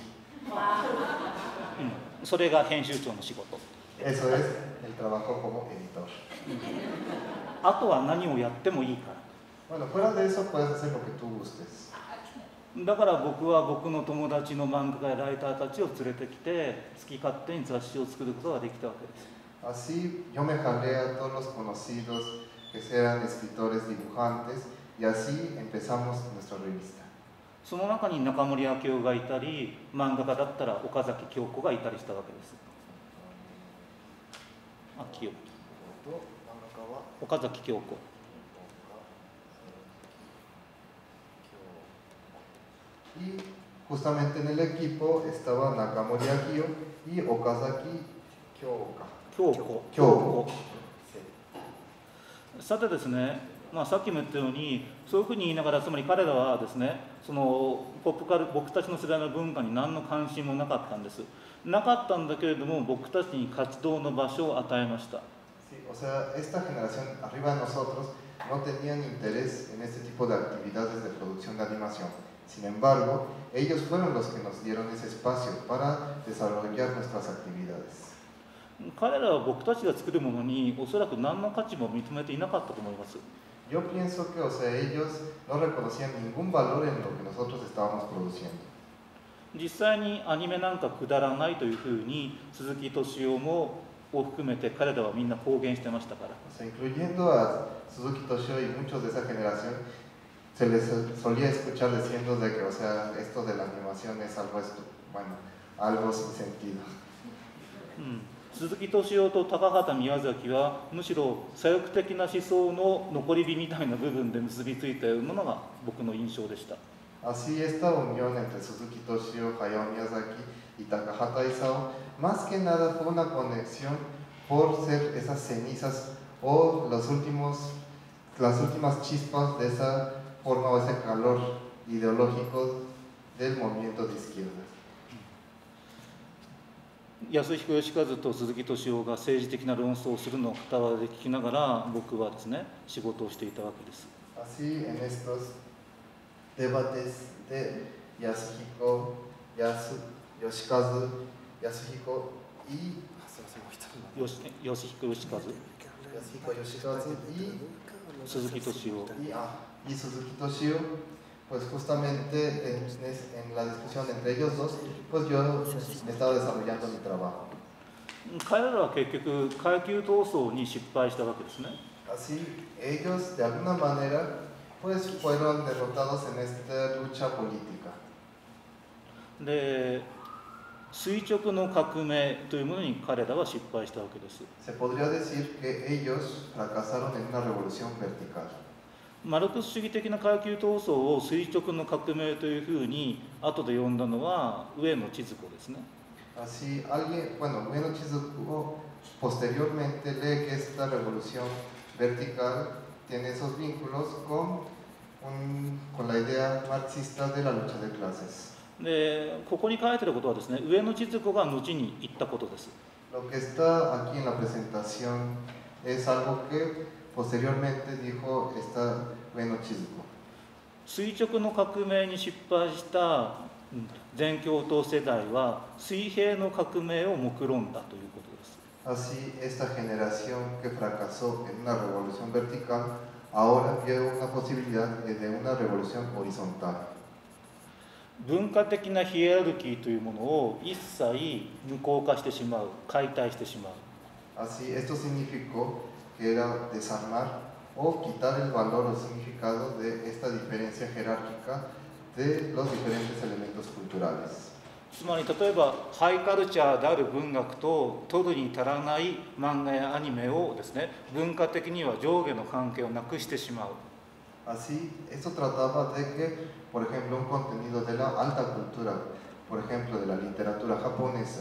それが編集長の仕事。 Eso es el trabajo como editor. あとは何をやってもいいから。 Bueno, fuera de eso puedes hacer lo que tú gustes. だから僕は僕の友達の漫画家やライターたちを連れてきて、好き勝手に雑誌を作ることができたわけです。 Así yo me jalé a todos los conocidos que sean escritores, dibujantes, y así empezamos nuestra revista. その中に中森明夫がいたり、漫画家だったら岡崎京子がいたりしたわけです。明夫。岡崎京子。 Y justamente en el equipo estaba Nakamori Akio y Okazaki Kyoko. さてですね、さっきも言ったように、そういうふうに言いながら、つまり彼らはですね、その僕たちの世代の文化に何の関心もなかったんです。なかったんだけれども、僕たちに活動の場所を与えました。 Sí, o sea, esta generación arriba de nosotros no tenían interés en este tipo de actividades de producción de animación. Sin embargo, ellos fueron los que nos dieron ese espacio para desarrollar nuestras actividades. 彼らは僕たちが作るものにおそらく何の価値も認めていなかったと思います。 Yo pienso que, o sea, ellos no reconocían ningún valor en lo que nosotros estábamos produciendo. 実際にアニメなんかくだらないというふうに鈴木敏夫も含めて彼らはみんな公言してましたから。 O sea, incluyendo a Suzuki Toshio y muchos de esa generación, se les solía escuchar diciendo de que, o sea, esto de la animación es algo, bueno, algo sin sentido. 鈴木敏夫と高畑宮崎はむしろ左翼的な思想の残り火みたいな部分で結びついたようなのが僕の印象でした。 Así esta unión entre Suzuki Toshio, Hayao Miyazaki y Takahata Isao, más que nada fue una conexión por ser esas cenizas o las últimas chispas de esa forma o ese calor ideológico del movimiento de izquierda. 安彦義和と鈴木敏夫が政治的な論争をするのを傍らで聞きながら僕はですね仕事をしていたわけです。 Así en estos debates de Yasuhiko Yoshikazu y Suzuki Toshio y Suzuki Toshio, pues justamente en la discusión entre ellos dos, pues yo estaba desarrollando mi trabajo. 彼らは結局階級闘争に失敗したわけですね。 Así ellos de alguna manera pues fueron derrotados en esta lucha política. で、垂直の革命というものに彼らは失敗したわけです。 Se podría decir que ellos fracasaron en una revolución vertical. マルクス主義的な階級闘争を垂直の革命というふうに後で呼んだのは上野千鶴子ですね。 Así alguien, bueno, Ueno Chizuko posteriormente lee que esta revolución vertical tiene esos vínculos con la idea marxista de la lucha de clases. で、ここに書いてあることはですね、上野千鶴子が後に言ったことです。 Lo que está aquí en la presentación es algo que posteriormente dijo esta Ueno Chizuko. 垂直の革命に失敗した全共闘世代は水平の革命を目論んだということです。 Así, esta generación que fracasó en una revolución vertical ahora vio una posibilidad de una revolución horizontal. 文化的なヒエラルキーというものを一切無効化してしまう、解体してしまう。 Así, esto significó que era desarmar o quitar el valor o significado de esta diferencia jerárquica de los diferentes elementos culturales. つまり例えばハイカルチャーである文学と取るに足らない漫画やアニメをですね、文化的には上下の関係をなくしてしまう。 Así, esto trataba de que, por ejemplo, un contenido de la alta cultura, por ejemplo, de la literatura japonesa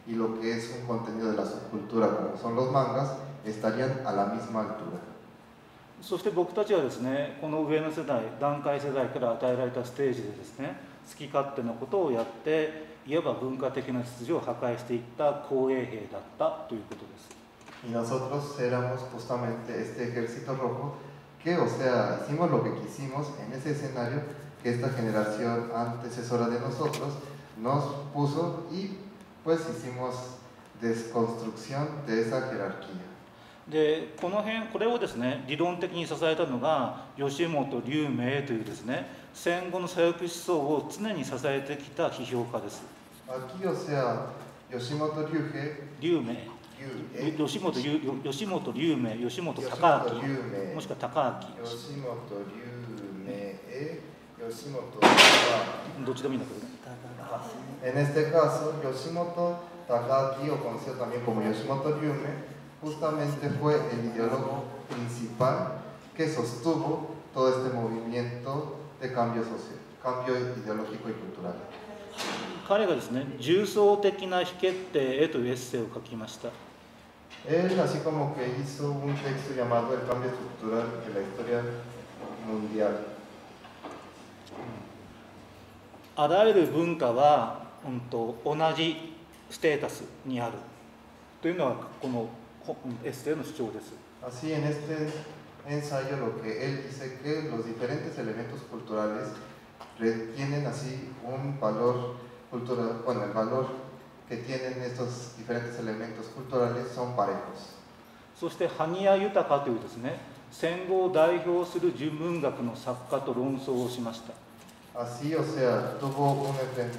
y lo que es un contenido de la subcultura como son los mangas estarían a la misma altura. そして僕たちはですね、この上の世代、団塊世代から与えられたステージでですね、好き勝手なことをやって、いわば文化的な秩序を破壊していった公衛兵だったということです。 Y nosotros éramos justamente este ejército rojo que, o sea, hicimos lo que quisimos en ese escenario que esta generación antecesora de nosotros nos puso y pues hicimos desconstrucción de esa jerarquía. でこれをですね、理論的に支えたのが吉本龍明というですね、戦後の左翼思想を常に支えてきた批評家です。 Aquí, o sea, Yoshimoto 龍明、吉本龍明、吉本隆明、もしくは隆明。 吉本龍明、吉本どっちでもいいんだけどね。 En este caso, Yoshimoto Takagi, o conocido también como Yoshimoto Ryume, justamente fue el ideólogo principal que sostuvo todo este movimiento de cambio social, cambio ideológico y cultural. 彼がですね、重層的な非決定へというエッセイを書きました。 Él, así como que hizo un texto llamado El cambio estructural de la historia mundial. あらゆる文化は、同じステータスにあるというのはこのエッセイの主張です。 Así, en este ensayo lo que él dice que los diferentes elementos culturales tienen así un valor cultural, bueno, el valor que tienen estos diferentes elementos culturales son parejos. そして埴谷豊というですね、戦後を代表する純文学の作家と論争をしました。 Así, o sea, tuvo un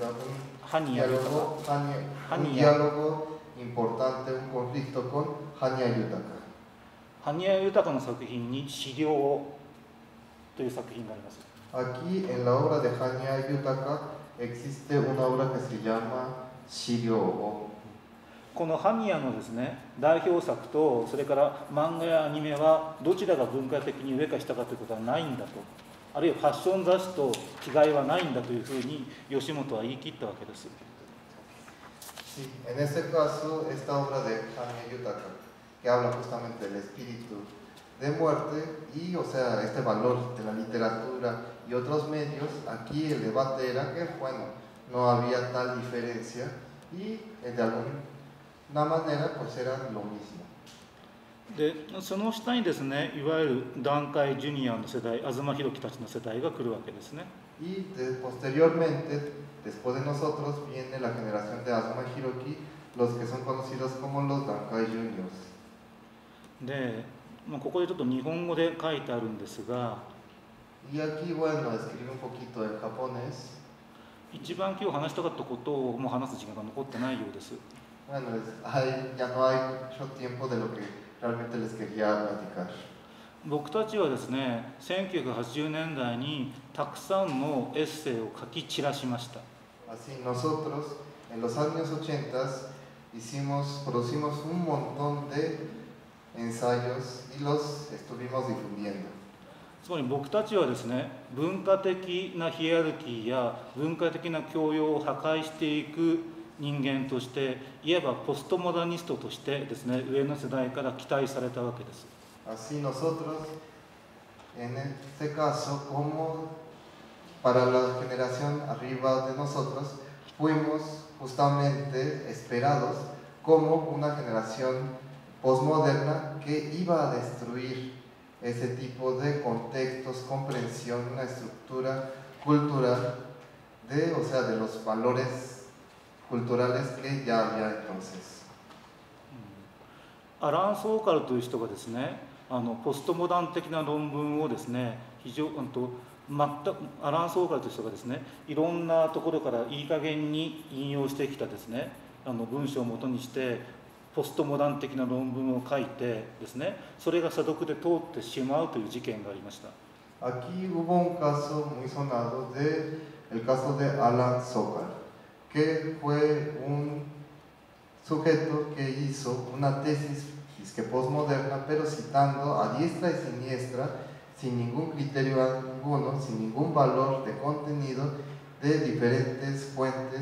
diálogo importante, un conflicto con Hanya Yutaka. 埴谷豊の作品に資料という作品があります。 Aquí en la obra de Hanya Yutaka existe una obra que se llama Shiryō. この埴谷のですね、代表作とそれから漫画やアニメはどちらが文化的に上か下かということはないんだと、あるいはファッション雑誌と違いはないんだというふうに吉本は言い切ったわけです。 Sí, en este caso, esta obra de Hanya Yutaka, que habla justamente del espíritu de muerte y, o sea, este valor de la literatura y otros medios, aquí el debate era que, bueno, no había tal diferencia y de alguna manera pues eran lo mismo. でその下にですね、いわゆる団塊ジュニアの世代、東博樹たちの世代が来るわけですね。 Y posteriormente, después de nosotros, viene la generación de Azuma Hiroki, los que son conocidos como los Dankai Juniors. で、ここでちょっと日本語で書いてあるんですが、 Y aquí, bueno, escribí un poquito en japonés. 一番今日話したかったことをもう話す時間が残ってないようです。 Bueno, ya no hay mucho tiempo de lo que realmente les quería platicar. 僕たちはですね、1980年代にたくさんのエッセイを書き散らしました。 Así, nosotros en los años 80 producimos un montón de ensayos y los estuvimos difundiendo. つまり僕たちはですね、文化的なヒエラルキーや文化的な教養を破壊していく人間として、いわばポストモダニストとしてですね、上の世代から期待されたわけです。 Así nosotros, en este caso, como para la generación arriba de nosotros, fuimos justamente esperados como una generación postmoderna que iba a destruir ese tipo de contextos, comprensión, una estructura cultural de, o sea, de los valores culturales que ya había entonces. アラン・ソーカルという人がですね、ポストモダン的な論文をですね、アラン・ソーカルという人がですね、いろんなところからいい加減に引用してきたですね、文章をもとにしてポストモダン的な論文を書いてですね、それが査読で通ってしまうという事件がありました。 Aquí hubo un caso muy sonado el caso de Alan Sokal, que fue un sujeto que hizo una tesis que postmoderna, pero citando a diestra y siniestra, sin ningún criterio alguno, sin ningún valor de contenido, de diferentes fuentes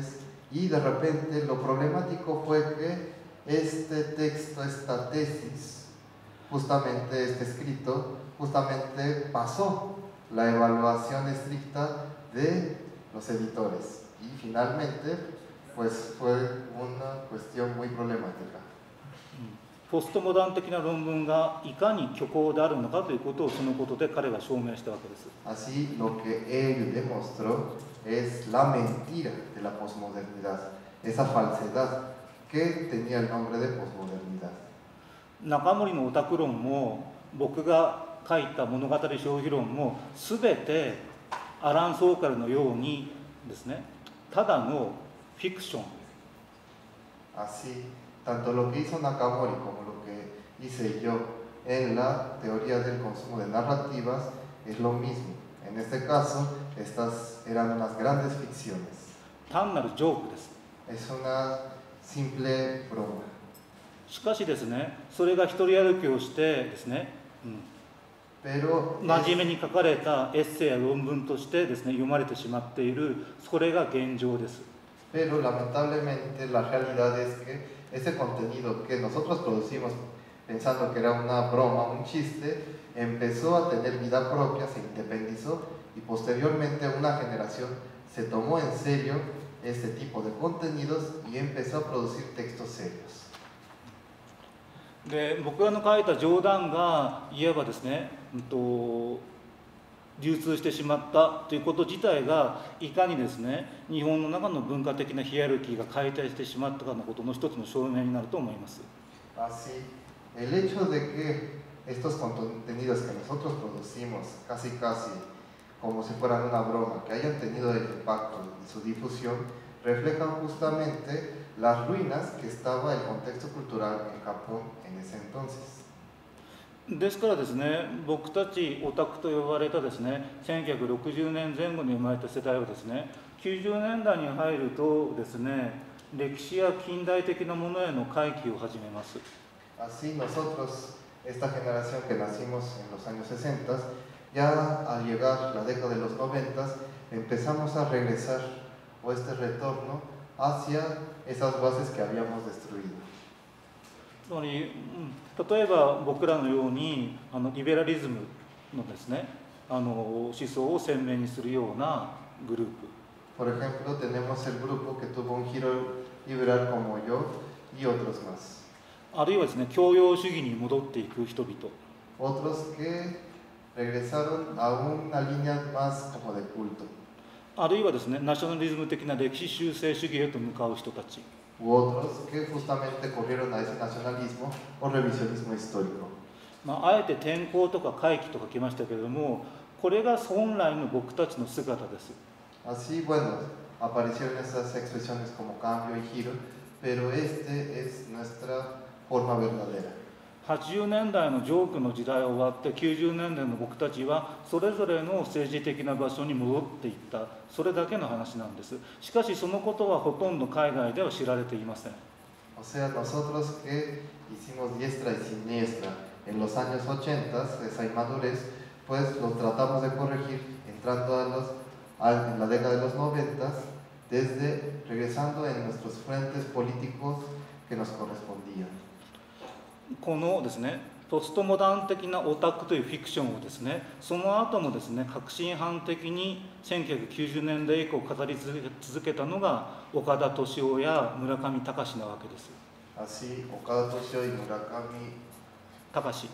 Y de repente lo problemático fue que este texto, esta tesis, justamente este escrito, justamente pasó la evaluación estricta de los editores. Y finalmente, pues fue una cuestión muy problemática. ポストモダン的な論文がいかに虚構であるのかということをそのことで彼は証明したわけです。 Así, lo que él demostró es la mentira de la posmodernidad, esa falsedad que tenía el nombre de posmodernidad. 中森のオタク論も僕が書いた物語消費論も全てアラン・ソーカルのようにですね、ただのフィクション。 Así, tanto lo que hizo Nakamori como lo que hice yo en la teoría del consumo de narrativas es lo mismo. En este caso, estas eran unas grandes ficciones. 単なるジョークです。 Es una simple broma. しかしですね、それが一人歩きをしてですね、 Pero 真面目に書かれたエッセイや論文としてですね、読まれてしまっている、それが現状です。 Pero lamentablemente la realidad es que ese contenido que nosotros producimos pensando que era una broma, un chiste, empezó a tener vida propia, se independizó y posteriormente una generación se tomó en serio este tipo de contenidos y empezó a producir textos serios. で、僕が書いた冗談がいわばですね、流通してしまったということ自体がいかにですね、日本の中の文化的なヒエラルキーが解体してしまったかのことの一つの証明になると思います。 Así, el hecho de que estos contenidos que nosotros producimos casi como si fueran una broma, que hayan tenido el impacto y su difusión, reflejan justamente las ruinas que estaba el contexto cultural en Japón en ese entonces. ですからですね、僕たちオタクと呼ばれたですね、1960年前後に生まれた世代はですね、90年代に入るとですね、歴史や近代的なものへの回帰を始めます。 Así nosotros, esta generación que nacimos en los años 60, ya al llegar la década de los 90, empezamos a regresar, o este retorno, hacia esas bases que habíamos destruido. つまり、例えば僕らのようにリベラリズムのですね、思想を鮮明にするようなグループ。 Por ejemplo, tenemos el grupo que tuvo un giro liberal como yo y otros más. あるいはですね、教養主義に戻っていく人々。 Otros que regresaron a una línea más como de culto. あるいはですね、ナショナリズム的な歴史修正主義へと向かう人たち。 U otros que justamente corrieron a ese nacionalismo o revisionismo histórico. あえて転校とか回帰とか来ましたけれども、これが本来の僕たちの姿です。 Así, bueno, aparecieron esas expresiones como cambio y giro, pero este es nuestra forma verdadera. 80年代のジョークの時代が終わって90年代の僕たちはそれぞれの政治的な場所に戻っていった、それだけの話なんです。しかしそのことはほとんど海外では知られていません。 O sea, nosotros que hicimos diestra y siniestra en los años 80, esa inmadurez, pues lo tratamos de corregir entrando en la década de los 90, regresando en nuestros frentes políticos que nos correspondían. このですね、ポストモダン的なオタクというフィクションをですね、その後もですね、革新犯的に1990年代以降語り続けたのが岡田敏夫や村上隆なわけです。 Así, Okada Toshio y Murakami Takashi,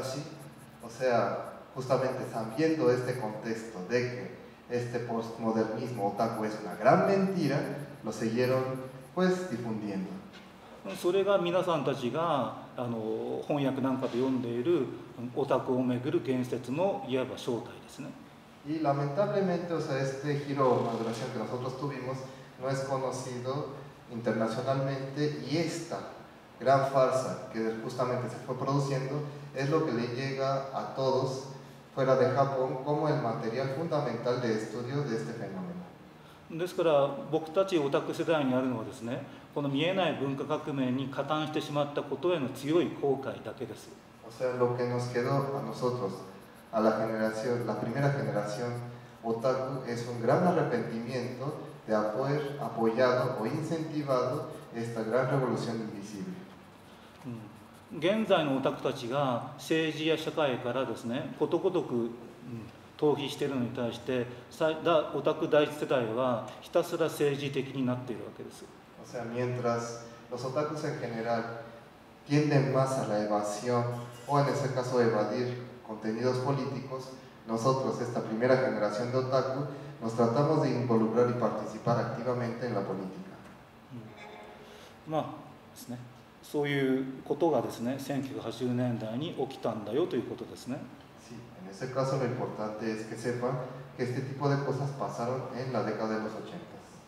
o sea, justamente sabiendo este contexto de que este postmodernismo otaku es una gran mentira, lo siguieron pues difundiendo. それが皆さんたちが翻訳なんかで読んでいるオタクをめぐる言説のいわば正体ですね。 Y lamentablemente, o sea, este giro o maduración que nosotros tuvimos no es conocido internacionalmente y esta gran farsa que justamente se fue produciendo es lo que le llega a todos fuera de Japón como el material fundamental de estudio de este fenómeno. ですから僕たちオタク世代にあるのはですね、この見えない文化革命に加担してしまったことへの強い後悔だけです。 O sea, lo que nos quedó a nosotros, a la generación, la primera generación otaku es un gran arrepentimiento de haber apoyado o incentivado esta gran revolución invisible. 現在のオタクたちが政治や社会からですね、ことごとく逃避しているのに対して、オタク第一世代はひたすら政治的になっているわけです。 O sea, mientras los otakus en general tienden más a la evasión o en ese caso evadir contenidos políticos, nosotros, esta primera generación de otaku, nos tratamos de involucrar y participar activamente en la política. まあですね、そういうことがですね、1980年代に起きたんだよということですね。 Sí, en ese caso lo importante es que sepan que este tipo de cosas pasaron en la década de los 80.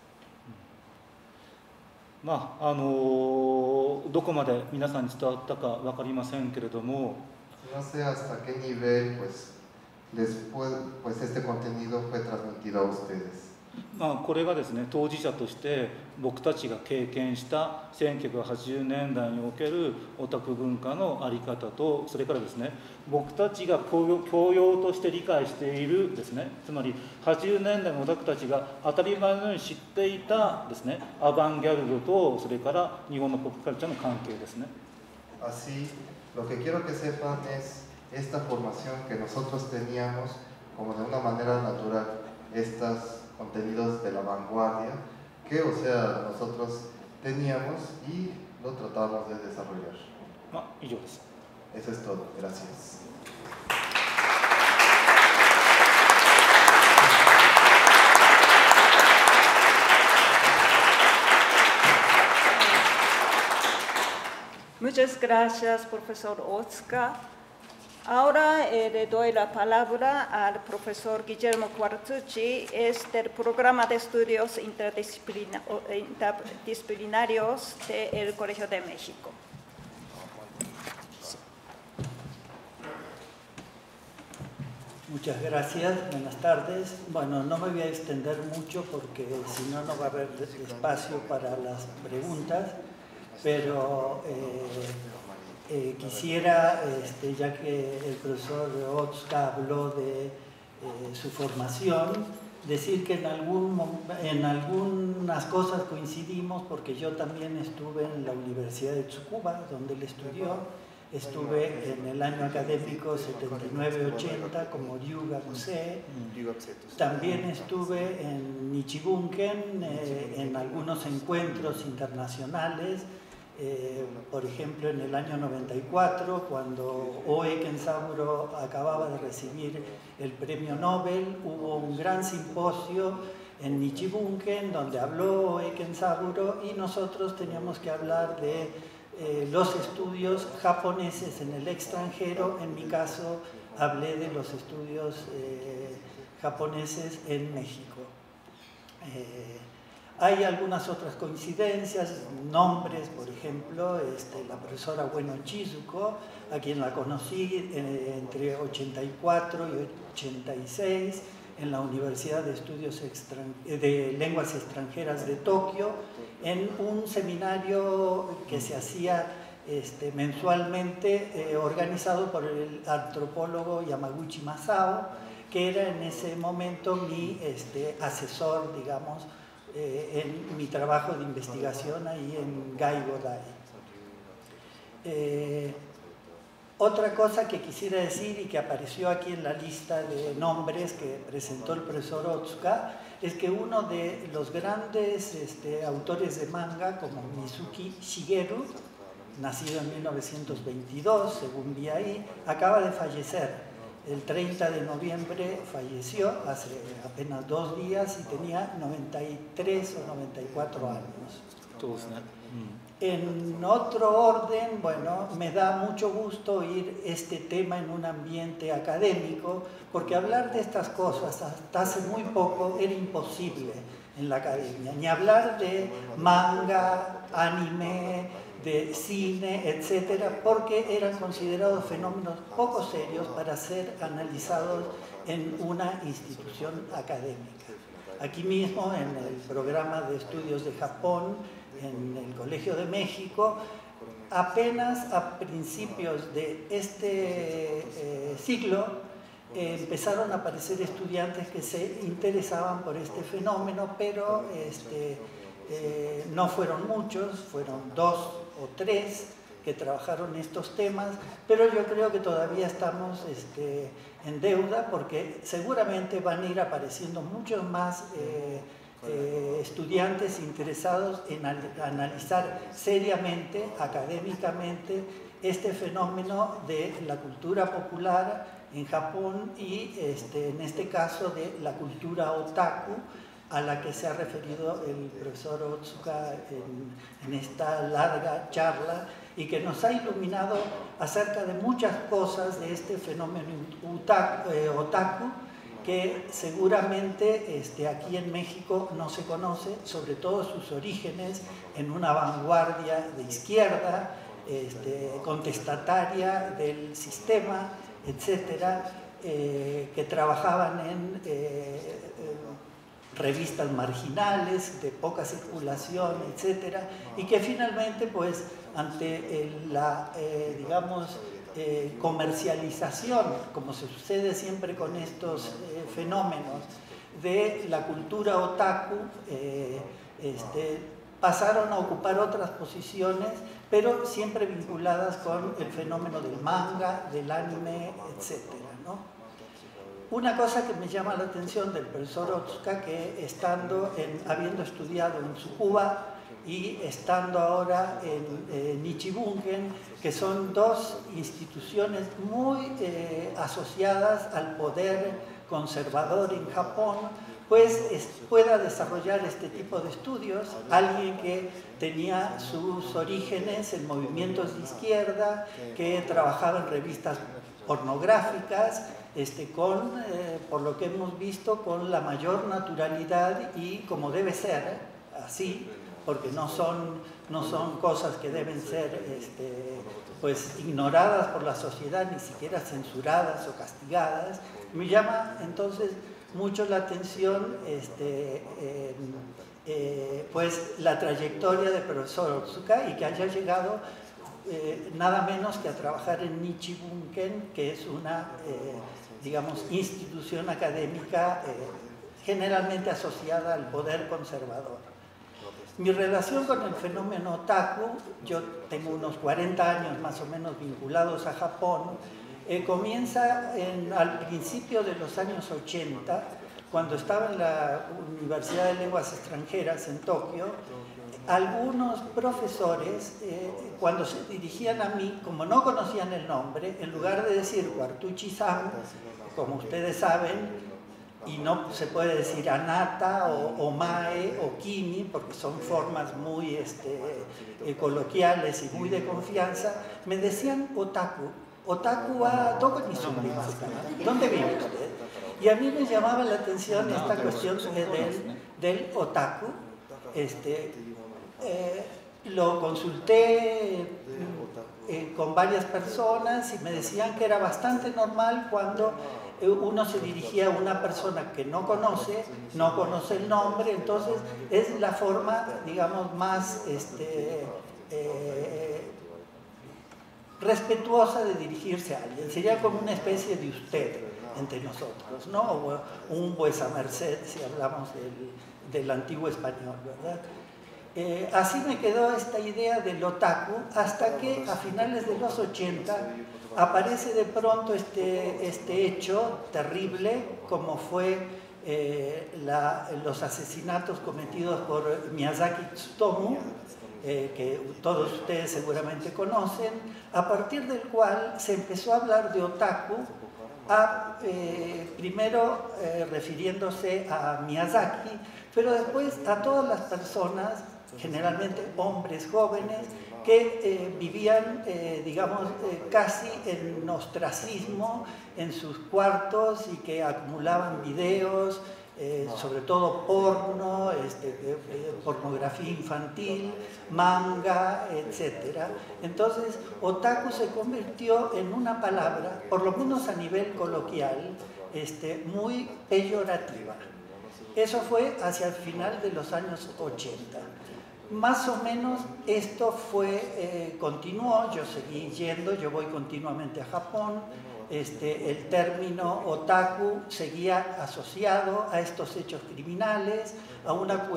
まあどこまで皆さんに伝わったか分かりませんけれども、 No sé hasta qué nivel pues este contenido fue transmitido a ustedes. まあこれがですね、当事者として僕たちが経験した1980年代におけるオタク文化の在り方と、それからですね、僕たちが教養として理解しているですね、つまり80年代のオタクたちが当たり前のように知っていたですね、アバンギャルドと、それから日本のポップカルチャーの関係ですね。 Así, lo que quiero que sepan es esta formación que nosotros teníamos como de una manera natural, estos contenidos de la vanguardia que, o sea, nosotros teníamos y lo tratábamos de desarrollar. まあ以上です。 Eso es todo. Gracias. Muchas gracias, profesor Otsuka. Ahora le doy la palabra al profesor Guillermo Quartucci, es del programa de estudios interdisciplinarios del Colegio de México. Muchas gracias, buenas tardes. Bueno, no me voy a extender mucho porque si no, no va a haber espacio para las preguntas, pero quisiera, ya que el profesor Otsuka habló de su formación, decir que en algunas cosas coincidimos, porque yo también estuve en la Universidad de Tsukuba, donde él estudió. Estuve en el año académico 79-80 como Ryugakusei. También estuve en Nichibunken, en algunos encuentros internacionales. Por ejemplo, en el año 94, cuando Oe Kenzaburo acababa de recibir el premio Nobel, hubo un gran simposio en Nichibunken donde habló Oe Kenzaburo y nosotros teníamos que hablar de los estudios japoneses en el extranjero. En mi caso, hablé de los estudios japoneses en México. Hay algunas otras coincidencias, nombres, por ejemplo, la profesora Ueno Chizuko, a quien la conocí entre 84 y 86 en la Universidad de Estudios de Lenguas Extranjeras de Tokio, en un seminario que se hacía mensualmente, organizado por el antropólogo Yamaguchi Masao, que era en ese momento mi asesor, digamos, en mi trabajo de investigación ahí en Gaigodai. Otra cosa que quisiera decir y que apareció aquí en la lista de nombres que presentó el profesor Otsuka es que uno de los grandes autores de manga, como Mizuki Shigeru, nacido en 1922, según vi ahí, acaba de fallecer. El 30 de noviembre falleció, hace apenas 2 días, y tenía 93 o 94 años. En otro orden, bueno, me da mucho gusto oír este tema en un ambiente académico, porque hablar de estas cosas hasta hace muy poco era imposible en la academia, ni hablar de manga, anime, de cine, etcétera, porque eran considerados fenómenos poco serios para ser analizados en una institución académica. Aquí mismo, en el programa de estudios de Japón, en el Colegio de México, apenas a principios de este siglo empezaron a aparecer estudiantes que se interesaban por este fenómeno, pero no fueron muchos, fueron 2 o 3 que trabajaron estos temas, pero yo creo que todavía estamos en deuda, porque seguramente van a ir apareciendo muchos más estudiantes interesados en analizar seriamente, académicamente, este fenómeno de la cultura popular en Japón y en este caso de la cultura otaku, a la que se ha referido el profesor Otsuka en esta larga charla, y que nos ha iluminado acerca de muchas cosas de este fenómeno otaku, que seguramente aquí en México no se conoce, sobre todo sus orígenes en una vanguardia de izquierda, contestataria del sistema, etcétera, que trabajaban en revistas marginales, de poca circulación, etcétera, y que finalmente, pues, ante la, comercialización, como se sucede siempre con estos fenómenos, de la cultura otaku, pasaron a ocupar otras posiciones, pero siempre vinculadas con el fenómeno del manga, del anime, etcétera, ¿no? Una cosa que me llama la atención del profesor Otsuka, que habiendo estudiado en Tsukuba y estando ahora en Nichibunken, que son 2 instituciones muy asociadas al poder conservador en Japón, pues pueda desarrollar este tipo de estudios. Alguien que tenía sus orígenes en movimientos de izquierda, que trabajaba en revistas pornográficas, por lo que hemos visto, con la mayor naturalidad y como debe ser, así, porque no son cosas que deben ser pues ignoradas por la sociedad, ni siquiera censuradas o castigadas. Me llama entonces mucho la atención pues la trayectoria del profesor Otsuka, y que haya llegado nada menos que a trabajar en Nichibunken, que es una institución académica generalmente asociada al poder conservador. Mi relación con el fenómeno otaku, yo tengo unos 40 años más o menos vinculados a Japón, comienza al principio de los años 80, cuando estaba en la Universidad de Lenguas Extranjeras en Tokio. Algunos profesores, cuando se dirigían a mí, como no conocían el nombre, en lugar de decir Wartuchi-san, como ustedes saben, y no se puede decir Anata o Omae o Kimi, porque son formas muy coloquiales y muy de confianza, me decían otaku. Otaku wa doko ni sumimasu ka? ¿Dónde vive usted? Y a mí me llamaba la atención esta cuestión del otaku. Lo consulté con varias personas y me decían que era bastante normal cuando uno se dirigía a una persona que no conoce el nombre, entonces es la forma, digamos, más respetuosa de dirigirse a alguien. Sería como una especie de usted entre nosotros, ¿no? O un vuesa merced, si hablamos del antiguo español, ¿verdad? Así me quedó esta idea del otaku, hasta que a finales de los 80 aparece de pronto este hecho terrible, como fue los asesinatos cometidos por Miyazaki Tsutomu, que todos ustedes seguramente conocen, a partir del cual se empezó a hablar de otaku, primero refiriéndose a Miyazaki, pero después a todas las personas, generalmente hombres jóvenes, que vivían, casi en ostracismo en sus cuartos y que acumulaban videos, sobre todo porno, pornografía infantil, manga, etc. Entonces, otaku se convirtió en una palabra, por lo menos a nivel coloquial, muy peyorativa. Eso fue hacia el final de los años 80. Más o menos esto continuó, yo seguí yendo, yo voy continuamente a Japón, el término otaku seguía asociado a estos hechos criminales, a una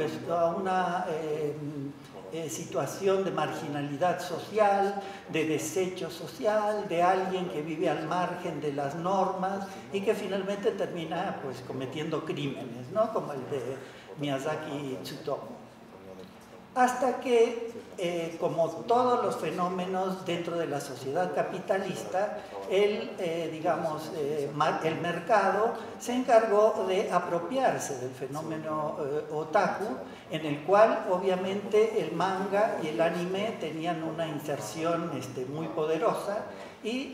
situación de marginalidad social, de desecho social, de alguien que vive al margen de las normas y que finalmente termina pues cometiendo crímenes, ¿no? Como el de Miyazaki Tsutomu. Hasta que, como todos los fenómenos dentro de la sociedad capitalista, el mercado se encargó de apropiarse del fenómeno otaku, en el cual obviamente el manga y el anime tenían una inserción muy poderosa, y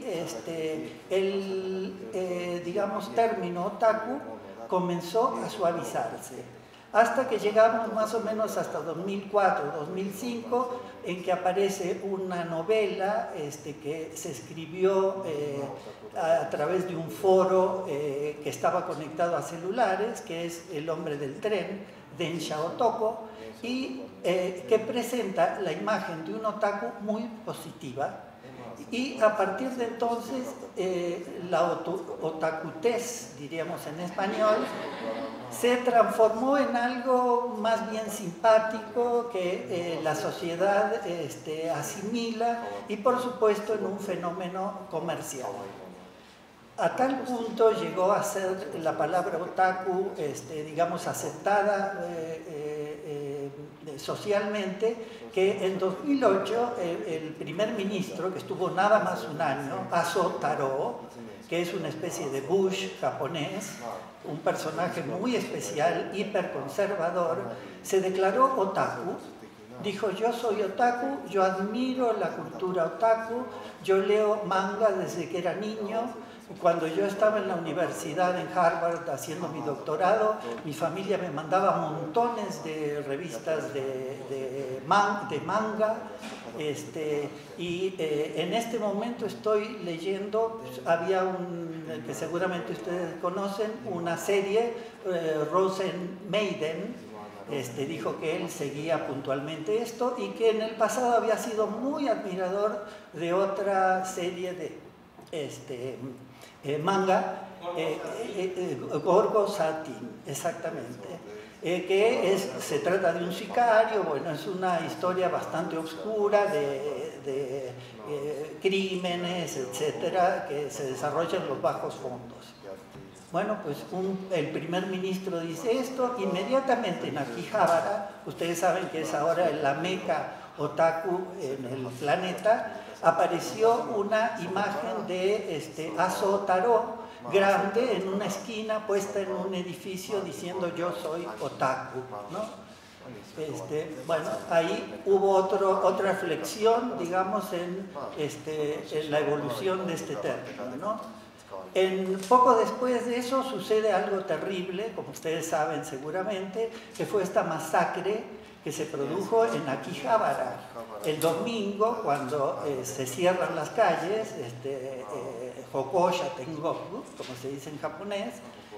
el término otaku comenzó a suavizarse. Hasta que llegamos más o menos hasta 2004, 2005, en que aparece una novela que se escribió a través de un foro que estaba conectado a celulares, que es El hombre del tren, Densha Otoko, y que presenta la imagen de un otaku muy positiva. Y a partir de entonces, la otakutez, diríamos en español, se transformó en algo más bien simpático que la sociedad asimila, y por supuesto en un fenómeno comercial. A tal punto llegó a ser la palabra otaku, aceptada socialmente, que en 2008 el primer ministro, que estuvo nada más un año, Aso Taro, que es una especie de Bush japonés, un personaje muy especial, hiperconservador, se declaró otaku. Dijo: yo soy otaku, yo admiro la cultura otaku, yo leo manga desde que era niño. Cuando yo estaba en la universidad en Harvard haciendo mi doctorado, mi familia me mandaba montones de revistas de manga, y en este momento estoy leyendo, pues, había que seguramente ustedes conocen, una serie, Rosen Maiden, dijo que él seguía puntualmente esto y que en el pasado había sido muy admirador de otra serie de manga, Gorgo Satin, exactamente, que se trata de un sicario. Bueno, es una historia bastante oscura de crímenes, etcétera, que se desarrolla en los bajos fondos. Bueno, pues el primer ministro dice esto, inmediatamente en Akihabara, ustedes saben que es ahora la meca otaku en el planeta, apareció una imagen de Aso Taro grande en una esquina, puesta en un edificio, diciendo: yo soy otaku, ¿no? Bueno, ahí hubo otra flexión, digamos, en la evolución de este término, ¿no? Poco después de eso sucede algo terrible, como ustedes saben seguramente, que fue esta masacre que se produjo en Akihabara el domingo, cuando se cierran las calles, Hokosha Tengoku, como se dice en japonés,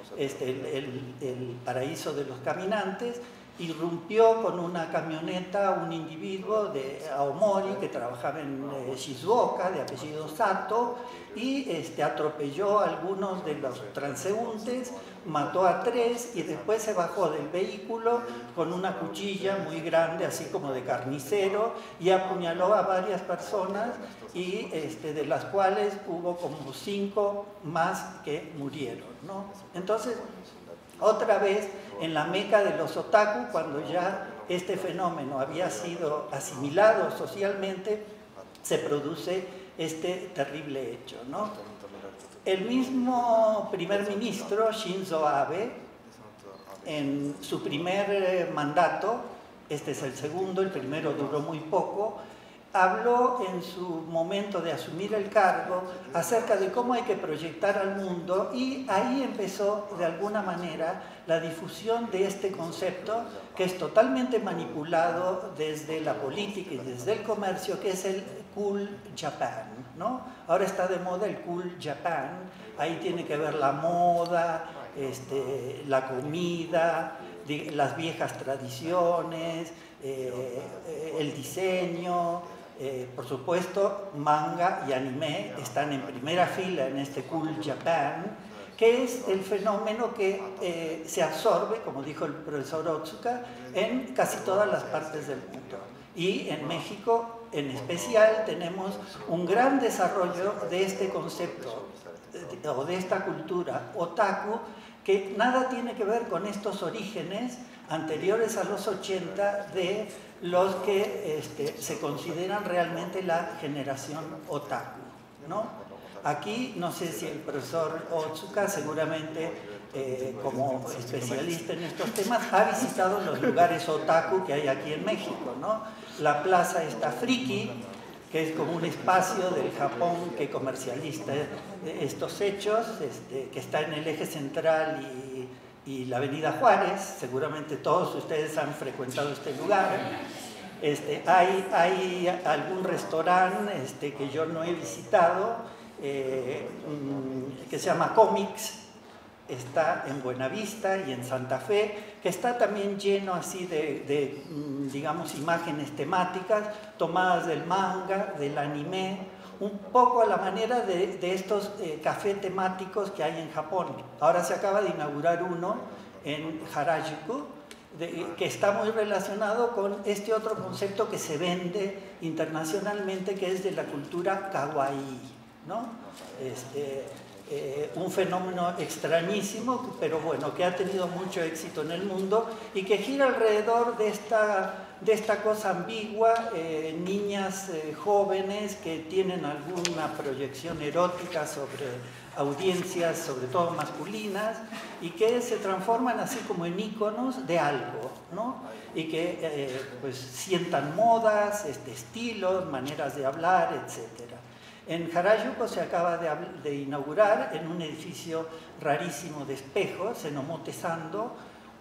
el paraíso de los caminantes. Irrumpió con una camioneta un individuo de Aomori que trabajaba en Shizuoka, de apellido Sato, y atropelló a algunos de los transeúntes, mató a 3 y después se bajó del vehículo con una cuchilla muy grande, así como de carnicero, y apuñaló a varias personas, y de las cuales hubo como 5 más que murieron, ¿no? Entonces, otra vez, en la meca de los otaku, cuando ya este fenómeno había sido asimilado socialmente, se produce este terrible hecho, ¿no? El mismo primer ministro, Shinzo Abe, en su primer mandato, este es el segundo, el primero duró muy poco, habló en su momento de asumir el cargo acerca de cómo hay que proyectar al mundo, y ahí empezó de alguna manera la difusión de este concepto, que es totalmente manipulado desde la política y desde el comercio, que es el Cool Japan, ¿no? Ahora está de moda el Cool Japan, ahí tiene que ver la moda, la comida, las viejas tradiciones, el diseño, Por supuesto, manga y anime están en primera fila en este Cool Japan, que es el fenómeno que se absorbe, como dijo el profesor Otsuka, en casi todas las partes del mundo. Y en México, en especial, tenemos un gran desarrollo de este concepto o de esta cultura otaku, que nada tiene que ver con estos orígenes anteriores a los 80 de los que se consideran realmente la generación otaku, ¿no? Aquí, no sé si el profesor Otsuka, seguramente como especialista en estos temas, ha visitado los lugares otaku que hay aquí en México, ¿no? La plaza está Friki, que es como un espacio del Japón que comercializa estos hechos, que está en el eje central y la avenida Juárez. Seguramente todos ustedes han frecuentado este lugar. Hay algún restaurante que yo no he visitado, que se llama Comics, está en Buenavista y en Santa Fe, que está también lleno así de digamos, imágenes temáticas tomadas del manga, del anime, un poco a la manera de estos cafés temáticos que hay en Japón. Ahora se acaba de inaugurar uno en Harajuku, que está muy relacionado con este otro concepto que se vende internacionalmente, que es de la cultura kawaii, ¿no? Un fenómeno extrañísimo, pero bueno, que ha tenido mucho éxito en el mundo y que gira alrededor de esta cosa ambigua, niñas jóvenes que tienen alguna proyección erótica sobre audiencias, sobre todo masculinas, y que se transforman así como en íconos de algo, ¿no? Y que pues sientan modas, estilos, maneras de hablar, etc. En Harajuku se acaba de inaugurar, en un edificio rarísimo de espejos, en Omotesando,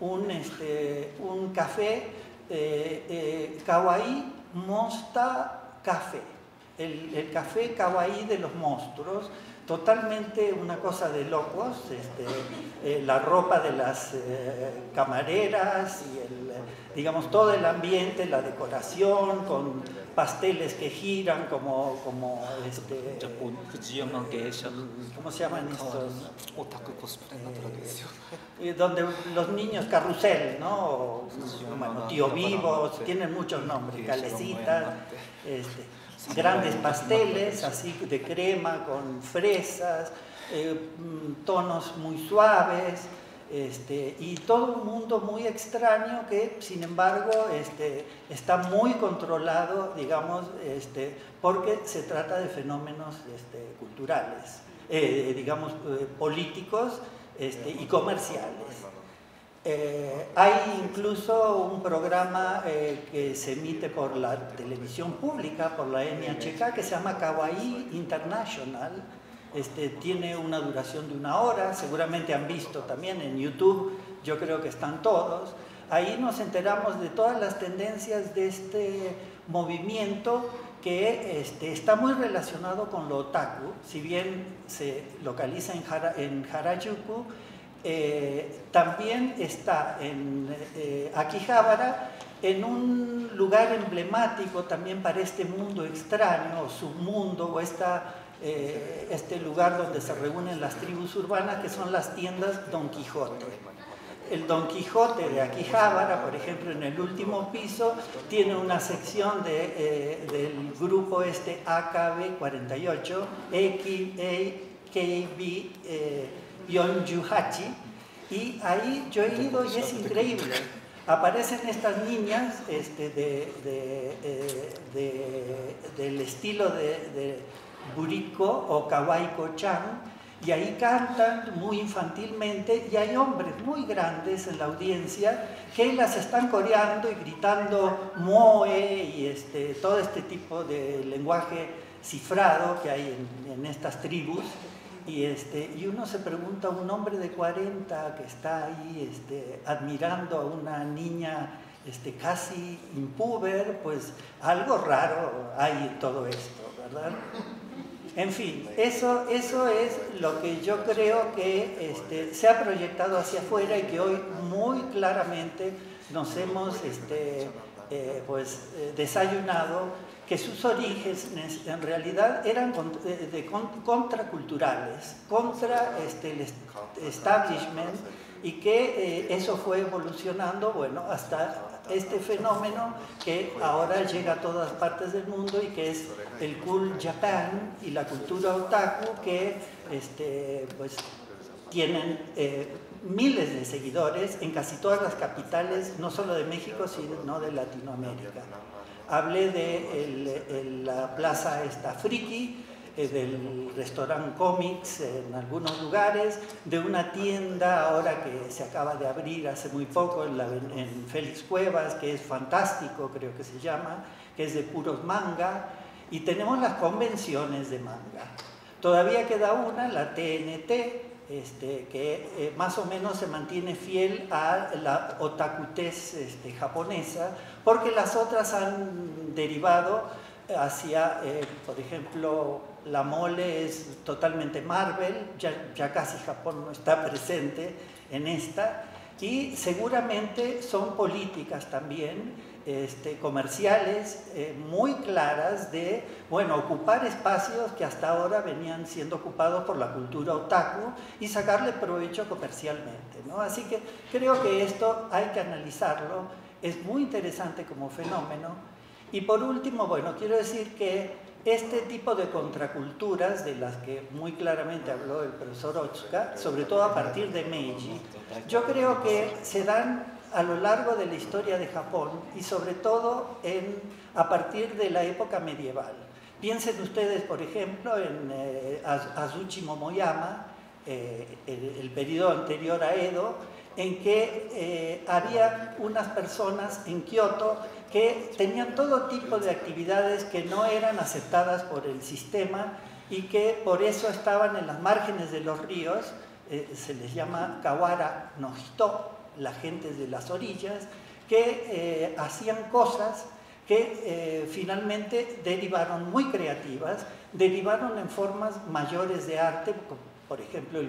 un café kawaii Monsta Café, el café kawaii de los monstruos, totalmente una cosa de locos, la ropa de las camareras y digamos todo el ambiente, la decoración con pasteles que giran como ¿cómo se llaman estos? Donde los niños, carrusel, ¿no? Bueno, tío vivos, tienen muchos nombres, calecitas, grandes pasteles así de crema con fresas, tonos muy suaves, y todo un mundo muy extraño que sin embargo está muy controlado, digamos, porque se trata de fenómenos culturales, digamos, políticos y comerciales. Hay incluso un programa que se emite por la televisión pública, por la NHK, que se llama Kawaii International. Tiene una duración de 1 hora, seguramente han visto también en YouTube, yo creo que están todos. Ahí nos enteramos de todas las tendencias de este movimiento que está muy relacionado con lo otaku, si bien se localiza en Harajuku. También está en Akihabara, en un lugar emblemático también para este mundo extraño, o submundo, o este lugar donde se reúnen las tribus urbanas, que son las tiendas Don Quijote. El Don Quijote de Akihabara, por ejemplo, en el último piso, tiene una sección del grupo AKB48, AKB Yonjuhachi, y ahí yo he ido y es increíble. Aparecen estas niñas del estilo de Buriko o Kawaii-ko-chan, y ahí cantan muy infantilmente, y hay hombres muy grandes en la audiencia que las están coreando y gritando moe y todo este tipo de lenguaje cifrado que hay en estas tribus. Y uno se pregunta, un hombre de 40 que está ahí admirando a una niña casi impúber, pues algo raro hay en todo esto, ¿verdad? En fin, eso es lo que yo creo que se ha proyectado hacia afuera y que hoy muy claramente nos hemos desayunado que sus orígenes en realidad eran contraculturales, contra el establishment, y que eso fue evolucionando, bueno, hasta este fenómeno que ahora llega a todas partes del mundo y que es el Cool Japan y la cultura otaku, que pues tienen miles de seguidores en casi todas las capitales, no solo de México, sino de Latinoamérica. Hablé de la plaza esta friki, del restaurante Comics en algunos lugares, de una tienda ahora que se acaba de abrir hace muy poco en Félix Cuevas, que es fantástico, creo que se llama, que es de puros manga, y tenemos las convenciones de manga. Todavía queda una, la TNT, que más o menos se mantiene fiel a la otakutez japonesa, porque las otras han derivado hacia, por ejemplo, la mole es totalmente Marvel, ya casi Japón no está presente en esta, y seguramente son políticas también, comerciales muy claras de, bueno, ocupar espacios que hasta ahora venían siendo ocupados por la cultura otaku y sacarle provecho comercialmente, ¿no? Así que creo que esto hay que analizarlo, es muy interesante como fenómeno. Y por último, bueno, quiero decir que este tipo de contraculturas, de las que muy claramente habló el profesor Otsuka, sobre todo a partir de Meiji, yo creo que se dan a lo largo de la historia de Japón y sobre todo a partir de la época medieval. Piensen ustedes, por ejemplo, en Azuchi Momoyama, el periodo anterior a Edo, en que había unas personas en Kioto que tenían todo tipo de actividades que no eran aceptadas por el sistema y que por eso estaban en las márgenes de los ríos, se les llama Kawara no Hito, la gente de las orillas, que hacían cosas que finalmente derivaron muy creativas, derivaron en formas mayores de arte, por ejemplo,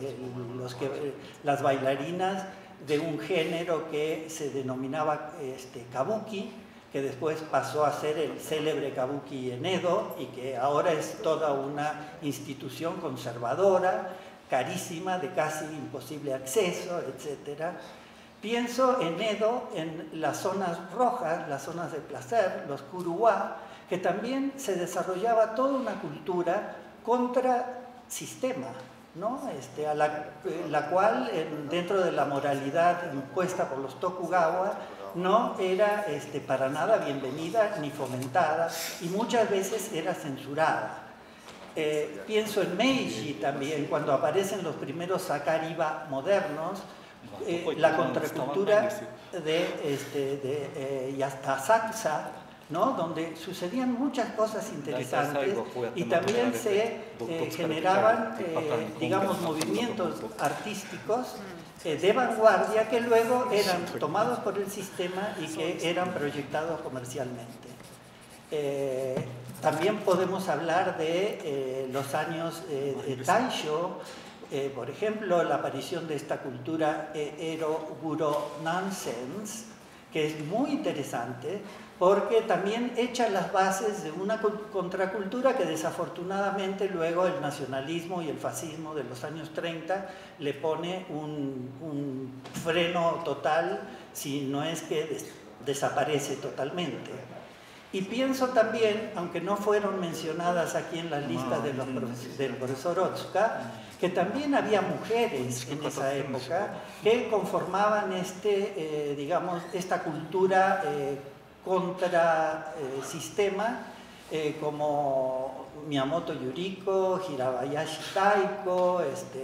las bailarinas de un género que se denominaba kabuki, que después pasó a ser el célebre kabuki en Edo y que ahora es toda una institución conservadora, carísima, de casi imposible acceso, etc. Pienso en Edo, en las zonas rojas, las zonas de placer, los kuruwa, que también se desarrollaba toda una cultura contra sistema, ¿no? A la cual dentro de la moralidad impuesta por los Tokugawa no era para nada bienvenida ni fomentada y muchas veces era censurada. Pienso en Meiji también, cuando aparecen los primeros sakariba modernos, la contracultura de Asakusa, ¿no? Donde sucedían muchas cosas interesantes y también se generaban, digamos, movimientos artísticos de vanguardia que luego eran tomados por el sistema y que eran proyectados comercialmente. También podemos hablar de los años Taisho, por ejemplo, la aparición de esta cultura Ero-Guro Nonsense, que es muy interesante porque también echa las bases de una contracultura que desafortunadamente luego el nacionalismo y el fascismo de los años 30 le pone un freno total, si no es que desaparece totalmente. Y pienso también, aunque no fueron mencionadas aquí en la lista del profesor Otsuka, que también había mujeres en esa época que conformaban digamos, esta cultura contra sistema, como Miyamoto Yuriko, Hirabayashi Taiko,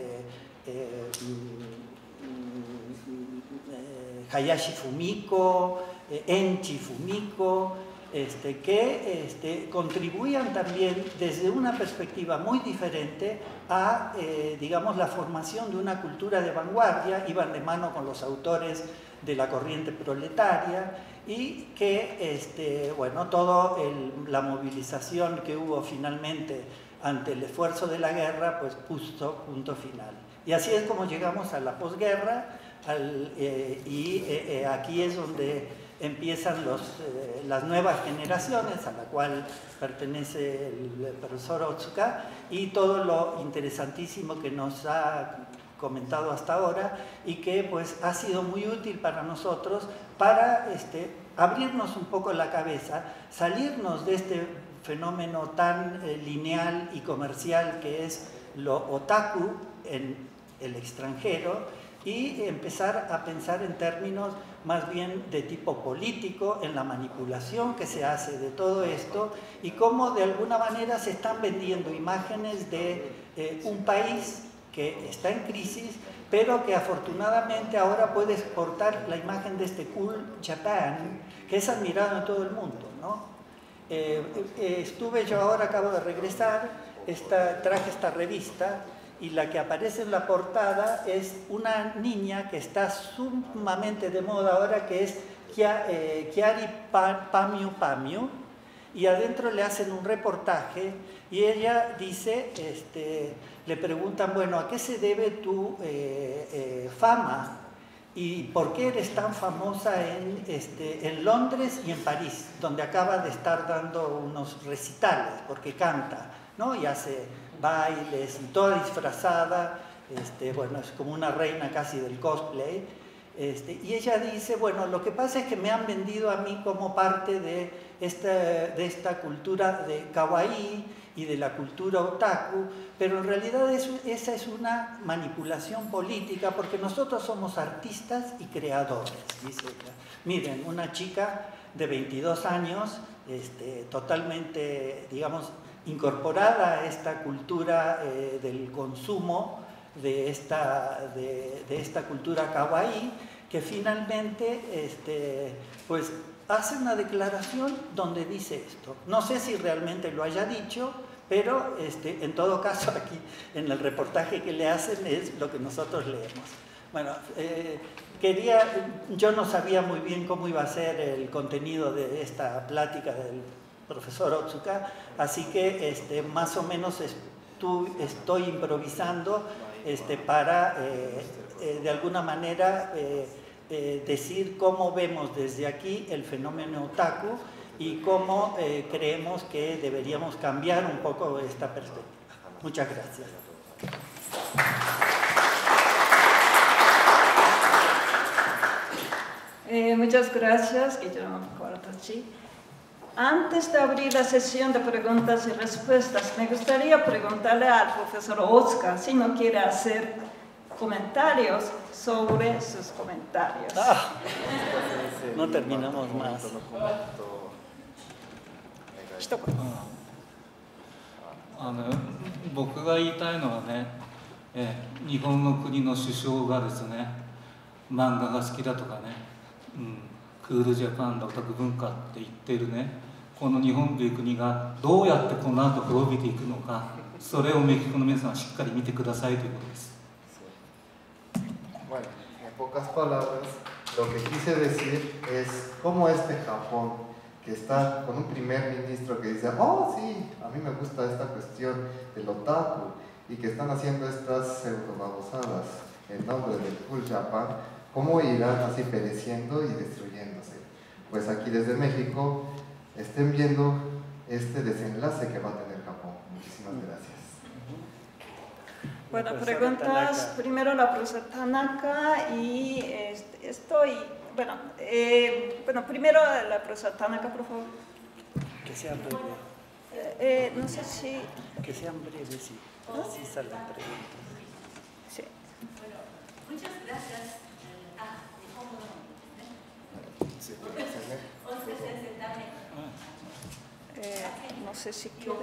Hayashi Fumiko, Enchi Fumiko, que contribuían también desde una perspectiva muy diferente a, digamos, la formación de una cultura de vanguardia, iban de mano con los autores de la corriente proletaria y que, bueno, toda la movilización que hubo finalmente ante el esfuerzo de la guerra, pues puso punto final. Y así es como llegamos a la posguerra, aquí es donde empiezan las nuevas generaciones, a la cual pertenece el profesor Otsuka, y todo lo interesantísimo que nos ha comentado hasta ahora y que pues ha sido muy útil para nosotros para abrirnos un poco la cabeza, salirnos de este fenómeno tan lineal y comercial que es lo otaku en el extranjero y empezar a pensar en términos más bien de tipo político, en la manipulación que se hace de todo esto y cómo de alguna manera se están vendiendo imágenes de un país que está en crisis, pero que afortunadamente ahora puede exportar la imagen de este Cool Japan, que es admirado en todo el mundo, ¿no? Estuve yo ahora, acabo de regresar, traje esta revista y la que aparece en la portada es una niña que está sumamente de moda ahora, que es Kiari Pamiu Pamiu, y adentro le hacen un reportaje y ella dice, le preguntan, bueno, ¿a qué se debe tu fama? ¿Y por qué eres tan famosa en Londres y en París, donde acaba de estar dando unos recitales, porque canta, ¿no? Y hace bailes y toda disfrazada, bueno, es como una reina casi del cosplay. Y ella dice, bueno, lo que pasa es que me han vendido a mí como parte de esta cultura de kawaii y de la cultura otaku, pero en realidad esa es una manipulación política porque nosotros somos artistas y creadores, dice ella. Miren, una chica de 22 años, totalmente, digamos, incorporada a esta cultura del consumo, de esta cultura kawaii, que finalmente pues hace una declaración donde dice esto. No sé si realmente lo haya dicho, pero en todo caso aquí en el reportaje que le hacen es lo que nosotros leemos. Bueno, yo no sabía muy bien cómo iba a ser el contenido de esta plática del profesor Otsuka, así que más o menos estoy improvisando para de alguna manera decir cómo vemos desde aquí el fenómeno otaku y cómo creemos que deberíamos cambiar un poco esta perspectiva. Muchas gracias. Muchas gracias, Guillermo Cortacci. Antes de abrir la sesión de preguntas y respuestas, me gustaría preguntarle al profesor Otsuka si no quiere hacer comentarios sobre sus comentarios. No terminamos más. Ah, 僕が言いたいのはね、日本の国の首相がですね、漫画が好きだとかね、クールジャパンだオタク文化って言っているね、この日本という国がどうやってこの後滅びていくのか、それをメキシコの皆さんはしっかり見てくださいということです。 Bueno, en pocas palabras, lo que quise decir es cómo Japón, que está con un primer ministro que dice, oh sí, a mí me gusta esta cuestión del otaku, y que están haciendo estas pseudo-babosadas en nombre del Cool Japan, cómo irán así pereciendo y destruyéndose. Pues aquí desde México estén viendo este desenlace que va a tener Japón. Muchísimas gracias. Bueno, preguntas, primero la profesora Tanaka y bueno, primero la profesora Tanaka, por favor. Que sean breves. No sé si... Que sean breves, sí. Así salen preguntas. Sí. Bueno, muchas gracias. No sé si quiere...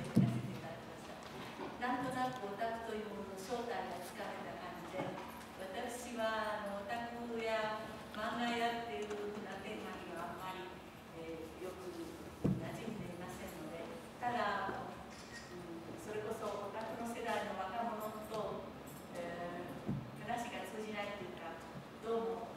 なんとなくオタクというものの正体がつかめた感じで、私はオタクや漫画やっていうふうなテーマにはあんまり、よく馴染んでいませんので、ただ、それこそオタクの世代の若者と、話が通じないというか、どうも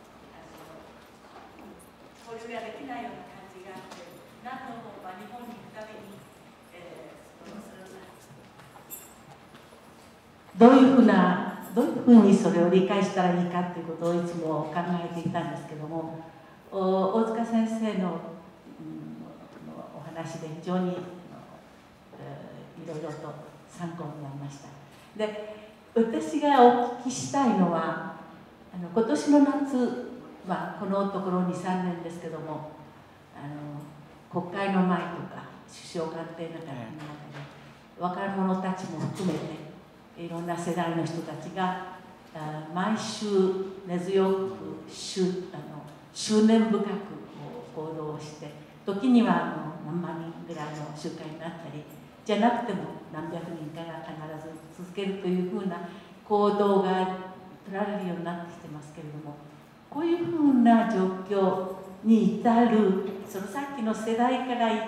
交流ができないような感じがあって、何度も日本に行くたびに、どどういうふうにそれを理解したらいいかということをいつも考えていたんですけども、大塚先生の、お話で非常にいろいろと参考になりました。で、私がお聞きしたいのは、今年の夏、このところ2、3年ですけども、国会の前とか首相官邸の中で若者たちも含めていろんな世代の人たちが毎週根強く執念深く行動をして、時には何万人ぐらいの集会になったり、じゃなくても何百人かが必ず続けるというふうな行動が取られるようになってきてますけれども、こういうふうな状況に至る、そのさっきの世代から言って、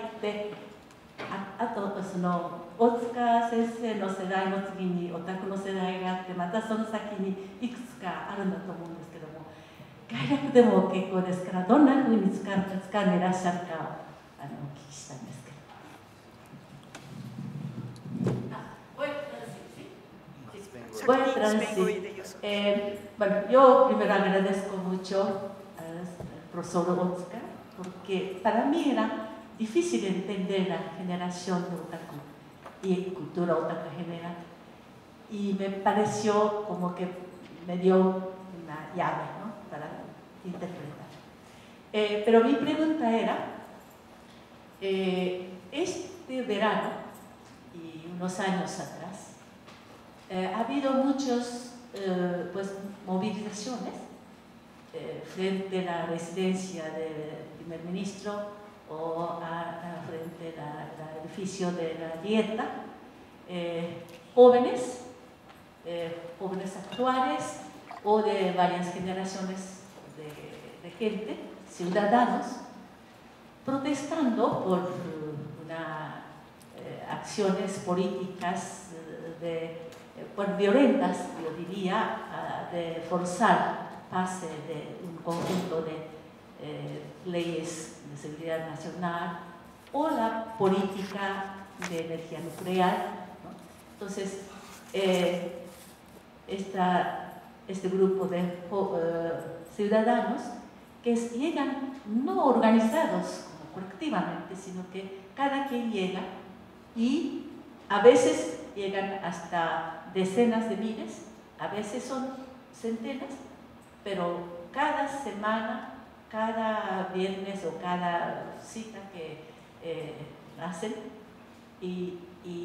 あとその大塚先生の世代の次にお宅の世代があって、またその先にいくつかあるんだと思うんですけども、概略でも結構ですから、どんなふうに掴んでいらっしゃるかをお聞きしたいんですけど。Voy a traducir. Bueno, yo primero agradezco mucho al profesor Otsuka, porque para mí era difícil entender la generación de otaku y cultura otaku en general, y me pareció como que me dio una llave, ¿no?, para interpretar. Pero mi pregunta era, este verano y unos años atrás, ha habido muchas movilizaciones frente a la residencia del primer ministro o frente al edificio de la Dieta, jóvenes actuales o de varias generaciones de gente, ciudadanos, protestando por acciones políticas violentas, yo diría, de forzar pase de un conjunto de leyes de seguridad nacional o la política de energía nuclear, ¿no? Entonces, este grupo de ciudadanos que llegan no organizados colectivamente, sino que cada quien llega, y a veces llegan hasta decenas de miles, a veces son centenas, pero cada semana, cada viernes o cada cita que hacen, y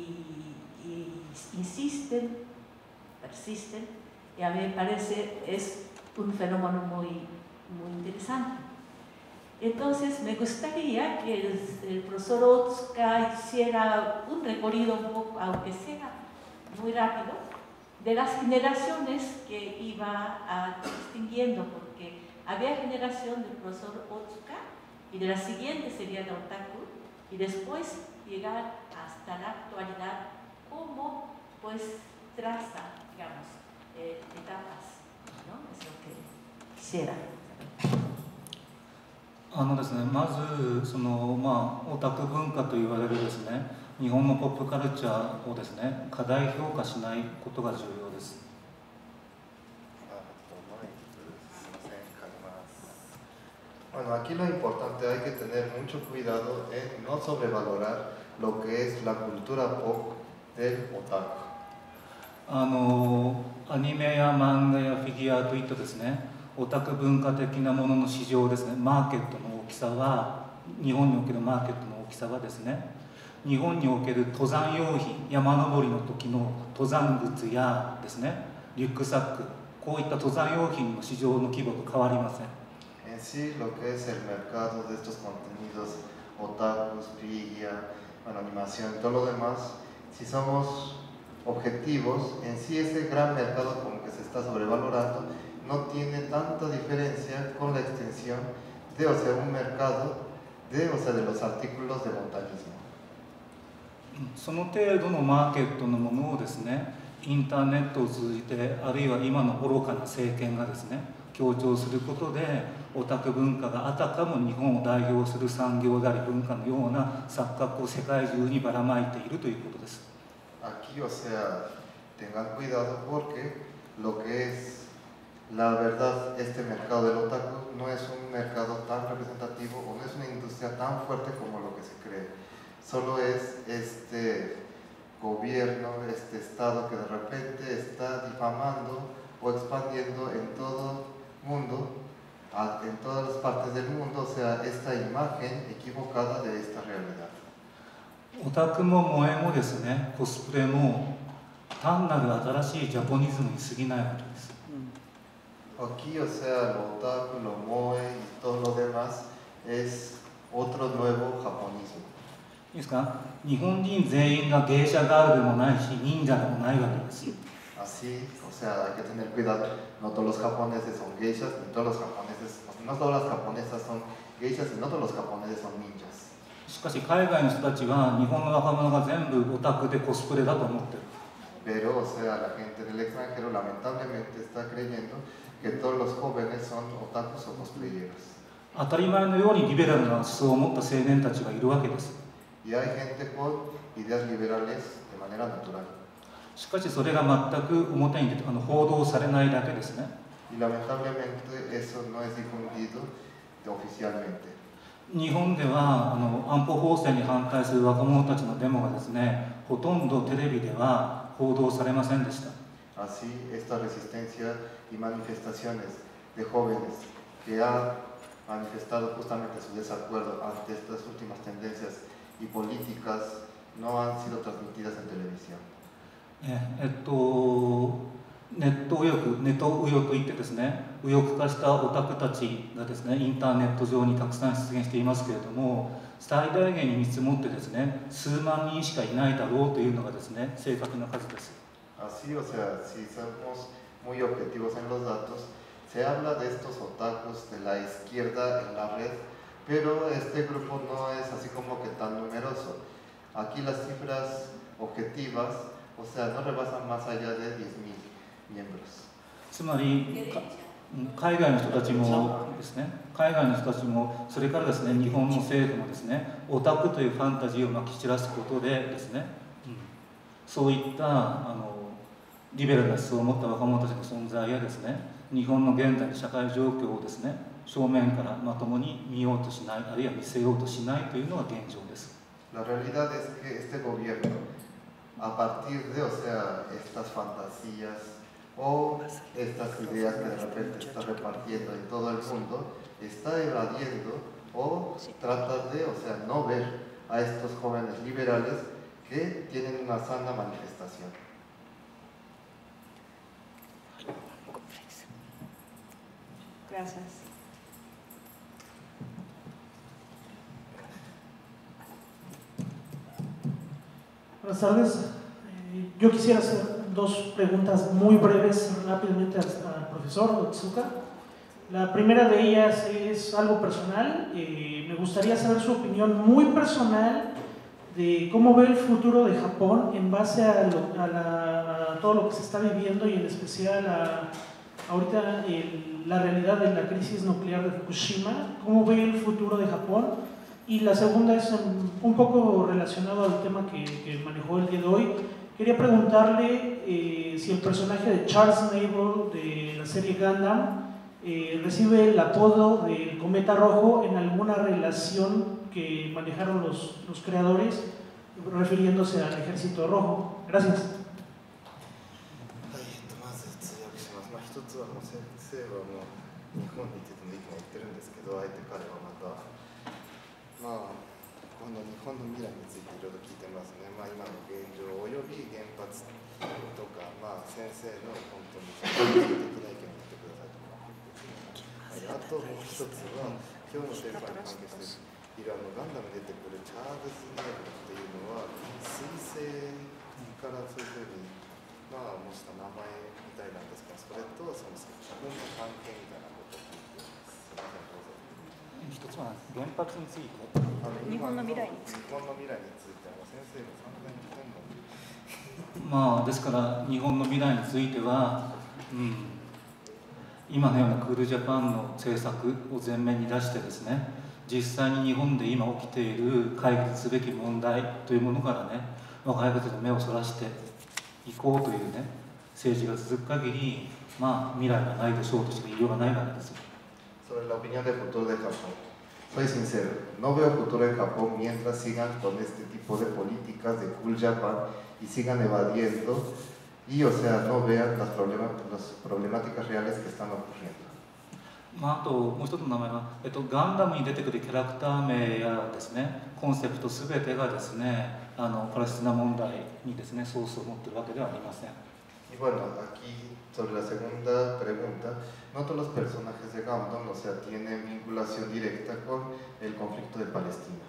insisten, persisten, y a mí me parece es un fenómeno muy interesante. Entonces me gustaría que el profesor Otsuka hiciera un recorrido un poco, aunque sea muy rápido, de las generaciones que iba distinguiendo, porque había generación del profesor Otsuka y de la siguiente sería de otaku, y después llegar hasta la actualidad, cómo pues traza, digamos, etapas, ¿no? Es lo que quisiera. ですね、まずその、オタク文化と言われるですね、日本のポップカルチャーをですね、過大評価しないことが重要です。 Bueno, aquí lo importante, hay que tener mucho cuidado en no sobrevalorar lo que es la cultura pop del otaku. アニメや漫画やフィギュアといったですね、オタク文化的なものの市場ですね、マーケットの大きさは、日本におけるマーケットの大きさはですね、日本における登山用品、山登りの時の登山靴やですね、リュックサック、こういった登山用品の市場の規模と変わりません。 En sí, lo que es el mercado de estos contenidos, otakus, figura, animación y todo lo demás, si somos objetivos, en sí ese gran mercado como que se está sobrevalorando, no tiene tanta diferencia con la extensión de, un mercado de, de los artículos de montañismo. その程度のマーケットのものをですね、インターネットを通じて、あるいは今の愚かな政権がですね、強調することで、オタク文化があたかも日本を代表する産業であり文化のような錯覚を世界中にばらまいているということです。 Aquí, tengan cuidado porque lo que es la verdad, este mercado del otaku no es un mercado tan representativo o no es una industria tan fuerte como lo que se cree. Solo es este gobierno, este Estado que de repente está difamando o expandiendo en todo mundo, en todas las partes del mundo, o sea, esta imagen equivocada de esta realidad. オタクも萌えもですね、コスプレも単なる新しいジャポニズムに過ぎないことです。 Aquí, o sea, lo otaku, lo moe y todo lo demás es otro nuevo japonismo. いいですか？日本人全員が芸者ガールでもないし、忍者でもないわけです。 Así, o sea, hay que tener cuidado. No todos los japoneses son geishas, ni todos los japoneses, no todas las japonesas son geishas, y no todos los japoneses son ninjas. しかし海外の人たちは日本の若者が全部オタクでコスプレだと思ってる。 Pero, o sea, la gente del extranjero lamentablemente está creyendo que todos los jóvenes son otakus o cosplayeros. 当たり前のようにリベラルな思想を持った青年たちがいるわけです。 Y hay gente con ideas liberales de manera natural. しかしそれが全く表に出て報道されないだけですね。 Y lamentablemente eso no es difundido oficialmente. 日本では安保法制に反対する若者たちのデモがですね、ほとんどテレビでは報道されませんでした。 Así, esta resistencia y manifestaciones de jóvenes que han manifestado justamente su desacuerdo ante estas últimas tendencias y políticas no han sido transmitidas en televisión. ネット右翼といってですね、右翼化したオタクたちがですね、インターネット上にたくさん出現していますけれども、最大限に見積もってですね、数万人しかいないだろうというのがですね、正確な数です。 Así, o sea, si somos muy objetivos en los datos, se habla de estos otakus de la izquierda en la red, pero este grupo no es así como que tan numeroso. Aquí las cifras objetivas, o sea, no rebasan más allá de 10,000 miembros. つまり海外の人たちもですね、海外の人たちもそれからですね、日本の政府もですね、オタクというファンタジーをまき散らすことでですね、そういったリベラルな思想を持った若者たちの存在やですね、日本の現在の社会状況をですね、正面からまともに見ようとしない、あるいは見せようとしないというのが現状です。 La realidad es que este gobierno, a partir de, o sea, estas fantasías o estas ideas que de repente está repartiendo en todo el mundo, está evadiendo o trata de, o sea, no ver a estos jóvenes liberales que tienen una sana manifestación. Gracias. Buenas tardes. Yo quisiera hacer dos preguntas muy breves rápidamente al profesor Otsuka. La primera de ellas es algo personal. Me gustaría saber su opinión muy personal de cómo ve el futuro de Japón en base a todo lo que se está viviendo y en especial ahorita la realidad de la crisis nuclear de Fukushima. ¿Cómo ve el futuro de Japón? Y la segunda es un poco relacionado al tema que manejó el día de hoy. Quería preguntarle si el personaje de Charles Naval de la serie Gundam recibe el apodo del cometa rojo en alguna relación que manejaron los creadores refiriéndose al ejército rojo. Gracias. まず通訳します。一つは先生は日本についての意見を言ってるんですけど、あえて彼はまたこの日本の未来についていろいろ聞いてますね。今の現状および原発とか、先生の本当に的な意見を言ってくださいとか。あともう一つは今日のテーマに関係しているガンダムに出てくるチャールズ・ネイブっていうのは彗星からそういうふうに模した名前みたいなんですけど、それとその作品の関係みたいなことを聞いています。すみません、どうぞ。 一つは原発について。 日本の未来について。 日本の未来について先生が散々言ってんの。 ですから日本の未来については、今のようなクールジャパンの政策を前面に出してですね、実際に日本で今起きている解決すべき問題というものからね、若い方の目をそらしていこうというね、 政治が続く限り、まあ、未来がないでしょうとしか言いようがないわけですよ。 Sobre la opinión del futuro de Japón. Soy sincero, no veo futuro en Japón mientras sigan con este tipo de políticas de Cool Japan y sigan evadiendo y, o sea, no vean las problemáticas reales que están ocurriendo. まあ、あともう一つの名前は、ガンダムに出てくるキャラクター名やですね、コンセプトすべてがですね、パレスチナ問題にですね、ソースを持っているわけではありません。 Y bueno, aquí sobre la segunda pregunta, no todos los personajes de Gundam, o sea, tienen vinculación directa con el conflicto de Palestina.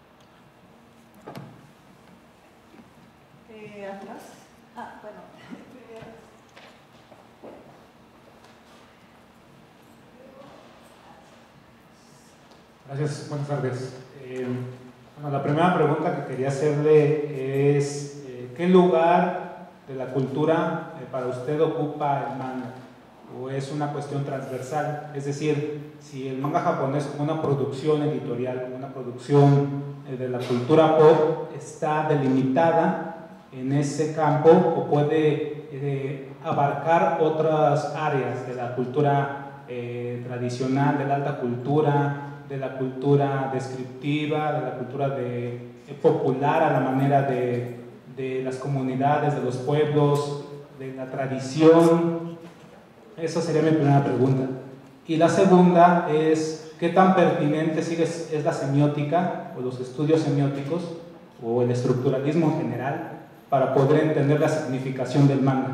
Atrás. Ah, bueno, primero. Gracias, buenas tardes. Bueno, la primera pregunta que quería hacerle es ¿qué lugar de la cultura para usted ocupa el manga? ¿O es una cuestión transversal? Es decir, si el manga japonés como una producción editorial, como una producción de la cultura pop está delimitada en ese campo o puede abarcar otras áreas de la cultura tradicional, de la alta cultura, de la cultura descriptiva, de la cultura popular a la manera de las comunidades, de los pueblos, de la tradición. Esa sería mi primera pregunta. Y la segunda es, ¿qué tan pertinente es la semiótica o los estudios semióticos o el estructuralismo en general para poder entender la significación del manga?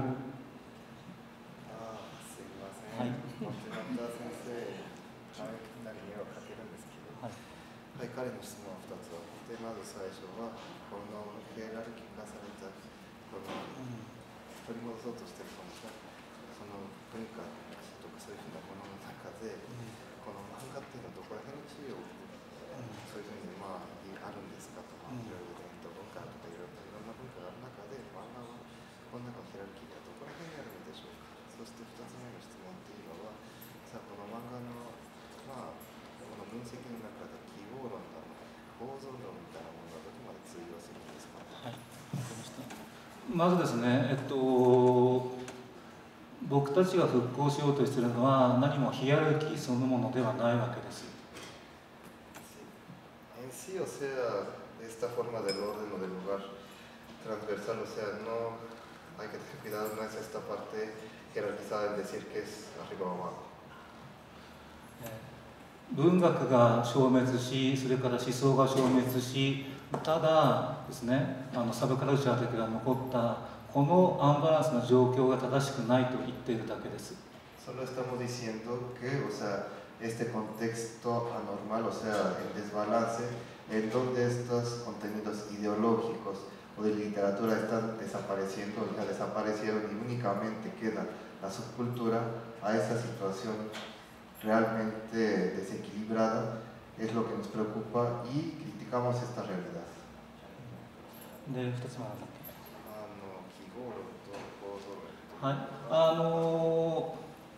彼の質問は2つあって、まず最初はこのヒエラルキー化されたこの取り戻そうとしているこの文化とかそういうふうなものの中で、この漫画っていうのはどこら辺の地位をそういうふうにあるんですかと、いろいろ伝統文化とかいろんな文化がある中で漫画はこの中のヒエラルキーがどこら辺にあるのでしょうか。そして2つ目の質問っていうのは、さあこの漫画のこの分析の中で記号論だの構造論みたいなものがどこまで通用するんですか。はい、 まずですね、僕たちが復興しようとしているのは何もヒエラルキーそのものではないわけです。 En sí, o sea, esta forma del orden o del lugar transversal, o sea, no hay que tener cuidado, no es esta parte jerarquizada en decir que es arriba o abajo. 文学が消滅し、それから思想が消滅し、ただですね、サブカルチャーだけが残ったこのアンバランスな状況が正しくないと言っているだけです。 Solo estamos diciendo que, o sea, este contexto anormal, o sea, el desbalance, en donde estos contenidos ideológicos o de literatura están desapareciendo, ya desaparecieron y únicamente queda la subcultura, a esa situación realmente desequilibrada es lo que nos preocupa y criticamos esta realidad. で、2つ目は記号論と構造論。 はい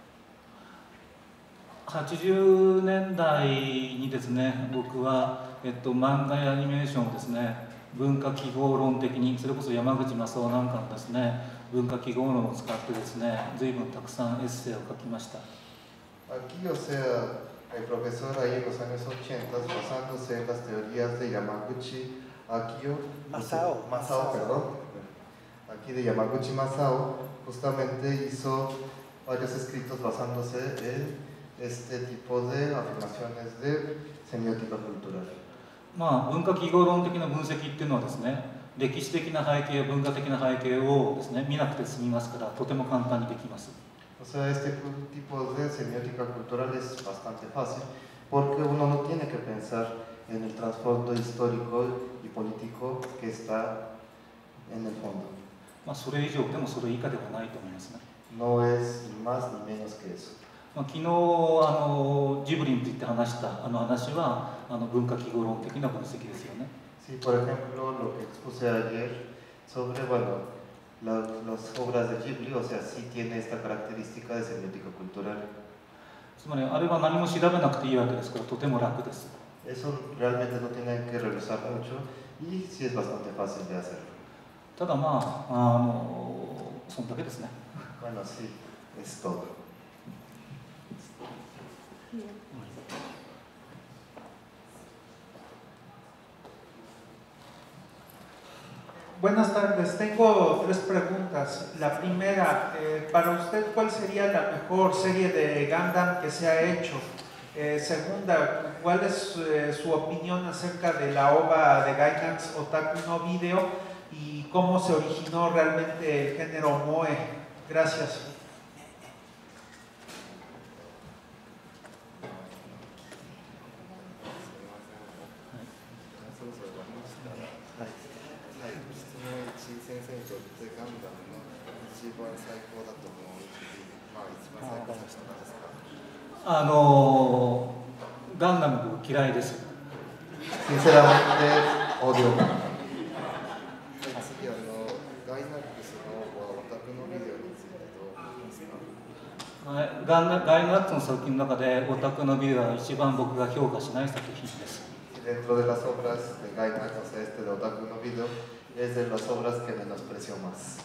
、80年代にですね、僕は、漫画やアニメーションをですね、文化記号論的に、それこそ山口正夫なんかのですね、文化記号論を使ってですね、随分たくさんエッセイを書きました。 Aquí, o sea, el profesor ahí en los años 80, basándose en las teorías de Yamaguchi Masao, perdón. Aquí de Yamaguchi Masao, justamente hizo varios escritos basándose en este tipo de afirmaciones de semiótica cultural. 文化記号論的な分析っていうのはですね、歴史的な背景、文化的な背景をですね、見なくて済みますから、とても簡単にできます。 O sea, este tipo de semiótica cultural es bastante fácil porque uno no tiene que pensar en el trasfondo histórico y político que está en el fondo. それ以上でもそれ以下ではないと思いますね。 No es ni más ni menos que eso. 昨日ジブリについて話した話は文化記号論的な分析ですよね。 Sí, por ejemplo, lo que expuse ayer sobre, bueno, las obras de Ghibli, o sea, sí tiene esta característica de semiótica cultural. つまりあれは何も調べなくていいわけですから、とても楽です。 Eso realmente no tiene que revisar mucho y sí es bastante fácil de hacerlo. ただそんだけですね。 Bueno, sí, es todo. Buenas tardes, tengo 3 preguntas. La primera, para usted, ¿cuál sería la mejor serie de Gundam que se ha hecho? Segunda, ¿cuál es su opinión acerca de la OVA de Gainax Otaku no Video y cómo se originó realmente el género Moe? Gracias. Gundam 嫌いです。 Sinceramente, odio Gundam. ガイナックの作品の中でオタクのビデオは一番僕が評価しない作品です。 Dentro de las obras de Gainax, o sea, de Otaku no Video, es de las obras que menosprecio más.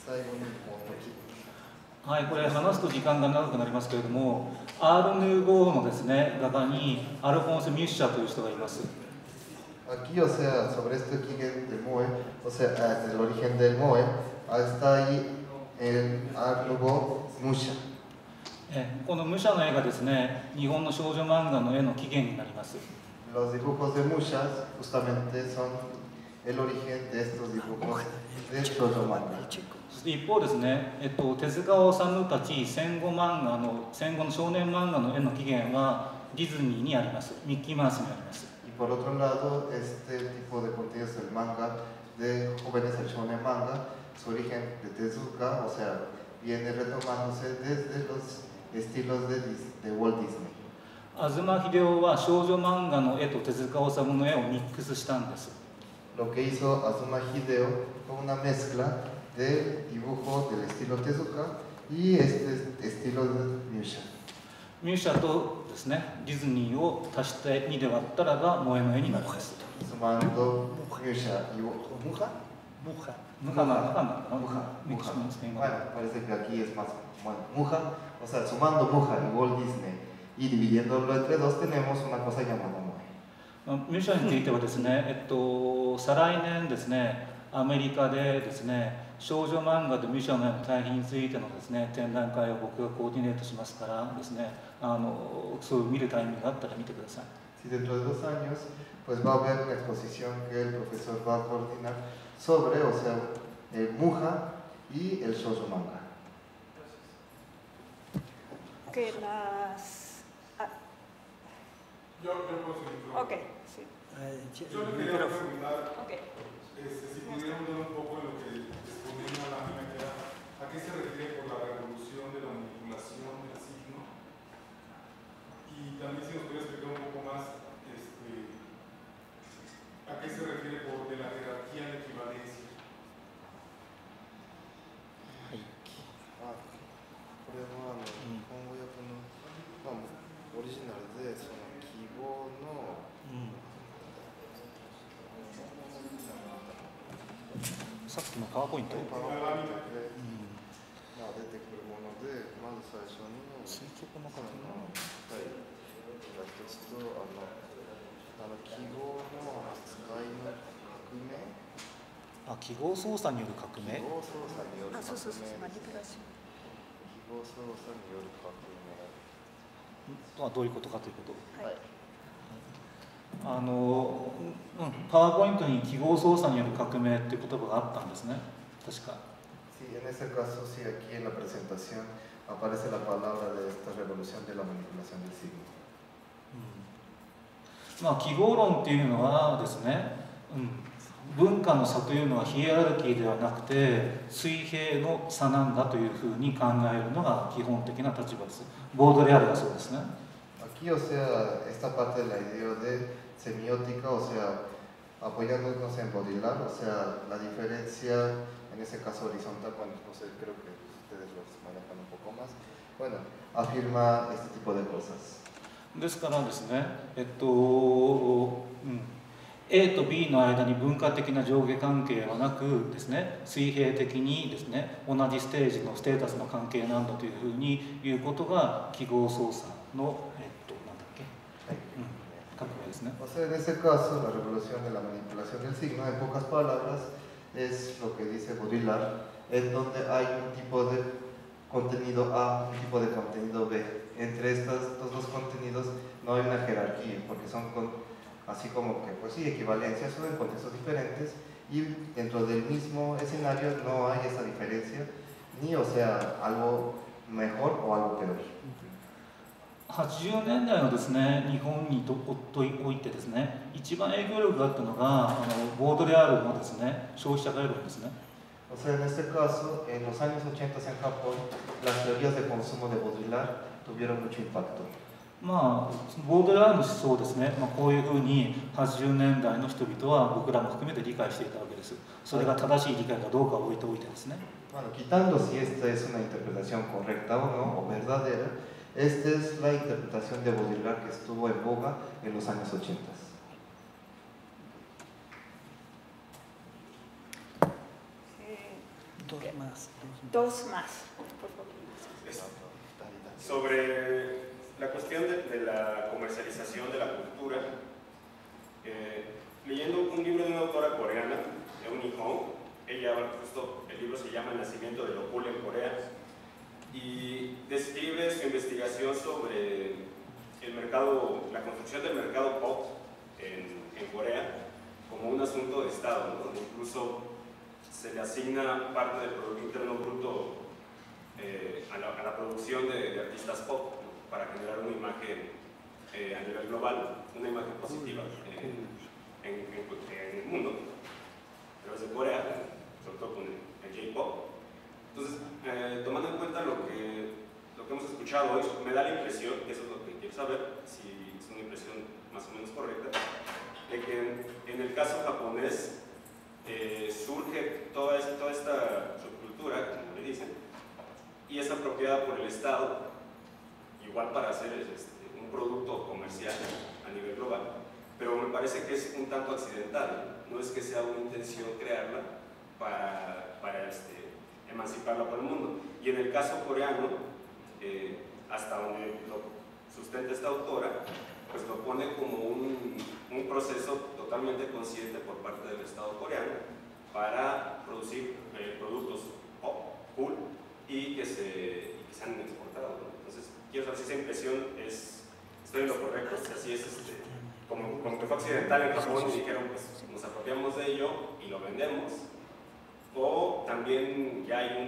はい、これ話すと時間が長くなりますけれども、アール・ヌーボーのですね、画家にアルフォンス・ミュッシャーという人がいます。 Aquí, o sea, sobre este origen del Moe, o sea, del origen del Moe, está ahí el Art Nouveau Musha. このムシャの絵がですね、日本の少女漫画の絵の起源になります。 Los dibujos de Musha justamente son el origen de estos dibujos de shoujo manga. 一方ですね、手塚治虫たち戦後の少年漫画の絵の起源はディズニーにあります。ミッキーマウスにあります。 Y por otro lado, este tipo de contenidos del manga de jóvenes, el shonen manga, su origen de Tezuka, o sea, viene retomándose desde los estilos de Walt Disney. 東秀夫は少女漫画の絵と手塚治虫の絵をミックスしたんです。 Lo que hizo Azuma Hideo fue una mezcla de dibujo del estilo Tezuka y este estilo de Musha. ミュシャとですね、ディズニーを足して2で割ったらば萌えの絵になります。 Sumando Musha y Muja. Bueno, parece que aquí es más bueno, Muja, o sea, sumando Muja y Walt Disney y dividiéndolo entre dos, tenemos una cosa llamada Moe. ミュシャについてはですね、再来年ですね、アメリカでですね、少女漫画とミュシャの絵の対比についてのですね、展覧会を僕がコーディネートしますからですね、そう見るタイミングがあったら見てください。 Si dentro de 2 años, pues va a haber una exposición que el profesor va a coordinar sobre, o sea, el Muja y el shoujo manga. Que las... Yo puedo seguir. Ok, sí. Yo le quería preguntar, Okay. Si pudieran ver un poco lo que exponía en la lámina, que era, ¿a qué se refiere por la revolución de la manipulación del signo? Y también si nos pudiera explicar un poco más, ¿a qué se refiere por de la jerarquía de equivalencia? これは日本語訳の、オリジナルでその記号の、 さっきのパワーポイント。 出てくるもので、まず最初に垂直の角の一つと記号の扱いの革命。 記号操作による革命。 記号操作による革命。 そうそうそう、マニピュレーション。 記号操作による革命。 とはどういうことかということ。 はい。 パワーポイントに記号操作による革命っていう言葉があったんですね。確か。 Sí, en ese caso, sí, aquí en la presentación aparece la palabra de esta revolución de la manipulación del signo. 記号論っていうのはですね、文化の差というのはヒエラルキーではなくて水平の差なんだというふうに考えるのが基本的な立場です。ボードレアルがそうですね。 Aquí, o sea, esta parte de la idea de semiótica, o sea, apoyándonos en Baudrillard, o sea, la diferencia, en ese caso horizontal, bueno, no sé, creo que ustedes lo manejan un poco más, bueno, afirma este tipo de cosas. ですからですね、 A と B の間に文化的な上下関係はなくですね、水平的にですね、同じステージのステータスの関係なんだというふうに言うことが記号操作の、なんだっけ、革命ですね。 O sea, en ese caso, la revolución de la manipulación del signo, en pocas palabras, es lo que dice Baudrillard, en donde hay un tipo de contenido A, un tipo de contenido B. Entre estos dos contenidos no hay una jerarquía, porque son así como que, pues sí, equivalencias, son en contextos diferentes, y dentro del mismo escenario no hay esa diferencia, ni, o sea, algo mejor o algo peor. 80年代のですね、日本においてですね、一番影響力があったのがボードレアールのですね、消費者概論ですね。 O sea, en este caso, en los años 80 en Japón, las teorías de consumo de Baudrillard tuvieron mucho impacto. まあ、ボードレアールの思想ですね、こういうふうに80年代の人々は僕らも含めて理解していたわけです。それが正しい理解かどうかを置いておいてですね。 Bueno, quitando si esta es una interpretación correcta o no, o verdadera, esta es la interpretación de Baudrillard que estuvo en boga en los años 80. Dos más, por favor. Sobre la cuestión de la comercialización de la cultura, leyendo un libro de una autora coreana, Eun Hong, ella, justo el libro se llama El nacimiento de lo cool en Corea, y describe su investigación sobre el mercado, la construcción del mercado pop en Corea como un asunto de Estado, ¿no? Donde incluso se le asigna parte del Producto Interno Bruto a la producción de artistas pop, ¿no? Para generar una imagen a nivel global, una imagen positiva en el mundo, a través de Corea, sobre todo con el J-pop. Entonces, tomando en cuenta lo que hemos escuchado hoy, me da la impresión, que eso es lo que quiero saber, si es una impresión más o menos correcta, de que en el caso japonés surge toda esta subcultura, como le dicen, y es apropiada por el Estado, igual para hacer un producto comercial a nivel global, pero me parece que es un tanto accidental, no es que sea una intención crearla para emanciparla por el mundo. Y en el caso coreano, hasta donde lo sustenta esta autora, pues lo pone como un proceso totalmente consciente por parte del Estado coreano para producir productos pop, cool, y que sean exportados, ¿no? Entonces, quiero saber si esa impresión estoy en lo correcto, si así es, como que fue accidental en Japón y dijeron, pues nos apropiamos de ello y lo vendemos, o también ya hay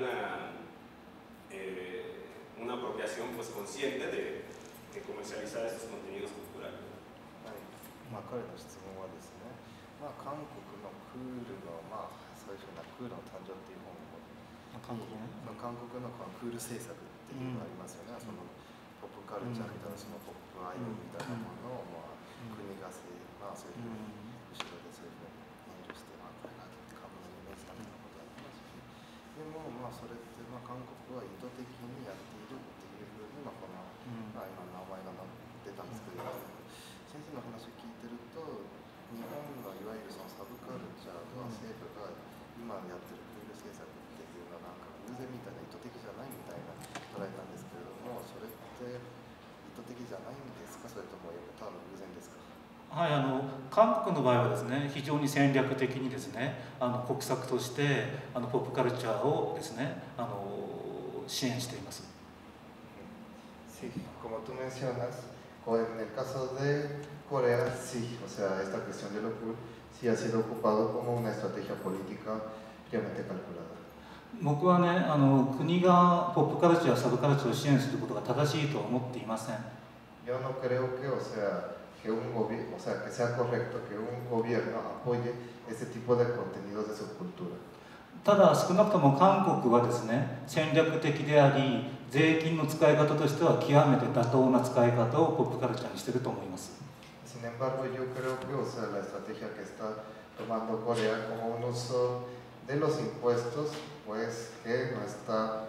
una apropiación pues consciente de comercializar estos contenidos culturales. 彼の質問はですね、韓国のクールの、最初のクールの誕生っていう本を、韓国のクール政策っていうのがありますよね、そのポップカルチャーみたいな、そのポップアイドルみたいなものを、国がそういうふうに後ろでそういうふうに援助して、これが株のイメージだみたいなことありますし、でもそれって韓国は意図的にやっているっていうふうに、この、今名前が出たんですけど、先生の話を聞いてると、日本のいわゆるそのサブカルチャーの政府が今やってるクール政策っていうのはなんか偶然みたいな、意図的じゃないみたいな捉えたんですけれども、それって意図的じゃないんですか、それともただの偶然ですか。 はい、韓国の場合はですね、非常に戦略的にですね、国策としてポップカルチャーをですね、支援しています。 Sí, como tú mencionas, en el caso de Corea, sí, o sea, esta cuestión de lo cool sí ha sido ocupado como una estrategia política fríamente calculada. 僕はね、国がポップカルチャー、サブカルチャーを支援することが正しいとは思っていません。 Yo no creo que, o sea, que sea correcto que un gobierno apoye este tipo de contenidos de subcultura. ただ少なくとも韓国はですね、戦略的であり、税金の使い方としては極めて妥当な使い方をポップカルチャーにしていると思います。 Sin embargo, yo creo que, o sea, la estrategia que está tomando Corea como un uso de los impuestos, pues que no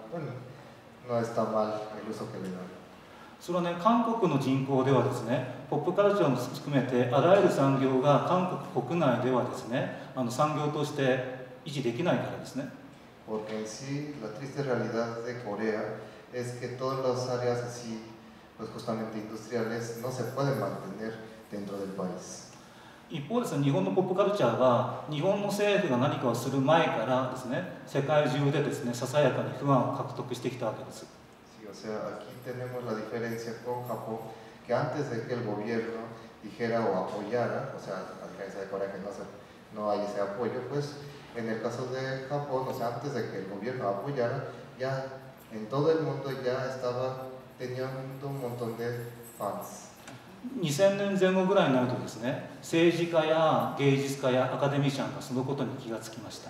está mal el uso que le dan. それはね、韓国の人口ではですね、 ポップカルチャーも含めてあらゆる産業が韓国国内ではですね、産業として維持できないからですね。 Porque en sí, la triste realidad de Corea es que todas las áreas así, pues justamente industriales, no se pueden mantener dentro del país. 一方ですね、日本のポップカルチャーは日本の政府が何かをする前からですね、世界中でですね、ささやかに不安を獲得してきたわけです。 Sí, o sea, aquí tenemos la diferencia con Japón, que antes de que el gobierno dijera o apoyara, o sea, a diferencia de Corea que no hay ese apoyo, pues en el caso de Japón, o sea, antes de que el gobierno apoyara, ya en todo el mundo ya estaba teniendo un montón de fans. 2000年前後ぐらいになるとですね、政治家や芸術家やアカデミシャンがそのことに気がつきました。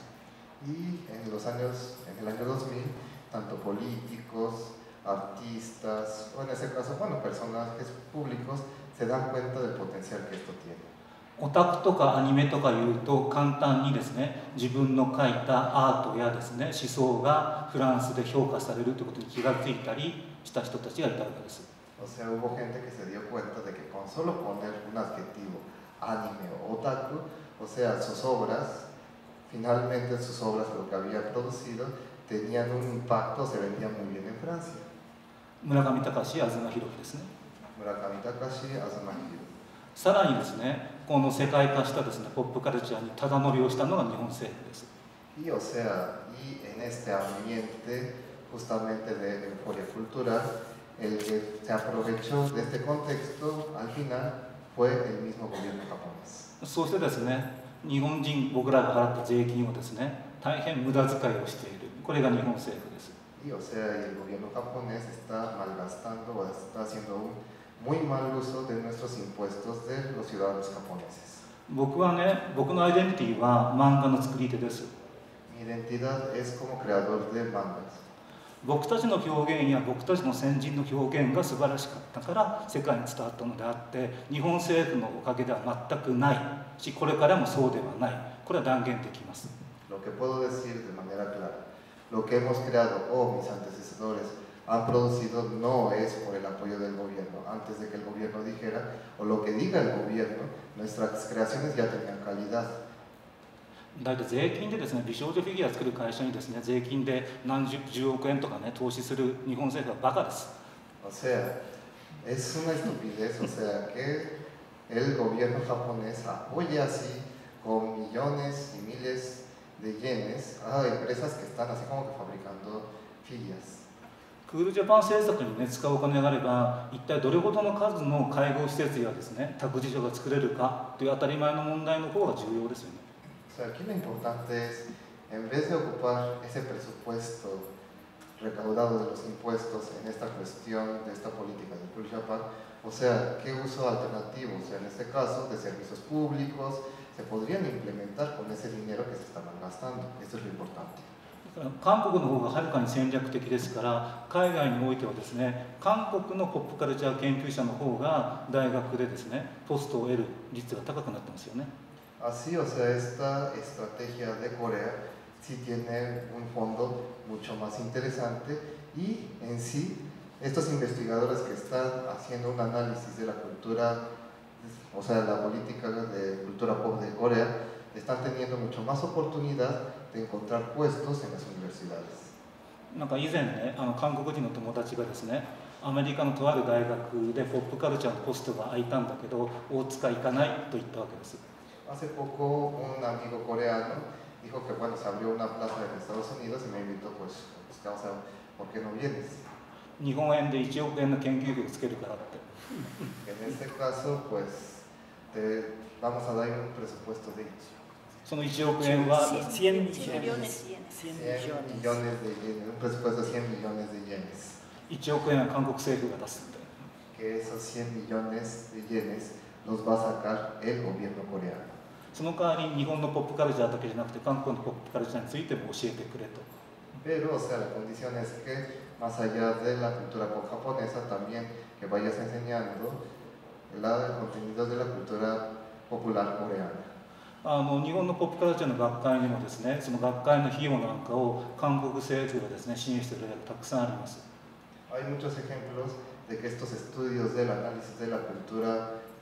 Y en el año 2000, tanto políticos, artistas, o en ese caso, bueno, personajes públicos, se dan cuenta del potencial que esto tiene. オタクとかアニメとかいうと簡単にですね、自分の描いたアートやですね、思想がフランスで評価されるということに気がついたりした人たちがいたわけです。 O sea, hubo gente que se dio cuenta de que con solo poner un adjetivo, anime o otaku, o sea, sus obras, finalmente sus obras, lo que había producido, tenían un impacto, se vendían muy bien en Francia. 村上隆、東博樹ですね。 村上隆、東博。 さらにですね、この世界化したですね、ポップカルチャーにただ乗りをしたのが日本政府です。 Y o sea, y en este ambiente justamente de euforia cultural, el que se aprovechó de este contexto al final fue el mismo gobierno japonés. そしてですね、日本人僕らが払った税金をですね、大変無駄遣いをしている。これが日本政府です。 Y o sea, el gobierno japonés está malgastando o está haciendo un muy mal uso de nuestros impuestos de los ciudadanos japoneses. 僕はね、僕のアイデンティティは漫画の作り手です。 Mi identidad es como creador de mangas. 僕たちの表現や僕たちの先人の表現が素晴らしかったから世界に伝わったのであって、日本政府のおかげでは全くないし、これからもそうではない。これは断言できます。 Lo que puedo decir de manera clara, lo que hemos creado o mis antecesores han producido no es por el apoyo del gobierno. Antes de que el gobierno dijera, o lo que diga el gobierno, nuestras creaciones ya tenían calidad. だいたい税金でですね、美少女フィギュア作る会社にですね、税金で何十億円とかね、投資する日本政府はバカです。 O sea, es una estupidez, o sea, que el gobierno japonés apoye así con millones y miles de yenes a empresas que están así como que fabricando figuras. クールジャパン政策に、ね、使うお金があれば、一体どれほどの数の介護施設やですね、託児所が作れるかという当たり前の問題の方が重要ですよね。 O sea, aquí lo importante es, en vez de ocupar ese presupuesto recaudado de los impuestos en esta cuestión de esta política de Cool Japan, o sea, ¿qué uso alternativo? O sea, en este caso, de servicios públicos, se podrían implementar con ese dinero que se está malgastando. Esto es lo importante. 韓国の方がはるかに戦略的ですから、海外においてはですね、韓国のポップカルチャー研究者の方が大学でですね、ポストを得る率が高くなってますよね。 Así, o sea, esta estrategia de Corea sí tiene un fondo mucho más interesante y en sí, estos investigadores que están haciendo un análisis de la cultura, o sea, la política de cultura pop de Corea, están teniendo mucho más oportunidad de encontrar puestos en las universidades. なんか以前ね、韓国人の友達がですね、アメリカのとある大学でポップカルチャーのポストが空いたんだけど、大塚行かないと言ったわけです。 Hace poco un amigo coreano dijo que bueno, se abrió una plaza en Estados Unidos y me invitó, pues, o sea, ¿por qué no vienes? 日本円で1億円の研究費をつけるからって。 En este caso, pues, te vamos a dar un presupuesto de その1億円は 100 millones de yenes, un presupuesto de 100 millones de yenes. 1億円は韓国政府が出すんだよ。 Que esos 100 millones de yenes los va a sacar el gobierno coreano. その代わりに日本のポップカルチャーだけじゃなくて韓国のポップカルチャーについても教えてくれと。 Pero, o sea, la condición es que más allá de la cultura pop japonesa, también que vayas enseñando el contenido de la cultura popular coreana. 日本のポップカルチャーの学会にもですね、その学会の費用なんかを韓国政府がですね、支援している例がたくさんあります。 Hay muchos ejemplos de que estos estudios del análisis de la cultura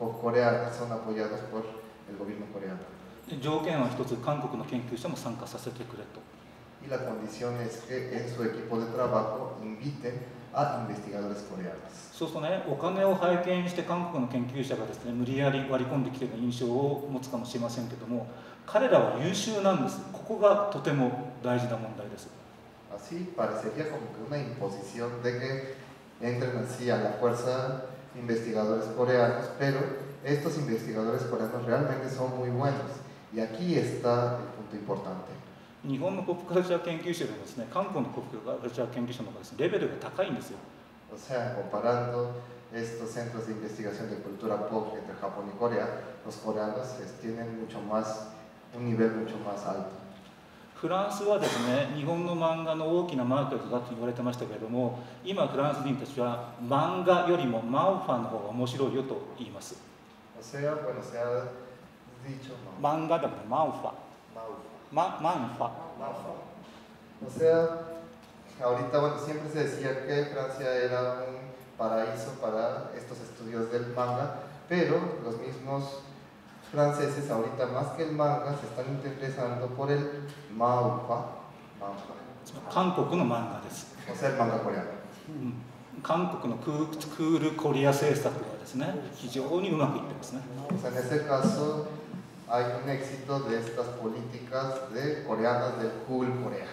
o coreanas son apoyados por el gobierno coreano. 条件は一つ、韓国の研究者も参加させてくれと。 Y la condición es que en su equipo de trabajo inviten a investigadores coreanos. そうするとね、お金を背景にして韓国の研究者がですね、無理やり割り込んできている印象を持つかもしれませんけども、彼らは優秀なんです。ここがとても大事な問題です。 Así parecería como que una imposición de que entren así a la fuerza investigadores coreanos, pero estos investigadores coreanos realmente son muy buenos. Y aquí está el punto importante. 日本のポップカルチャー研究者でもですね、韓国のポップカルチャー研究者の方がですね、レベルが高いんですよ。 O sea, comparando estos centros de investigación de cultura pop entre Japón y Corea, los coreanos tienen mucho más, un nivel mucho más alto. フランスはですね、日本の漫画の大きなマーケットだと言われてましたけれども、今フランス人たちは漫画よりもマンファの方が面白いよと言います。 O sea, bueno, se ha dicho, ¿no? 漫画でもマンファ。マンファ。 O sea, ahorita, bueno, siempre se decía que Francia era un paraíso para estos estudios del manga, pero los mismos franceses ahorita más que el manga se están interesando por el manhwa. 韓国の漫画です。 O sea, el manga coreano. 韓国のクールコリア政策はですね、非常にうまくいってますね。 O sea, en ese caso hay un éxito de estas políticas de coreanas del cool Corea.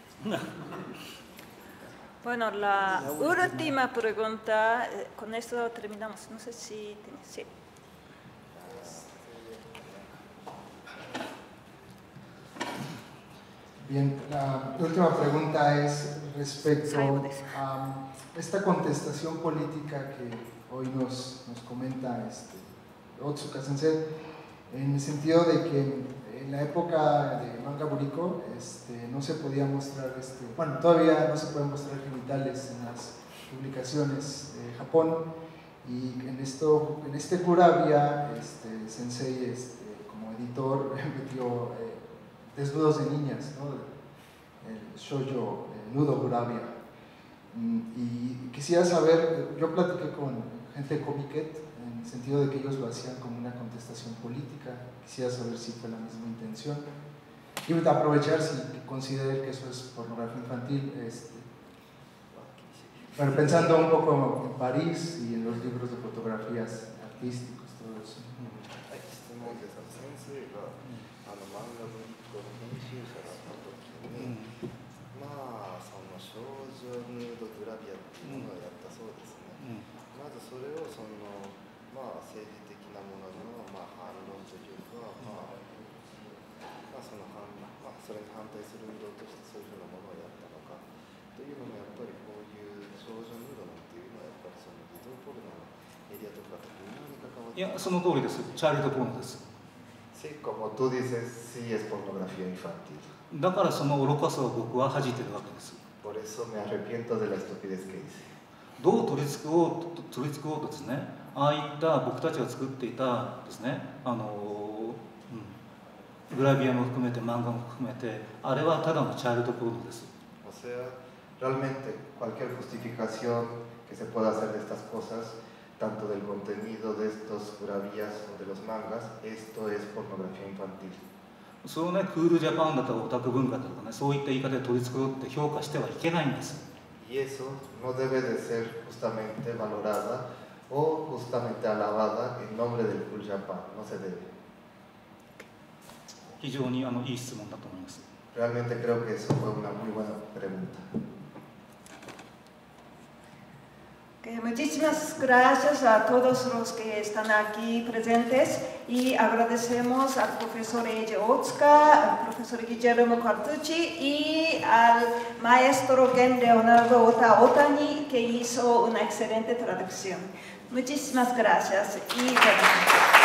Bueno, la última pregunta, con esto terminamos. No sé si tienes. Sí. Bien, la última pregunta es respecto a esta contestación política que hoy nos comenta Otsuka Sensei, en el sentido de que en la época de manga buriko no se podía mostrar, bueno, todavía no se pueden mostrar genitales en las publicaciones de Japón, y en este Kurabia, Sensei como editor metió desnudos de niñas, ¿no? El shoujo, el nudo Kurabia. Y quisiera saber, yo platiqué con gente de Comiket, en el sentido de que ellos lo hacían como una contestación política. Quisiera saber si fue la misma intención. Y aprovechar si consideren que eso es pornografía infantil. Bueno, pensando un poco en París y en los libros de fotografías artísticos, todo eso. それに反対する運動としてそういうふうなものをやったのかというのもやっぱりこういう少女ヌードなんていうのはやっぱりその児童ポルノのエリアとかと微妙に関わっていや、その通りです。チャイルドポルノです。Sí, como tú dices, sí es pornografía infantil. だからその愚かさを僕は恥じてるわけです。Por eso me arrepiento de la estupidez que hice. どう取り付こうとですね、ああいった僕たちが作っていたですね、グラビアも含めて漫画も含めて、あれはただのチャイルドポルノです。O sea, realmente cualquier justificación que se pueda hacer de estas cosas, tanto del contenido de estos gravías o de los mangas, esto es pornografía infantil. そうね、クールジャパンだとかオタク文化だとかね、そういった言い方で取り繕って評価してはいけないんです。Y eso no debe de ser justamente valorada o justamente alabada en nombre del Cool Japan, no se debe. 非常にいい質問だと思います。Realmente creo que eso fue una muy buena pregunta. Muchísimas gracias a todos los que están aquí presentes y agradecemos al profesor Eiji Otsuka, al profesor Guillermo Cartucci y al maestro Gen Leonardo Otani, que hizo una excelente traducción. Muchísimas gracias y buenas noches.